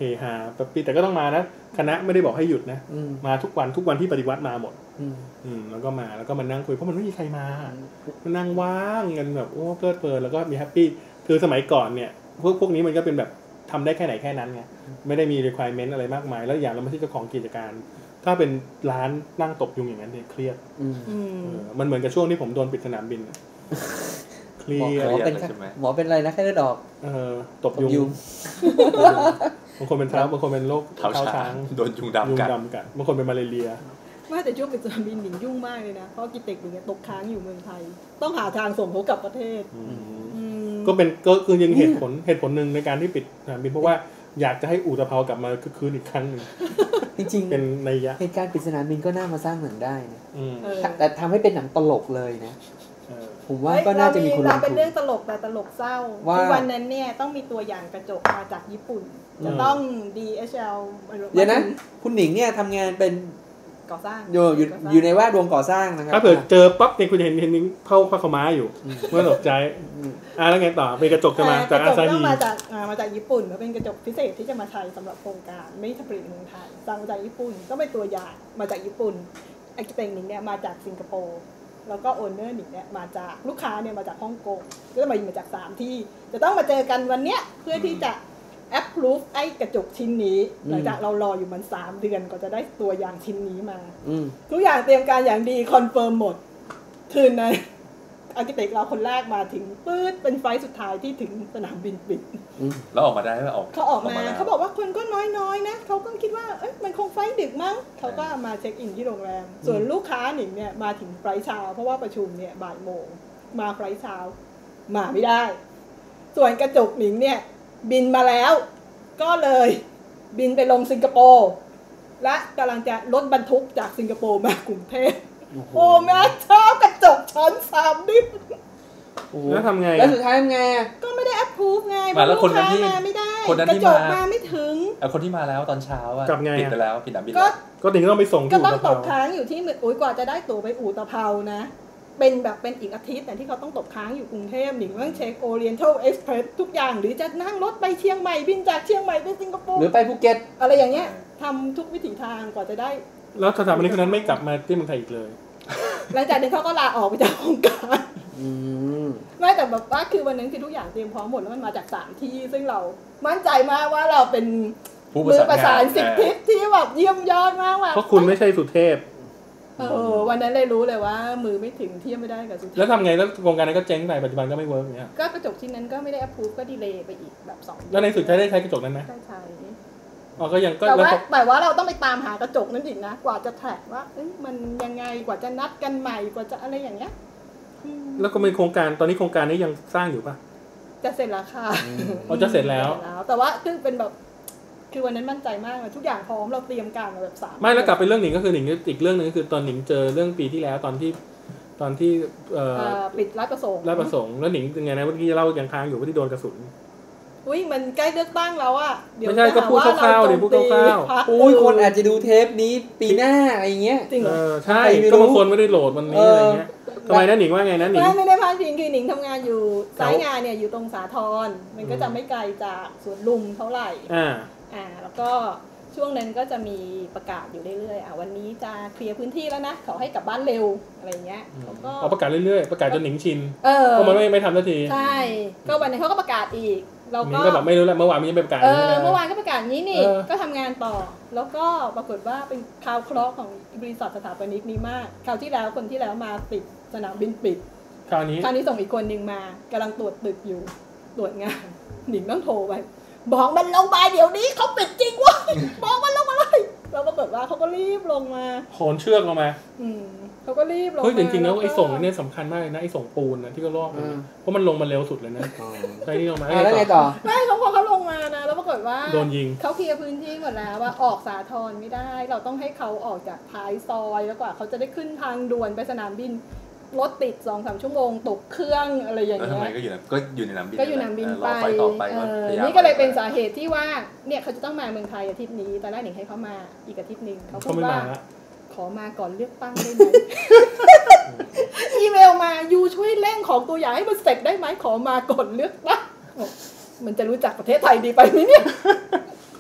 Speaker 2: ฮาแบบปีแต่ก็ต้องมานะคณะไม่ได้บอกให้หยุดนะมาทุกวันทุกวันที่ปฏิวัติมาหมดอืมแล้วก็มาแล้วก็มานั่งคุยเพราะมันไม่มีใครมามันนั่งว่างกันแบบโอ้เพลิดเพลินแล้วก็มีแฮปปี้คือสมัยก่อนเนี่ยพวกพวกนี้มันก็เป็นแบบทำได้แค่ไหนแค่นั้นไงไม่ได้มี requirement อะไรมากมายแล้วอย่างเราไม่ใช่เจ้าของกิจการถ้าเป็นร้านนั่งตบยุงอย่างนั้นเนี่ยเครียดมันเหมือนกับช่วงที่ผมโดนปิดสนามบินเครียด
Speaker 3: หมอเป็นหมอเป็นอะไรนะแค่เลือดออก
Speaker 2: เออตบยุงบางคนเป็นเท้าบางคนเป็นโรค
Speaker 1: เท้าช้างโดนยุงดำกัด
Speaker 2: บางคนเป็นมาเลเรีย
Speaker 4: ว่าแต่ช่วงปิดสนามบินหนิงยุ่งมากเลยนะเพราะกิเต็กหนิงตกค้างอยู่เมืองไทยต้องหาทางส่งเขากลับประเทศ
Speaker 2: ก็เป็นก็คือยังเหตุผลเหตุผลหนึ่งในการที่ปิดสนามบินเพราะว่าอยากจะให้อุตภาวกลับมาคืนอีกครั้งนึง
Speaker 3: จริงๆ
Speaker 2: เป็นนัยยะ
Speaker 3: เหตุการณ์ปิดสนามบินก็น่ามาสร้างหนังได้นะแต่ทำให้เป็นหนังตลกเลยนะผมว่าก็น่าจะมีคน
Speaker 4: ลงทุนเป็นเรื่องตลกแต่ตลกเศร้าที่วันนั้นเนี่ยต้องมีตัวอย่างกระจกมาจากญี่ปุ่นจะต้อง ดี เอช แอล
Speaker 3: เดี๋ยวนะคุณหนิงเนี่ยทำงานเป็น
Speaker 4: ก่อสร้าง
Speaker 3: อยู่อยู่ในแวดวงก่อสร้างนะครับ
Speaker 2: ถ้าเกิดเจอปั๊บเนี่ยคุณเห็นเห็นนิ้งเข้าผ้าขม้าอยู่เมื่อตกใจอ่ะแล้วไงต่อเป็นกระจกจะมาจากอาซาฮิ
Speaker 4: มาจากมาจากญี่ปุ่นเป็นกระจกพิเศษที่จะมาใช้สำหรับโครงการไม่ผลิตในเมืองไทยสั่งมาจากญี่ปุ่นก็เป็นตัวอย่างมาจากญี่ปุ่นไอ้เต็งหนิงเนี่ยมาจากสิงคโปร์แล้วก็โอนเนอร์หนิงเนี่ยมาจากลูกค้าเนี่ยมาจากฮ่องกงก็จะมาอยู่มาจากสามที่จะต้องมาเจอกันวันเนี้ยเพื่อที่จะapprove ไอ้กระจกชิ้นนี้หลังจากเรารออยู่มันสามเดือนก็จะได้ตัวอย่างชิ้นนี้มาทุกอย่างเตรียมการอย่างดีคอนเฟิร์มหมดคืนนั้นอาร์คิเต็กเราคนแรกมาถึงปื๊ดเป็นไฟสุดท้ายที่ถึงสนามบินปิด
Speaker 1: แล้วออกมาได้ไหมออก
Speaker 4: เขาออกมาเขาบอกว่าคนก็น้อยๆนะเขาก็คิดว่าเอ้ยมันคงไฟดึกมั้งเขาก็มาเช็คอินที่โรงแรมส่วนลูกค้าหนิงเนี่ยมาถึงไฟเช้าเพราะว่าประชุมเนี่ยบ่ายโมงมาไฟเช้ามาไม่ได้ส่วนกระจกหนิงเนี่ยบินมาแล้วก็เลยบินไปลงสิงคโปร์และกำลังจะรถบรรทุกจากสิงคโปร์มากรุงเทพโอ้แม่เช้ากระจกชั้นสามดิบ
Speaker 2: แล้วทำไง
Speaker 3: แล้วสุดท้ายทำไง
Speaker 4: ก็ไม่ได้แอปพูฟไง
Speaker 1: มาแล้วคนนั้นที่
Speaker 4: มาไม่ได้
Speaker 1: คนนั้นที่
Speaker 4: มาไม่ถึง
Speaker 1: เอาคนที่มาแล้วตอนเช้าอ่ะ
Speaker 2: ปิ
Speaker 1: ดไปแล้วปิดสนามบิน
Speaker 2: ก็ถึงต้องไปส่ง
Speaker 4: ก็ต้องตกค้างอยู่ที่โอ้ยกว่าจะได้ตั๋วไปอู่ตะเภานะเป็นแบบเป็นอีกอาทิตย์แต่ที่เขาต้องตกค้างอยู่กรุงเทพหนิงต้องเช็ค Oriental Express ทุกอย่างหรือจะนั่งรถไปเชียงใหม่บินจากเชียงใหม่ไปสิงคโปร์
Speaker 3: หรือไปภูเก็ต
Speaker 4: อะไรอย่างเงี้ยทำทุกวิถีทางกว่าจะได้
Speaker 2: แล้วสถาปนิกคนนั้นไม่กลับมาที่เมืองไทยอีกเลย
Speaker 4: หลังจากนั้นเขาก็ลาออกไปจากโครงการไม่แต่แบบว่าคือวันนั้นคือทุกอย่างเตรียมพร้อมหมดแล้วมันมาจากสามที่ซึ่งเรามั่นใจมากว่าเราเป็นมือประสานสิบทิศที่แบบเยี่ยมยอดมาก
Speaker 2: เพราะคุณไม่ใช่สุเทพ
Speaker 4: เออวันนั้นเลยรู้เลยว่ามือไม่ถึงเทียบไม่ได้กับสุเทพ
Speaker 2: แล้วทำไงแล้วโครงการนั้นก็เจ๊งไปปัจจุบันก็ไม่เวิร์กเนี่ย
Speaker 4: ก็กระจกชิ้นนั้นก็ไม่ได้ approve ก็ดีเลย์ไปอีกแบบสอง
Speaker 2: แล้วในสุดใช้ได้ใช้กระจกนั้นไหม
Speaker 4: ใช่ใช่
Speaker 2: อ๋อก็ยังก็
Speaker 4: แต่ว่าแต่ว่าเราต้องไปตามหากระจกนั้นอีกนะกว่าจะแทร็กว่าเอ้ยมันยังไงกว่าจะนัดกันใหม่กว่าจะอะไรอย่างเงี้ย
Speaker 2: แล้วก็เป็นโครงการตอนนี้โครงการนี้ยังสร้างอยู่ป่ะ
Speaker 4: จะเสร็จแล้วค่ะ
Speaker 2: อ๋อจะเสร็จแล้ว
Speaker 4: แต่ว่าคือเป็นแบบคือวันนั้นมั่นใจมากทุกอย่างพร้อมเราเตรียมการมาแบบสาม
Speaker 2: ไม่แล้วกลับไปเรื่องหนิงก็คือหนิงอีกเรื่องนึงก็คือตอนหนิงเจอเรื่องปีที่แล้วตอนที่ตอนที่
Speaker 4: ปิดราชประสงค์
Speaker 2: ราชประสงค์แล้วหนิงยังไงนะเมื่อกี้เล่ายังค้างอยู่ว่าที่โดนกระสุน
Speaker 4: อุ้ยมันใกล้เลือกตั้งแล้วอ่ะ
Speaker 2: เดี๋ยวไม่ใช่ก็พูดคร่าวๆเดี๋ยวพูดคร่าว
Speaker 3: ๆอุ้ยคนอาจจะดูเทปนี้ปีหน้าอะไรเงี้ย
Speaker 4: จริงเหรอ
Speaker 2: ใช่ก็บางคนไม่ได้โหลดมันนี้อะไรเงี้ยทำไมนะหนิงว่าไงนะหนิง
Speaker 4: ไม่ได้พาดพิงคือหนิงทำงานอยู่สายงานเนี่ยอยู่ตรงสาทรมันก็จะไม่ไกลจากสวนลุมเท่าไหร่อ่าอ่าแล้วก็ช่วงนั้นก็จะมีประกาศอยู่เรื่อยๆอ่ะวันนี้จะเคลียร์พื้นที่แล้วนะขอให้กลับบ้านเร็วอะไรเงี้ย
Speaker 2: เขาก็ประกาศเรื่อยๆประกาศจนหนิงชินเพราะมันไม่ไม่ทำสักที
Speaker 4: ใช่ก็วันนี้เขาก็ประกาศอีกเรา
Speaker 2: ก็ก็แบบไม่รู้แล้วเมื่อวานมันยังประกาศ
Speaker 4: เออเมื่อวานก็ประกาศนี้นี่ก็ทำงานต่อแล้วก็ปรากฏว่าเป็นข่าวเคราะห์ของบริษัทสถาปนิกนี้มากคราวที่แล้วคนที่แล้วมาติดสนามบินปิด
Speaker 2: คราวนี้
Speaker 4: คราวนี้ส่งอีกคนนึงมากำลังตรวจตึกอยู่ตรวจงานหนิงต้องโทรไปบอกมันลงมาเดี๋ยวนี้เขาปิดจริงวะบอกมันลงมาเลยแล้วปรากฏว่าเขาก็รีบลงมา
Speaker 2: โหนเชือกลงมา
Speaker 4: อืมเขาก็รีบลงมา
Speaker 2: เฮ้ยจริงๆแล้วไอ้ส่งเนี่ยสำคัญมากเลยนะไอ้ส่งปูนนะที่ก็ลอกเพราะมันลงมาเร็วสุดเลยนะใช่นี่ลงมา
Speaker 3: แล้วไงต่อ
Speaker 4: ไม่เขาพอเขาลงมานะแล้วปรากฏว่า
Speaker 2: โดนยิง
Speaker 4: เขาเคลียร์พื้นที่หมดแล้วว่าออกสาทรไม่ได้เราต้องให้เขาออกจากท้ายซอยแล้วกว่าเขาจะได้ขึ้นทางด่วนไปสนามบินรถติด สองถึงสาม ชั่วโมงตกเครื่องอะไรอย่างเงี้ย
Speaker 1: ทำไมก็อยู่ก็อยู่ในสนามบิน
Speaker 4: ก็อยู่สนามบินไปต่อไปนี่ก็เลยเป็นสาเหตุที่ว่าเนี่ยเขาจะต้องมาเมืองไทยอาทิตย์นี้ตอนแรกหนิงให้เขามาอีกอาทิตย์นึงเขาพูดว่าขอมาก่อนเลือกตั้งได้ไหมอีเมลมายูช่วยเร่งของตัวอย่างให้มันเสร็จได้ไหมขอมาก่อนเลือกตั้งมันจะรู้จักประเทศไทยดีไปไหมเนี่ย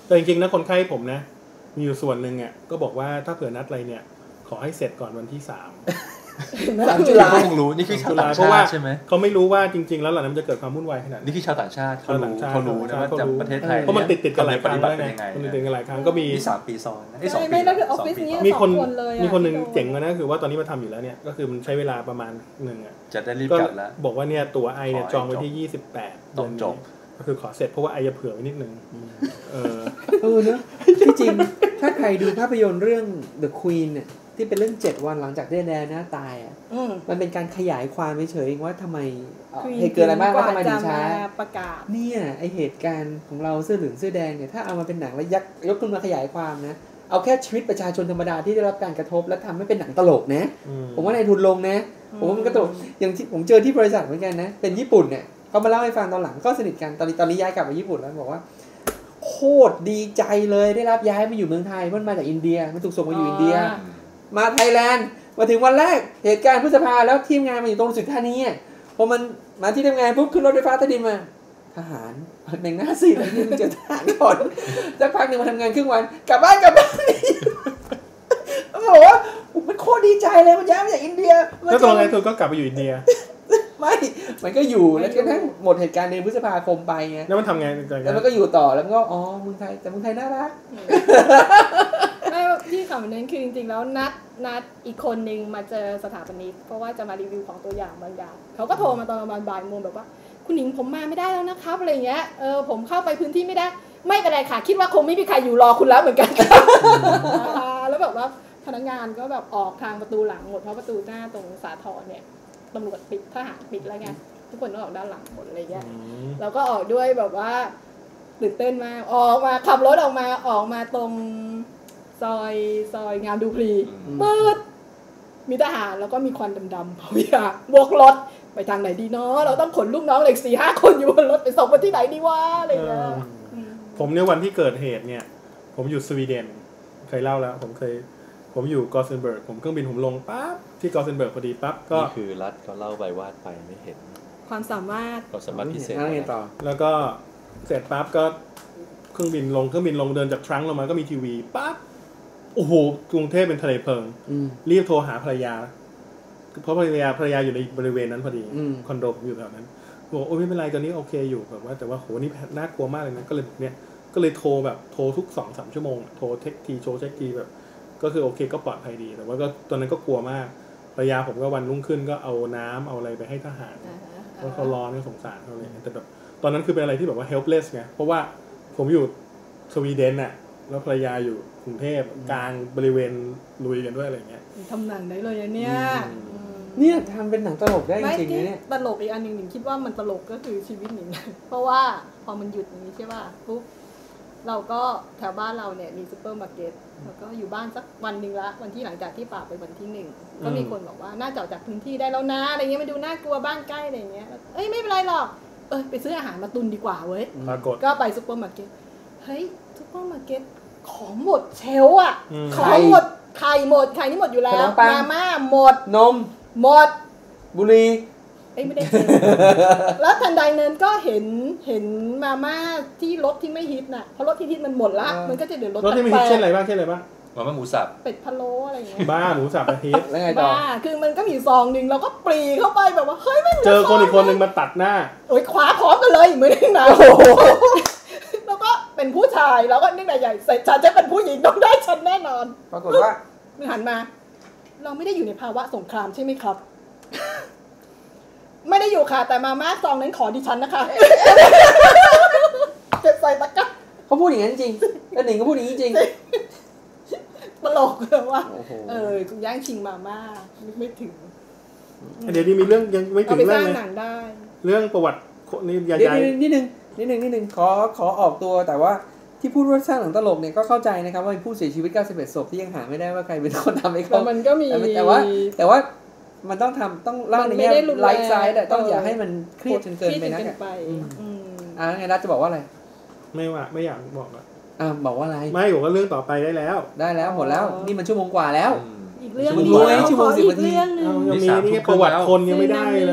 Speaker 2: แต่จริงๆนะคนไข้ผมนะมีอยู่ส่วนหนึ่งอ่ะก็บอกว่าถ้าเผื่อนัดอะไรเนี่ยขอให้เสร็จก่อนวันที่สาม
Speaker 1: สามจุฬาคงรู้นี่คือชาวต่างชาติใช่ไหม
Speaker 2: เขาไม่รู้ว่าจริงๆแล้วหลังนั้นจะเกิดความวุ่นวายขนาด
Speaker 1: นี่คือชาวต่างชาติเขารู้เขารู้นะว่าจะประเทศไทย
Speaker 2: เพราะมันติดติดกันหลายครั้งแล้วไงมันติดกันหลายครั้งก็มี
Speaker 1: สามปีซ้อนไอ้สองปี
Speaker 4: ไม่ได้คือออฟฟิศนี้
Speaker 2: มีคนมีคนหนึ่งเจ๋งนะคือว่าตอนนี้มาทำอยู่แล้วเนี่ยก็คือมันใช้เวลาประมาณหนึ่งอ่ะ
Speaker 1: จะได้รีบกลับแล้ว
Speaker 2: บอกว่าเนี่ยตัวไอเนี่ยจองไว้ที่ยี่สิบแปด
Speaker 1: ต้องจบ
Speaker 2: ก็คือขอเสร็จเพราะว่าไอจะเผื่อไว้นิดนึงเออ
Speaker 3: เออเนอะที่จริงถ้าใครดูภาพยนตร์เรื่อง The Queen เนี่ยที่เป็นเรื่องเจ็ดวันหลังจากได้แดนน่าตายอ่ะมันเป็นการขยายความเฉยๆว่าทำไมเหตุเกิดอะไรบ้างแล้วทำไมถึงช้า
Speaker 4: ประกาศ
Speaker 3: เนี่ยไอเหตุการณ์ของเราเสื้อเหลืองเสื้อแดงเนี่ยถ้าเอามาเป็นหนังแล้วยักยกขึ้นมาขยายความนะเอาแค่ชีวิตประชาชนธรรมดาที่ได้รับการกระทบแล้วทำให้เป็นหนังตลกนะผมว่าในทุนลงนะผมว่ามันก็ตลกอย่างที่ผมเจอที่บริษัทเหมือนกันนะเป็นญี่ปุ่นเนี่ยเขามาเล่าให้ฟังตอนหลังก็สนิทกันตอนนี้ตอนนี้ย้ายกลับมาญี่ปุ่นแล้วบอกว่าโคตรดีใจเลยได้รับย้ายมาอยู่เมืองไทยมันมาจากอินเดียมันถูกส่งมาอยู่อินเดียมาไทยแลนด์มาถึงวันแรกเหตุการณ์พฤษภาแล้วทีมงานมาอยู่ตรงสุดท่านี้พอมันมาที่ทำงานปุ๊บขึ้นรถไฟฟ้าใต้ดินมาทหารแบ่งหน้าสิเลยนี่มันเจอทหารก่อนสักพักหนึ่งมาทำงานครึ่งวันกลับบ้านกลับบ้านเขาบอกว่ามันโคตรดีใจเลยมันย้ายมาจากอินเดีย
Speaker 2: แล้วตอนไงเธอก็กลับไปอยู่อินเดีย
Speaker 3: ไม่มันก็อยู่แล้วจนทั้งหมดเหตุการณ์ในพฤษภาคมไปไง
Speaker 2: แล้วมันทำไง
Speaker 3: แล้วมันก็อยู่ต่อแล้วมันก็อ๋อเมืองไทยแต่เมืองไทยน่ารัก
Speaker 4: ไม่ที่ข่าวนั้นคือจริงๆแล้วนัดนัดอีกคนนึงมาเจอสถาปนิกเพราะว่าจะมารีวิวของตัวอย่างบางอย่างเขาก็โทรมาตอนประมาณบ่ายโมงแบบว่าคุณหญิงผมมาไม่ได้แล้วนะครับอะไรเงี้ยเออผมเข้าไปพื้นที่ไม่ได้ไม่เป็นไรค่ะคิดว่าคงไม่มีใครอยู่รอคุณแล้วเหมือนกันแล้วแบบว่าพนักงานก็แบบออกทางประตูหลังหมดเพราะประตูหน้าตรงสาทรเนี่ยตำรวจปิดทหารปิดแล้วไงทุกคนต้องออกด้านหลังหมดอะไรเงี้ยเราก็ออกด้วยแบบว่าตื่นเต้นมากออกมาขับรถออกมาออกมาตรงซอยซอยงามดูพลีปื๊ดมีทหารแล้วก็มีควันดำๆเขาอยากบวกรถไปทางไหนดีเนาะเราต้องขนลูกน้องเหล็กสี่ห้าคนอยู่บนรถไปส่งไปที่ไหนดีวะอะไรเงี้ย
Speaker 2: ผมในวันที่เกิดเหตุเนี่ยผมอยู่สวีเดนเคยเล่าแล้วผมเคยผมอยู่กอเซนเบิร์กผมเครื่องบินผมลงปั๊บที่กอเซนเบิร์กพอดีปั๊บก็
Speaker 1: นี่คือรัฐเขาเล่าไปวาดไปไม่เห็น
Speaker 4: ความสามารถ
Speaker 1: ความสามารถพิเศษ
Speaker 3: ต่อ
Speaker 2: แล้วก็เสร็จปั๊บก็เครื่องบินลงเครื่องบินลงเดินจากทรังก์ลงมาก็มีทีวีปั๊บโอ้โหกรุงเทพเป็นทะเลเพลิงรีบโทรหาภรรยาเพราะภรรยาภรรยาอยู่ในบริเวณนั้นพอดีคอนโดผมอยู่แถวนั้นบอกโอ้ไม่เป็นไรตอนนี้โอเคอยู่แบบว่าแต่ว่าโหนี่น่ากลัวมากเลยนะก็เลยเนี่ยก็เลยโทรแบบโทรทุก สองถึงสาม ชั่วโมงโทรเทคทีโชว์เช็คทีแบบก็คือโอเคก็ปลอดภัยดีแต่ว่าก็ตอนนั้นก็กลัวมากภรรยาผมก็วันรุ่งขึ้นก็เอาน้ำเอาอะไรไปให้ทหารเพราะเขาร้อนก็สงสารเขาเลยแต่แบบตอนนั้นคือเป็นอะไรที่แบบว่า helpless ไงเพราะว่าผมอยู่สวีเดนน่ะแล้วภรรยาอยู่กรุงเทพกลางบริเวณลุยกันด้วยอะไรเงี้ย
Speaker 4: ทำหนังได้เลยเนี่ย
Speaker 3: เนี่ยทำเป็นหนังตลกได้จริงๆเนี่ย
Speaker 4: ตลกอีกอันหนึ่งหนิงคิดว่ามันตลกก็คือชีวิตหนิงเพราะว่าพอมันหยุดอย่างนี้ใช่ป่ะปุ๊บเราก็แถวบ้านเราเนี่ยมีซุปเปอร์มาร์เก็ตแล้วก็อยู่บ้านสักวันนึงละวันที่หลังจากที่ป่าไปวันที่หนึ่งก็มีคนบอกว่าน่าจะออกจากพื้นที่ได้แล้วนะอะไรเงี้ยมันดูน่ากลัวบ้านใกล้อะไรเงี้ยเอ้ยไม่เป็นไรหรอกเออไปซื้ออาหารมาตุนดีกว่าเว้ยก็ไปซุปเปอร์มาร์เก็ตเฮ้ยซุปเปอร์มาร์เก็ตของหมดเชลอ่ะของหมดไข่หมดไข่นี่หมดอยู่แล้วมาม่าหมด
Speaker 3: นม
Speaker 4: หมด
Speaker 3: บุหรี่
Speaker 4: เอ้ยไม่ได้แล้วทันใดนั้นก็เห็นเห็นมาม่าที่รถที่ไม่ฮิตน่ะเพราะรถที่ฮิตมันหมดละมันก็จะเดือดรถ
Speaker 2: รถที่ไม่ฮิตเช่นอะไรบ้างเช่นอะไรบ้าง
Speaker 1: มาม่าหมูสับ
Speaker 4: เป็ดพะโล้อะไรอย่างเงี้ย
Speaker 2: บ้าหมูสับฮิต
Speaker 3: แล้วไงต่อ
Speaker 4: บ้าคือมันก็มีซองนึงเราก็ปรีเข้าไปแบบว่าเฮ้ยไม่
Speaker 2: เจอคนอีกคนนึงมาตัดหน้า
Speaker 4: โอ๊ยคว้าพร้อมกันเลยเหมือนกันแล้วก็เป็นผู้ชายแล้วก็นึกใหญ่ๆเสร็จฉันจะเป็นผู้หญิงต้องได้ฉันแน่นอน
Speaker 3: ปรากฏว่า
Speaker 4: หันมาเราไม่ได้อยู่ในภาวะสงครามใช่ไหมครับไม่ได้อยู่ค่ะแต่มาม่าซองนั้นขอดิฉันนะคะเก็บใส่ตะกร้า
Speaker 3: เขาพูดอย่างนั้นจริงแล้วหนิงก็พูดอย่างนี้จริง
Speaker 4: ตลกเลยว่าเออคุณย่างชิงมาม่าไม่ถึง
Speaker 2: เดี๋ยวนี้มีเรื่องยังไม่ถึงเรื่องเลยเรื่องประวัตินี่ใหญ่
Speaker 3: ๆนิดนึงนิดนึงนิดนึงขอขอออกตัวแต่ว่าที่พูดว่าสร้างหนังตลกเนี่ยก็เข้าใจนะครับว่ามีผู้เสียชีวิตเก้าสิบเอ็ดศพที่ยังหาไม่ได้ว่าใครเป็นคนทำให้เขา
Speaker 4: มันก็มี
Speaker 3: แต่ว่าแต่ว่ามันต้องทำต้องเล่าในแง่ไลฟ์ไซด์แต่ต้องอย่าให้มันเครียดจนเกินไปนะอ่าไงรัฐจะบอกว่าอะไร
Speaker 2: ไม่ว่าไม่อยากบอกอ่ะ
Speaker 3: อ่าบอกว่าอะไร
Speaker 2: ไม่บอกว่าเรื่องต่อไปได้แล้ว
Speaker 3: ได้แล้วหมดแล้วนี่มันชั่วโมงกว่าแล้ว
Speaker 4: อีกเรื่อง
Speaker 3: นึงชั่วโมงสิบนาที
Speaker 2: ยังมีนี่ประวัติคนยังไม่ได้เลย
Speaker 4: ซึ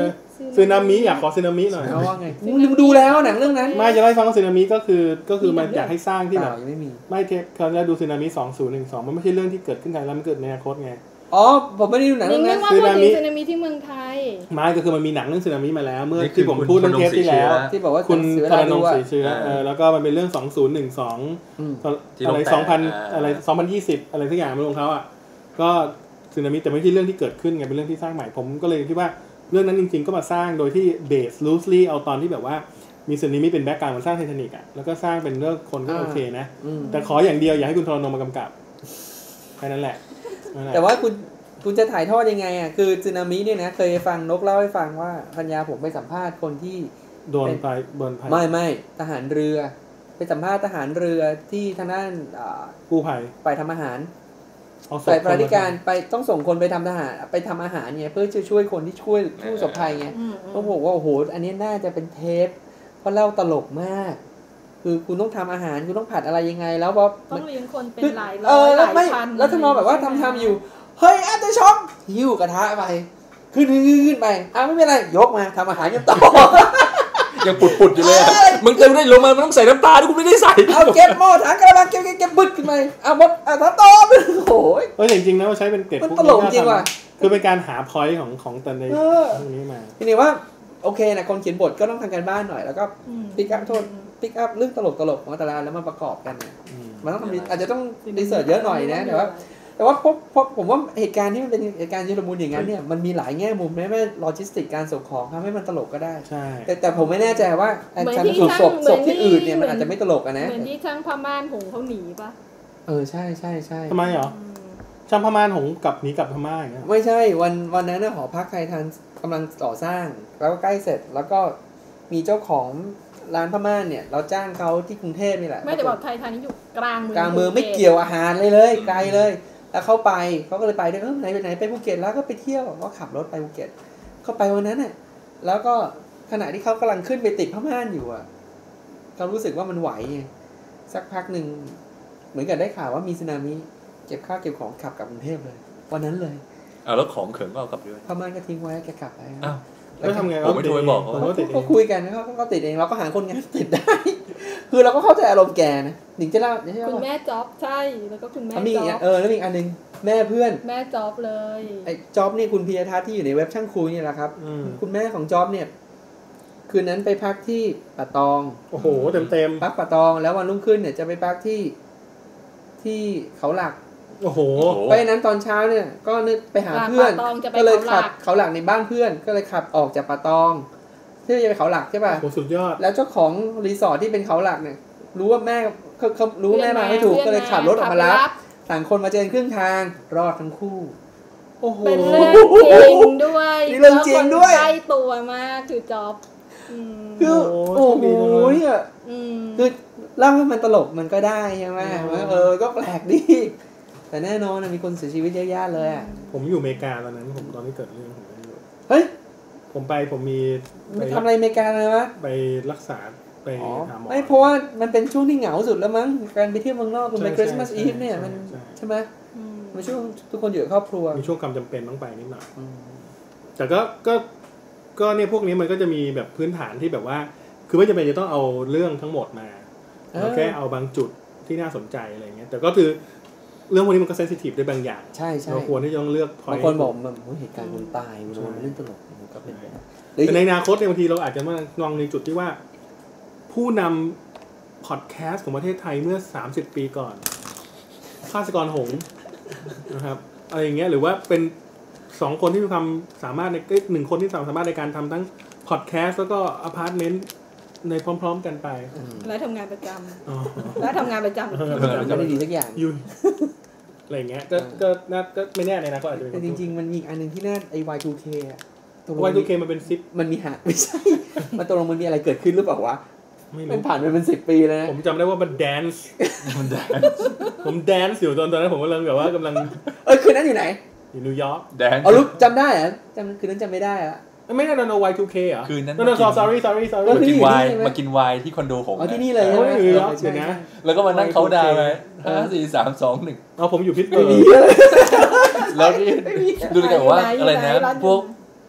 Speaker 2: สึนามิอยากขอสึนามิหน่อย
Speaker 3: เอาว่าไงมึงดูแล้วหนังเรื่องนั้น
Speaker 2: ไม่จะไล่ฟังว่าสึนามิก็คือก็คือมันอยากให้สร้างที่แบบ
Speaker 3: ไม่มี
Speaker 2: ไม่เทปเขาแล้วดูสึนามิสองพันสิบสองมันไม่ใช่เรื่องที่เกิดขึ้นไทยแล้วมันเกิดในอนาคตไง
Speaker 3: อ๋อผมไม่ได้ดูหนังเรื่องนั้น
Speaker 4: สึนามิสึนามิที่เมืองไทย
Speaker 2: ไม่ก็คือมันมีหนังเรื่องสึนามิมาแล้วเมื่อที่ผมพูดเรื่องเทปที่แล้ว
Speaker 3: ที่บอกว่า
Speaker 2: คุณธนงศรีเชื้อเออแล้วก็มันเป็นเรื่องสองพันสิบสองอะไรสองพันอะไรสองพันยี่สิบอะไรทุกอย่างของเขาอ่ะก็สึนามิแต่ไม่ใช่เรื่องที่เกิดขึ้นไงเป็นเรื่องที่สร้างใหม่ผมก็เลยคิดว่าเรื่องนั้นจริงๆก็มาสร้างโดยที่เบสลูสลี่เอาตอนที่แบบว่ามีสึนามิเป็นแบ็คกราวด์มันสร้างไททานิคอ่ะแล้วก็สร้างเป็นเรื่องคนก็โอเคนะแต่ขออย่างเดียวอย่าให้คุณธนงมากำกับแค่นั้นแหละ
Speaker 3: แต่ว่าคุณคุณจะถ่ายทอดยังไงอ่ะคือสึนามิเนี่ยนะเคยฟังนกเล่าให้ฟังว่าพัญญาผมไปสัมภาษณ์คนที่
Speaker 2: โดนไปโดนภัย
Speaker 3: ไม่ไม่ทหารเรือไปสัมภาษณ์ทหารเรือที่ทางด้าน
Speaker 2: กู้ภัย
Speaker 3: ไปทำอาหารฝ่ายปฏิการไปต้องส่งคนไปทำทหารไปทำอาหารเนี่ยเพื่อจะช่วยคนที่ช่วยผู้ประสบภัยไงต้องบอกว่าโอ้โหอันนี้น่าจะเป็นเทปเพราะเล่าตลกมากคือคุณต้องทำอาหารคุณต้องผัดอะไรยังไงแล้วว่า
Speaker 4: ต้องเลี้ยงคนเป็นหลายร้อยหลายพัน
Speaker 3: แล้วทำนองแบบว่าทำทำอยู่เฮ้ยอาจจะช็อกหิ้วกระทะไปขึ้นขึ้นไปอ้าวไม่เป็นไรยกมาทำอาหารยังต่อ
Speaker 1: ยังปุดๆอยู่เลยมึงเติมได้ลงมามันต้องใส่น้ำตาด้วยกูไม่ได้ใส่
Speaker 3: เอาเก็บหม้อถังกระมังเก็บเก็บบึ้ดขึ้นมาเอาหมดเอาทำต่อโอ้ย
Speaker 2: เออจริงๆนะว่าใช้เป็นเกร็ด
Speaker 3: พวกนี้ตลกจริงว่ะ
Speaker 2: คือเป็นการหาพอยต์ของของแต่ในตรงนี้มา
Speaker 3: ทีนี้ว่าโอเคนะคนเขียนบทก็ต้องทำการบ้านหน่อยแล้วก็ปิกอัพโทษปิกอัพเรื่องตลกตลกของแต่ละแล้วมาประกอบกันเนี่ยมันต้องอาจจะต้องรีเสิร์ชเยอะหน่อยนะแต่ว่าแต่ว่าพบพบผมว่าเหตุการณ์ที่มันเป็นเหตุการณ์ชุลมุนอย่างนั้นเนี่ยมันมีหลายแง่มุมแม้แม้โลจิสติกการส่งของทำให้มันตลกก็ได้
Speaker 2: ใช่
Speaker 3: แต่แต่ผมไม่แน่ใจว่าการสูบศพศพที่อื่นเนี่ยมันอาจจะไม่ตลกอะนะ
Speaker 4: เหมือนที่ช่างพม่านหงเขาหนีป่ะ
Speaker 3: เออใช่ใช่ใช่
Speaker 2: ทำไมเหรอช่างพม่านหงกลับหนีกลับพม่าอย่างเงี้ย
Speaker 3: ไม่ใช่วันวันนั้นหอพักไททันกำลังก่อสร้างแล้วก็ใกล้เสร็จแล้วก็มีเจ้าของร้านพม่าเนี่ยเราจ้างเขาที่กรุงเทพนี่แหละ
Speaker 4: ไม่แต่บอกไททันนี่อยู่กลางเมือง
Speaker 3: กลางเมืองไม่เกี่ยวอาหารเลยเลยไกลเลยแล้วเข้าไปเขาก็เลยไปด้วยเออไหนไปไหนไปภูเก็ตแล้วก็ไปเที่ยวก็ขับรถไปภูเก็ตเข้าไปวันนั้นน่ะแล้วก็ขณะที่เขากำลังขึ้นไปติดพม่านอยู่อ่ะเขารู้สึกว่ามันไหวไงสักพักหนึ่งเหมือนกับได้ข่าวว่ามีสึนามิเก็บข้าวเก็บของขับกลับกรุงเทพเลยวันนั้นเลย
Speaker 1: อ้าวแล้วของเขิงก็เอากลับด้วย
Speaker 3: พม่านก็ทิ้งไว้แกกลับไป
Speaker 2: อ้าวแล้วทำไง
Speaker 1: ผมไม่โทรไปบอกเขา
Speaker 3: เขาคุยกันเขาก็ติดเองเราก็หาคนงานติดได้คือเราก็เข้าใจอารมณ์แกนะหนิงจะเล่า
Speaker 4: คุณแม่จ๊อบใช่แล้วก็คุณแม่
Speaker 3: จ๊อบเออแล้วมีอีกอันนึงแม่เพื่อน
Speaker 4: แม่จ๊อบเลย
Speaker 3: ไอ้จ๊อบนี่คุณพียทัศน์ที่อยู่ในเว็บช่างคุยนี่แหละครับคุณแม่ของจ๊อบเนี่ยคืนนั้นไปพักที่ป่าตอง
Speaker 2: โอ้โหเต็มเต็ม
Speaker 3: พักป่าตองแล้ววันรุ่งขึ้นเนี่ยจะไปพักที่ที่เขาหลัก
Speaker 2: โอ้โห
Speaker 3: เพราะฉะนั้นตอนเช้าเนี่ยก็นึกไปหาเพื่อนก็เลยขับเขาหลักในบ้านเพื่อนก็เลยขับออกจากป่าตองเพื่อจะไปเขาหลักใช่ป่ะ
Speaker 2: โอ้สุดยอด
Speaker 3: แล้วเจ้าของรีสอร์ทที่เป็นเขาหลักเนี่ยรู้ว่าแม่เขาเขารู้แม่มาไม่ถูกก็เลยขับรถออกมารับต่างคนมาเจอครึ่งทางรอดทั้งคู่
Speaker 4: โอ้โหเป็นเรื่องจริงด้วย
Speaker 3: เรื่องจริงด้วย
Speaker 4: ใกล้ตัวมากคือจ๊อบ
Speaker 3: คือโอ้โหอ่ะคือเล่าให้มันตลกมันก็ได้ใช่ไหมเออก็แปลกดีแต่แน่นอนมีคนเสียชีวิตเยอะแยะเลยอ่ะ
Speaker 2: ผมอยู่อเมริกาตอนนั้นผมตอนที่เกิดเรื่องผมอยู่
Speaker 3: เฮ้ย
Speaker 2: ผมไปผมมี
Speaker 3: ไปทำอะไรอเมริกาเลยวะ
Speaker 2: ไปรักษาไปหาหมอ
Speaker 3: ไม่เพราะว่ามันเป็นช่วงที่เหงาสุดแล้วมั้งการไปเที่ยวเมืองนอกคือไปคริสต์มาสอีฟเนี่ยมันใช่ไหมมันช่วงทุกคนอยู่กับครอบครัว
Speaker 2: มีช่วงความจำเป็นต้องไปนิดหน่อยแต่ก็ก็ก็เนี่ยพวกนี้มันก็จะมีแบบพื้นฐานที่แบบว่าคือไม่จำเป็นจะต้องเอาเรื่องทั้งหมดมาเราแค่เอาบางจุดที่น่าสนใจอะไรเงี้ยแต่ก็คือเรื่องพวกนี้มันก็เซนซิทีฟได้บางอย่าง
Speaker 3: ใช่ใช่
Speaker 2: เราควรที่จะต้องเลือก
Speaker 3: บางคนบอกมันเหตุการณ์คนตายมันเรื่องตลกมันก็เป็น
Speaker 2: แต่ในอนาคตในบางทีเราอาจจะมามองในจุดที่ว่าผู้นำพอดแคสต์ของประเทศไทยเมื่อสามสิบปีก่อนภาสกรหงส์นะครับอะไรอย่างเงี้ยหรือว่าเป็นสองคนที่มีความสามารถในหนึ่งคนที่สามารถในการทำทั้งพอดแคสต์แล้วก็อพาร์ตเมนต์ในพร้อมๆกันไป
Speaker 4: แล้วทำงานประจำแล้วทำงานประจำ
Speaker 3: ไม่ได้ดีสักอย่าง
Speaker 2: ยุ่ยอะไรเงี้ยก็ก็น่าก็ไม่แน่ในนะก็อาจจะเป็น
Speaker 3: แต่จริงๆมันมีอันนึงที่น่าไอ้ วาย ทู เค อ่ะ
Speaker 2: วาย ทู เค มันเป็นซิป
Speaker 3: มันมีหาไม่ใช่มันตกลงมันมีอะไรเกิดขึ้นหรือเปล่าวะมันผ่านไปเป็นสิบปีแล้ว
Speaker 2: ผมจำได้ว่ามันแดนซ์มันแดนซ์ผมแดนซ์อยู่ตอนตอนนั้นผมกำลังแบบว่ากำลัง
Speaker 3: เอ้ยคืนนั้นอยู่ไหน
Speaker 2: อยู่นิวยอร์ก
Speaker 1: แดนซ์
Speaker 3: อ๋อรู้จำได้เหรอจำคืนนั้นจำไม่ได้อะ
Speaker 2: ไม่ใช่โน วาย ทู เค เหรอ
Speaker 1: คืนนั้น
Speaker 2: โน sorry sorry sorry
Speaker 1: มากินไวน์มากินไวน์ที่คอนโดของ
Speaker 3: อ๋อที่นี่เลย
Speaker 2: ใช่ไหมเดี๋ยวนะ
Speaker 1: แล้วก็มานั่งเขาดาวไปห้าสี่สามสองหนึ่ง
Speaker 2: เอาผมอยู่พิษเบอร์
Speaker 1: แล้วนี่ดูกันว่าอะไรนะพวก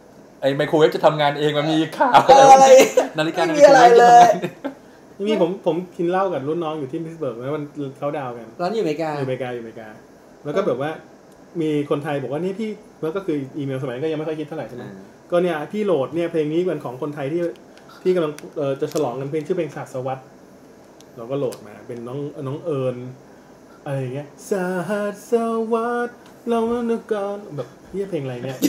Speaker 1: ไอ้ไมโครเวฟจะทำงานเองมันมีข่าว
Speaker 3: อะไร
Speaker 1: นาฬิกา
Speaker 3: ไม่มีอะไรเลย
Speaker 2: นี่ผมผมกินเหล้ากับรุ่นน้องอยู่ที่พิตต์สเบิร์กแล้วมันเขาดาวกัน
Speaker 3: ร้านอยู่อเมริกา
Speaker 2: อยู่อเมริกาอยู่อเมริกาแล้วก็แบบว่ามีคนไทยบอกว่านี่พี่แล้วก็คืออีเมลสมัยก็ยังไม่ค่อยคิดเท่าไหร่ใช่ไหมก็เนี่ยพี่โหลดเนี่ยเพลงนี้เป็นของคนไทยที่ที่กำลังเอ่อจะฉลองกันเพลงชื่อเพลงศาสวัสดิ์เราก็โหลดมาเป็นน้องน้องเอิญอะไรอย่างเงี้ยศาสวัสดิ์เราเนื้อกันแบบนี่เพลงอะไรเนี่ย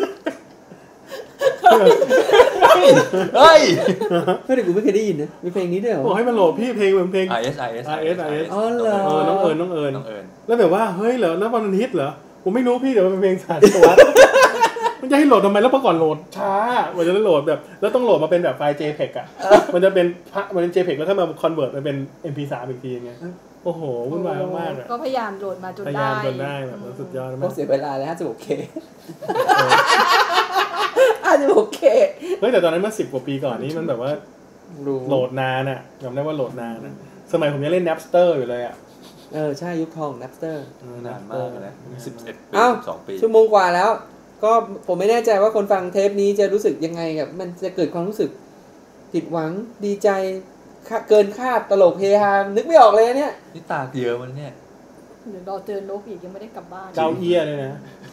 Speaker 1: เฮ้ย
Speaker 3: ไม่ได้กูไม่เคยได้ยินนะมีเพลงนี้ด้วยเหรอ
Speaker 2: บอกให้มันโหลดพี่เพลงเป็นเพลง
Speaker 1: ไอ เอส ไอ เอส
Speaker 2: ไอ เอส ไอ เอส
Speaker 3: อ๋อเหรอ
Speaker 2: น้องเอิญน้องเอิญ
Speaker 1: น้องเอิญ
Speaker 2: แล้วแบบว่าเฮ้ยเหรอแล้วมันฮิตเหรอผมไม่รู้พี่เดี๋ยวมันเป็นเพลงศาสวัสดิ์มันจะให้โหลดทำไมแล้วเมื่อก่อนโหลดช้ามันจะได้โหลดแบบแล้วต้องโหลดมาเป็นแบบไฟล์ เจ พี อี จี อ่ะมันจะเป็นมันเป็น เจ พี อี จี แล้วถ้ามาคอนเวิร์ตมันเป็น เอ็ม พี ทรี อีกทีไงโอ้โหวุ่นวายมากๆอ่ะ
Speaker 4: ก็พยายามโหลดมาจนได้
Speaker 2: พยายามจนได้แบบสุดยอดมาก
Speaker 3: ก็เสียเวลาเลย ห้าสิบหก เค ห้าสิบหก เค
Speaker 2: เฮ้ยแต่ตอนนั้นเมื่อสิบกว่าปีก่อนนี้มันแบบว่าโหลดนานอ่ะจำได้ว่าโหลดนานนะสมัยผมยังเล่น Napster อยู่เลยอ่ะ
Speaker 3: เออใช่ยุคทอง Napster
Speaker 1: นานมากเลยนะสิบเอ็ดปีสิบสองปี
Speaker 3: ชั่วโมงกว่าแล้วก็ผมไม่แน่ใจว่าคนฟังเทปนี้จะรู้สึกยังไงกับมันจะเกิดความรู้สึกผิดหวังดีใจเกินคาดตลกเฮฮานึกไม่ออกเลยเนี่ย
Speaker 1: นี่ตาเยอะมันเนี่ย
Speaker 4: เดี๋ยวรอเจอนกอีกยังไม่ได้กลับบ้าน
Speaker 2: เจ้าเอี้ยเลยนะ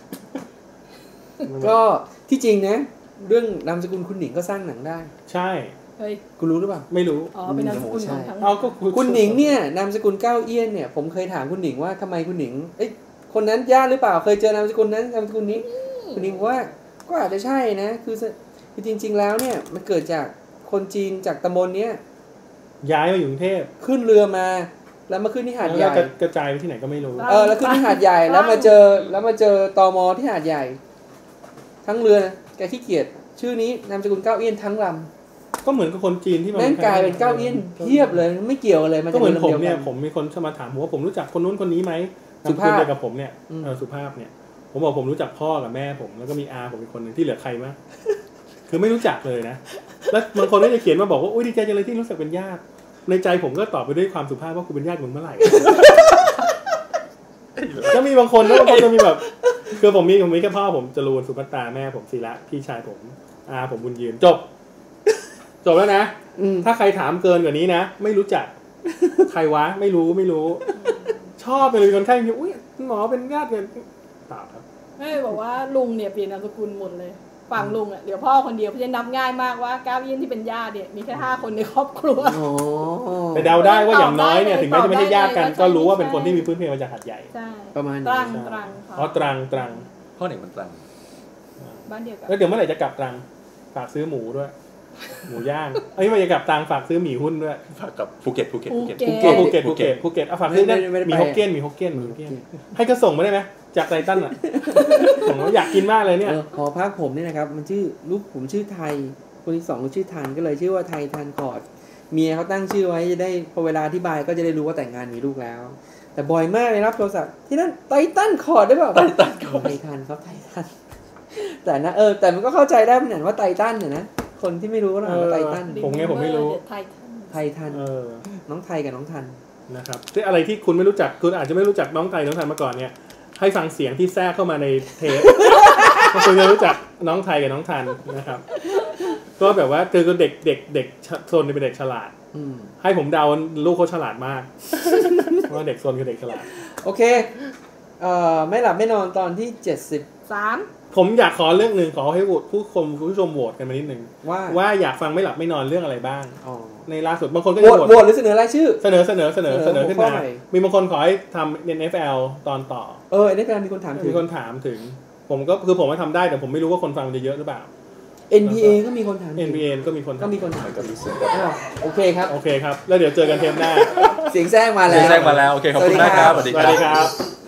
Speaker 3: ก็ที่จริงนะเรื่องนามสกุลคุณหนิงก็สร้างหนังได้
Speaker 2: ใช่
Speaker 4: เฮ้ย
Speaker 3: คุณรู้หรือเปล่า
Speaker 2: ไม่รู้
Speaker 4: อ๋อเป็นนามสกุลของทั้ง
Speaker 2: เอาก็
Speaker 3: คุณหนิงเนี่ยนามสกุลเก้าเอี้ยนเนี่ยผมเคยถามคุณหนิงว่าทำไมคุณหนิงเอ้ยคนนั้นญาติหรือเปล่าเคยเจอนามสกุลนั้นนามสกุลนี้คุณหนิงบอกว่าก็อาจจะใช่นะคือคือจริงๆแล้วเนี่ยมันเกิดจากคนจีนจากตำบลเนี้ย
Speaker 2: ย้ายมาอยู่กรุงเทพ
Speaker 3: ขึ้นเรือมาแล้วมาขึ้นที่หาดใหญ่
Speaker 2: กระจายไปที่ไหนก็ไม่รู้
Speaker 3: เออแล้วขึ้นที่หาดใหญ่แล้วมาเจอแล้วมาเจอตม.ที่หาดใหญ่ทั้งเรือแกขี้เกียจชื่อนี้นามสกุลเก้าเอี้ยนทั้งล
Speaker 2: ำก็เหมือนกับคนจีนที่
Speaker 3: มาแม่งกลายเป็นเก้าเอี้ยนเทียบเลยไม่เกี่ยวเลย
Speaker 2: มันก็เหมือนผมเนี่ยผมมีคนมาถามผมว่าผมรู้จักคนนู้นคนนี้ไหม
Speaker 3: สุภาพ
Speaker 2: กับผมเนี่ยเออสุภาพเนี่ยผมบอกผมรู้จักพ่อกับแม่ผมแล้วก็มีอาผมอีกคนนึงที่เหลือใครมั้ยคือไม่รู้จักเลยนะแล้วบางคนก็จะเขียนมาบอกว่าอุ้ยดีใจจังเลยที่รู้สึกเป็นญาติในใจผมก็ตอบไปด้วยความสุภาพว่ากูเป็นญาติมึงเมื่อไหร่ก็มีบางคนแล้วบางคนจะมีแบบคือผมมีผมมีแค่พ่อผมจรูนสุภัตตาแม่ผมศิระพี่ชายผมอาผมบุญยืนจบจบแล้วนะถ้าใครถามเกินกว่านี้นะไม่รู้จักใครวะไม่รู้ไม่รู้ชอบไปเลยคนไข้อุ้ยหมอเป็นญาติกันตอบครับ
Speaker 4: ไม่บอกว่าลุงเนี่ยเปลี่ยนนามสกุลหมดเลยฝั่งลุงอ่ะเดี๋ยวพ่อคนเดียวเพราะฉะนั้นนับง่ายมากว่าเก้าเอี้ยนที่เป็นญาติเนี่ยมีแค่ห้าคนในครอบครัว
Speaker 2: แต่เดาได้ว่าอย่างน้อยเนี่ยถึงแม้จะไม่ใช่ญาติกันก็รู้ว่าเป็นคนที่มีพื้นเพมาจากหาดใหญ่
Speaker 3: ประมาณ
Speaker 4: ตรังตรัง
Speaker 2: อ๋อตรังตรัง
Speaker 1: พ่อหนิงมันตรัง
Speaker 4: บ้านเดียวกัน
Speaker 2: แล้วเดี๋ยวเมื่อไหร่จะกลับตรังฝากซื้อหมูด้วยหมูย่างเอ้ยไม่จะกลับตรังฝากซื้อหมี่หุ้นด้วย
Speaker 1: ฝากกับภูเก็ตภูเก็ตภูเก็ต
Speaker 2: ภูเก็ตภูเก็ตภูเก็ตภูเก็ตเอาฝากซื้อได้มีฮกเกี้ยนมีฮกเกี้ยนมีฮกเกี้ยนให้ก็ส่งมาได้ไหมจากไททันอ่ะผมอยากกินมากเลยเนี่ย
Speaker 3: หอพักผมเนี่ยนะครับมันชื่อลูกผมชื่อไทยคนที่สองก็ชื่อทันก็เลยชื่อว่าไทยทันคอร์ดเมียเขาตั้งชื่อไว้จะได้พอเวลาอธิบายก็จะได้รู้ว่าแต่งงานมีลูกแล้วแต่บ่อยมากเลยรับโทรศัพท์ที่นั่นไททันคอร์ดได้เปล่าไททันคอร์ดไททันครับไททันแต่นะเออแต่มันก็เข้าใจได้เหมือนว่าไททันเนี่ยนะคนที่ไม่รู้ก็ว่าไททัน
Speaker 2: ผมไงผมไม่รู้
Speaker 3: ไททันน้องไทยกับน้องทัน
Speaker 2: นะครับที่อะไรที่คุณไม่รู้จักคุณอาจจะไม่รู้จักน้องไทยน้องทันมาก่อนเนี่ยให้ฟังเสียงที่แทรกเข้ามาในเทปคุณจะรู้จักน้องไทยกับน้องทันนะครับก็แบบว่าคือเด็กเด็กเด็กโซนเป็นเด็กฉลาดให้ผมเดาลูกเขาฉลาดมากเพราะเด็กโซนคือเด็กฉลาด
Speaker 3: โอเคเอ่อไม่หลับไม่นอนตอนที่เจ็ดสิบ
Speaker 4: สาม
Speaker 2: ผมอยากขอเรื่องนึงขอให้โหวตผู้ชมผู้ชมโหวตกันมานิดนึง
Speaker 3: ว่า
Speaker 2: ว่าอยากฟังไม่หลับไม่นอนเรื่องอะไรบ้างในล่าสุดบางคนก็
Speaker 3: จะโหวตหรือเสนอรายชื่อ
Speaker 2: เสนอเสนอเสนอเสนอขึ้นมามีบางคนขอให้ทำ เอ็น เอฟ แอล ตอนต่อ
Speaker 3: เออ เอ็น เอฟ แอล มีคนถามถึง
Speaker 2: มีคนถามถึงผมก็คือผมว่าทำได้แต่ผมไม่รู้ว่าคนฟังจะเยอะหรือเปล่า
Speaker 3: เอ็น พี เอ ก็มีคนถาม
Speaker 2: เอ็น พี เอ ก็มีคน
Speaker 3: ก็มีคนถามก็มีเสียงโอเคครับ
Speaker 2: โอเคครับแล้วเดี๋ยวเจอกันเทปหน้า
Speaker 3: เสียงแซงมาแล้ว
Speaker 1: เสียงแซงมาแล้วโอเคขอบคุณมากครับ
Speaker 2: สวัสดีครับ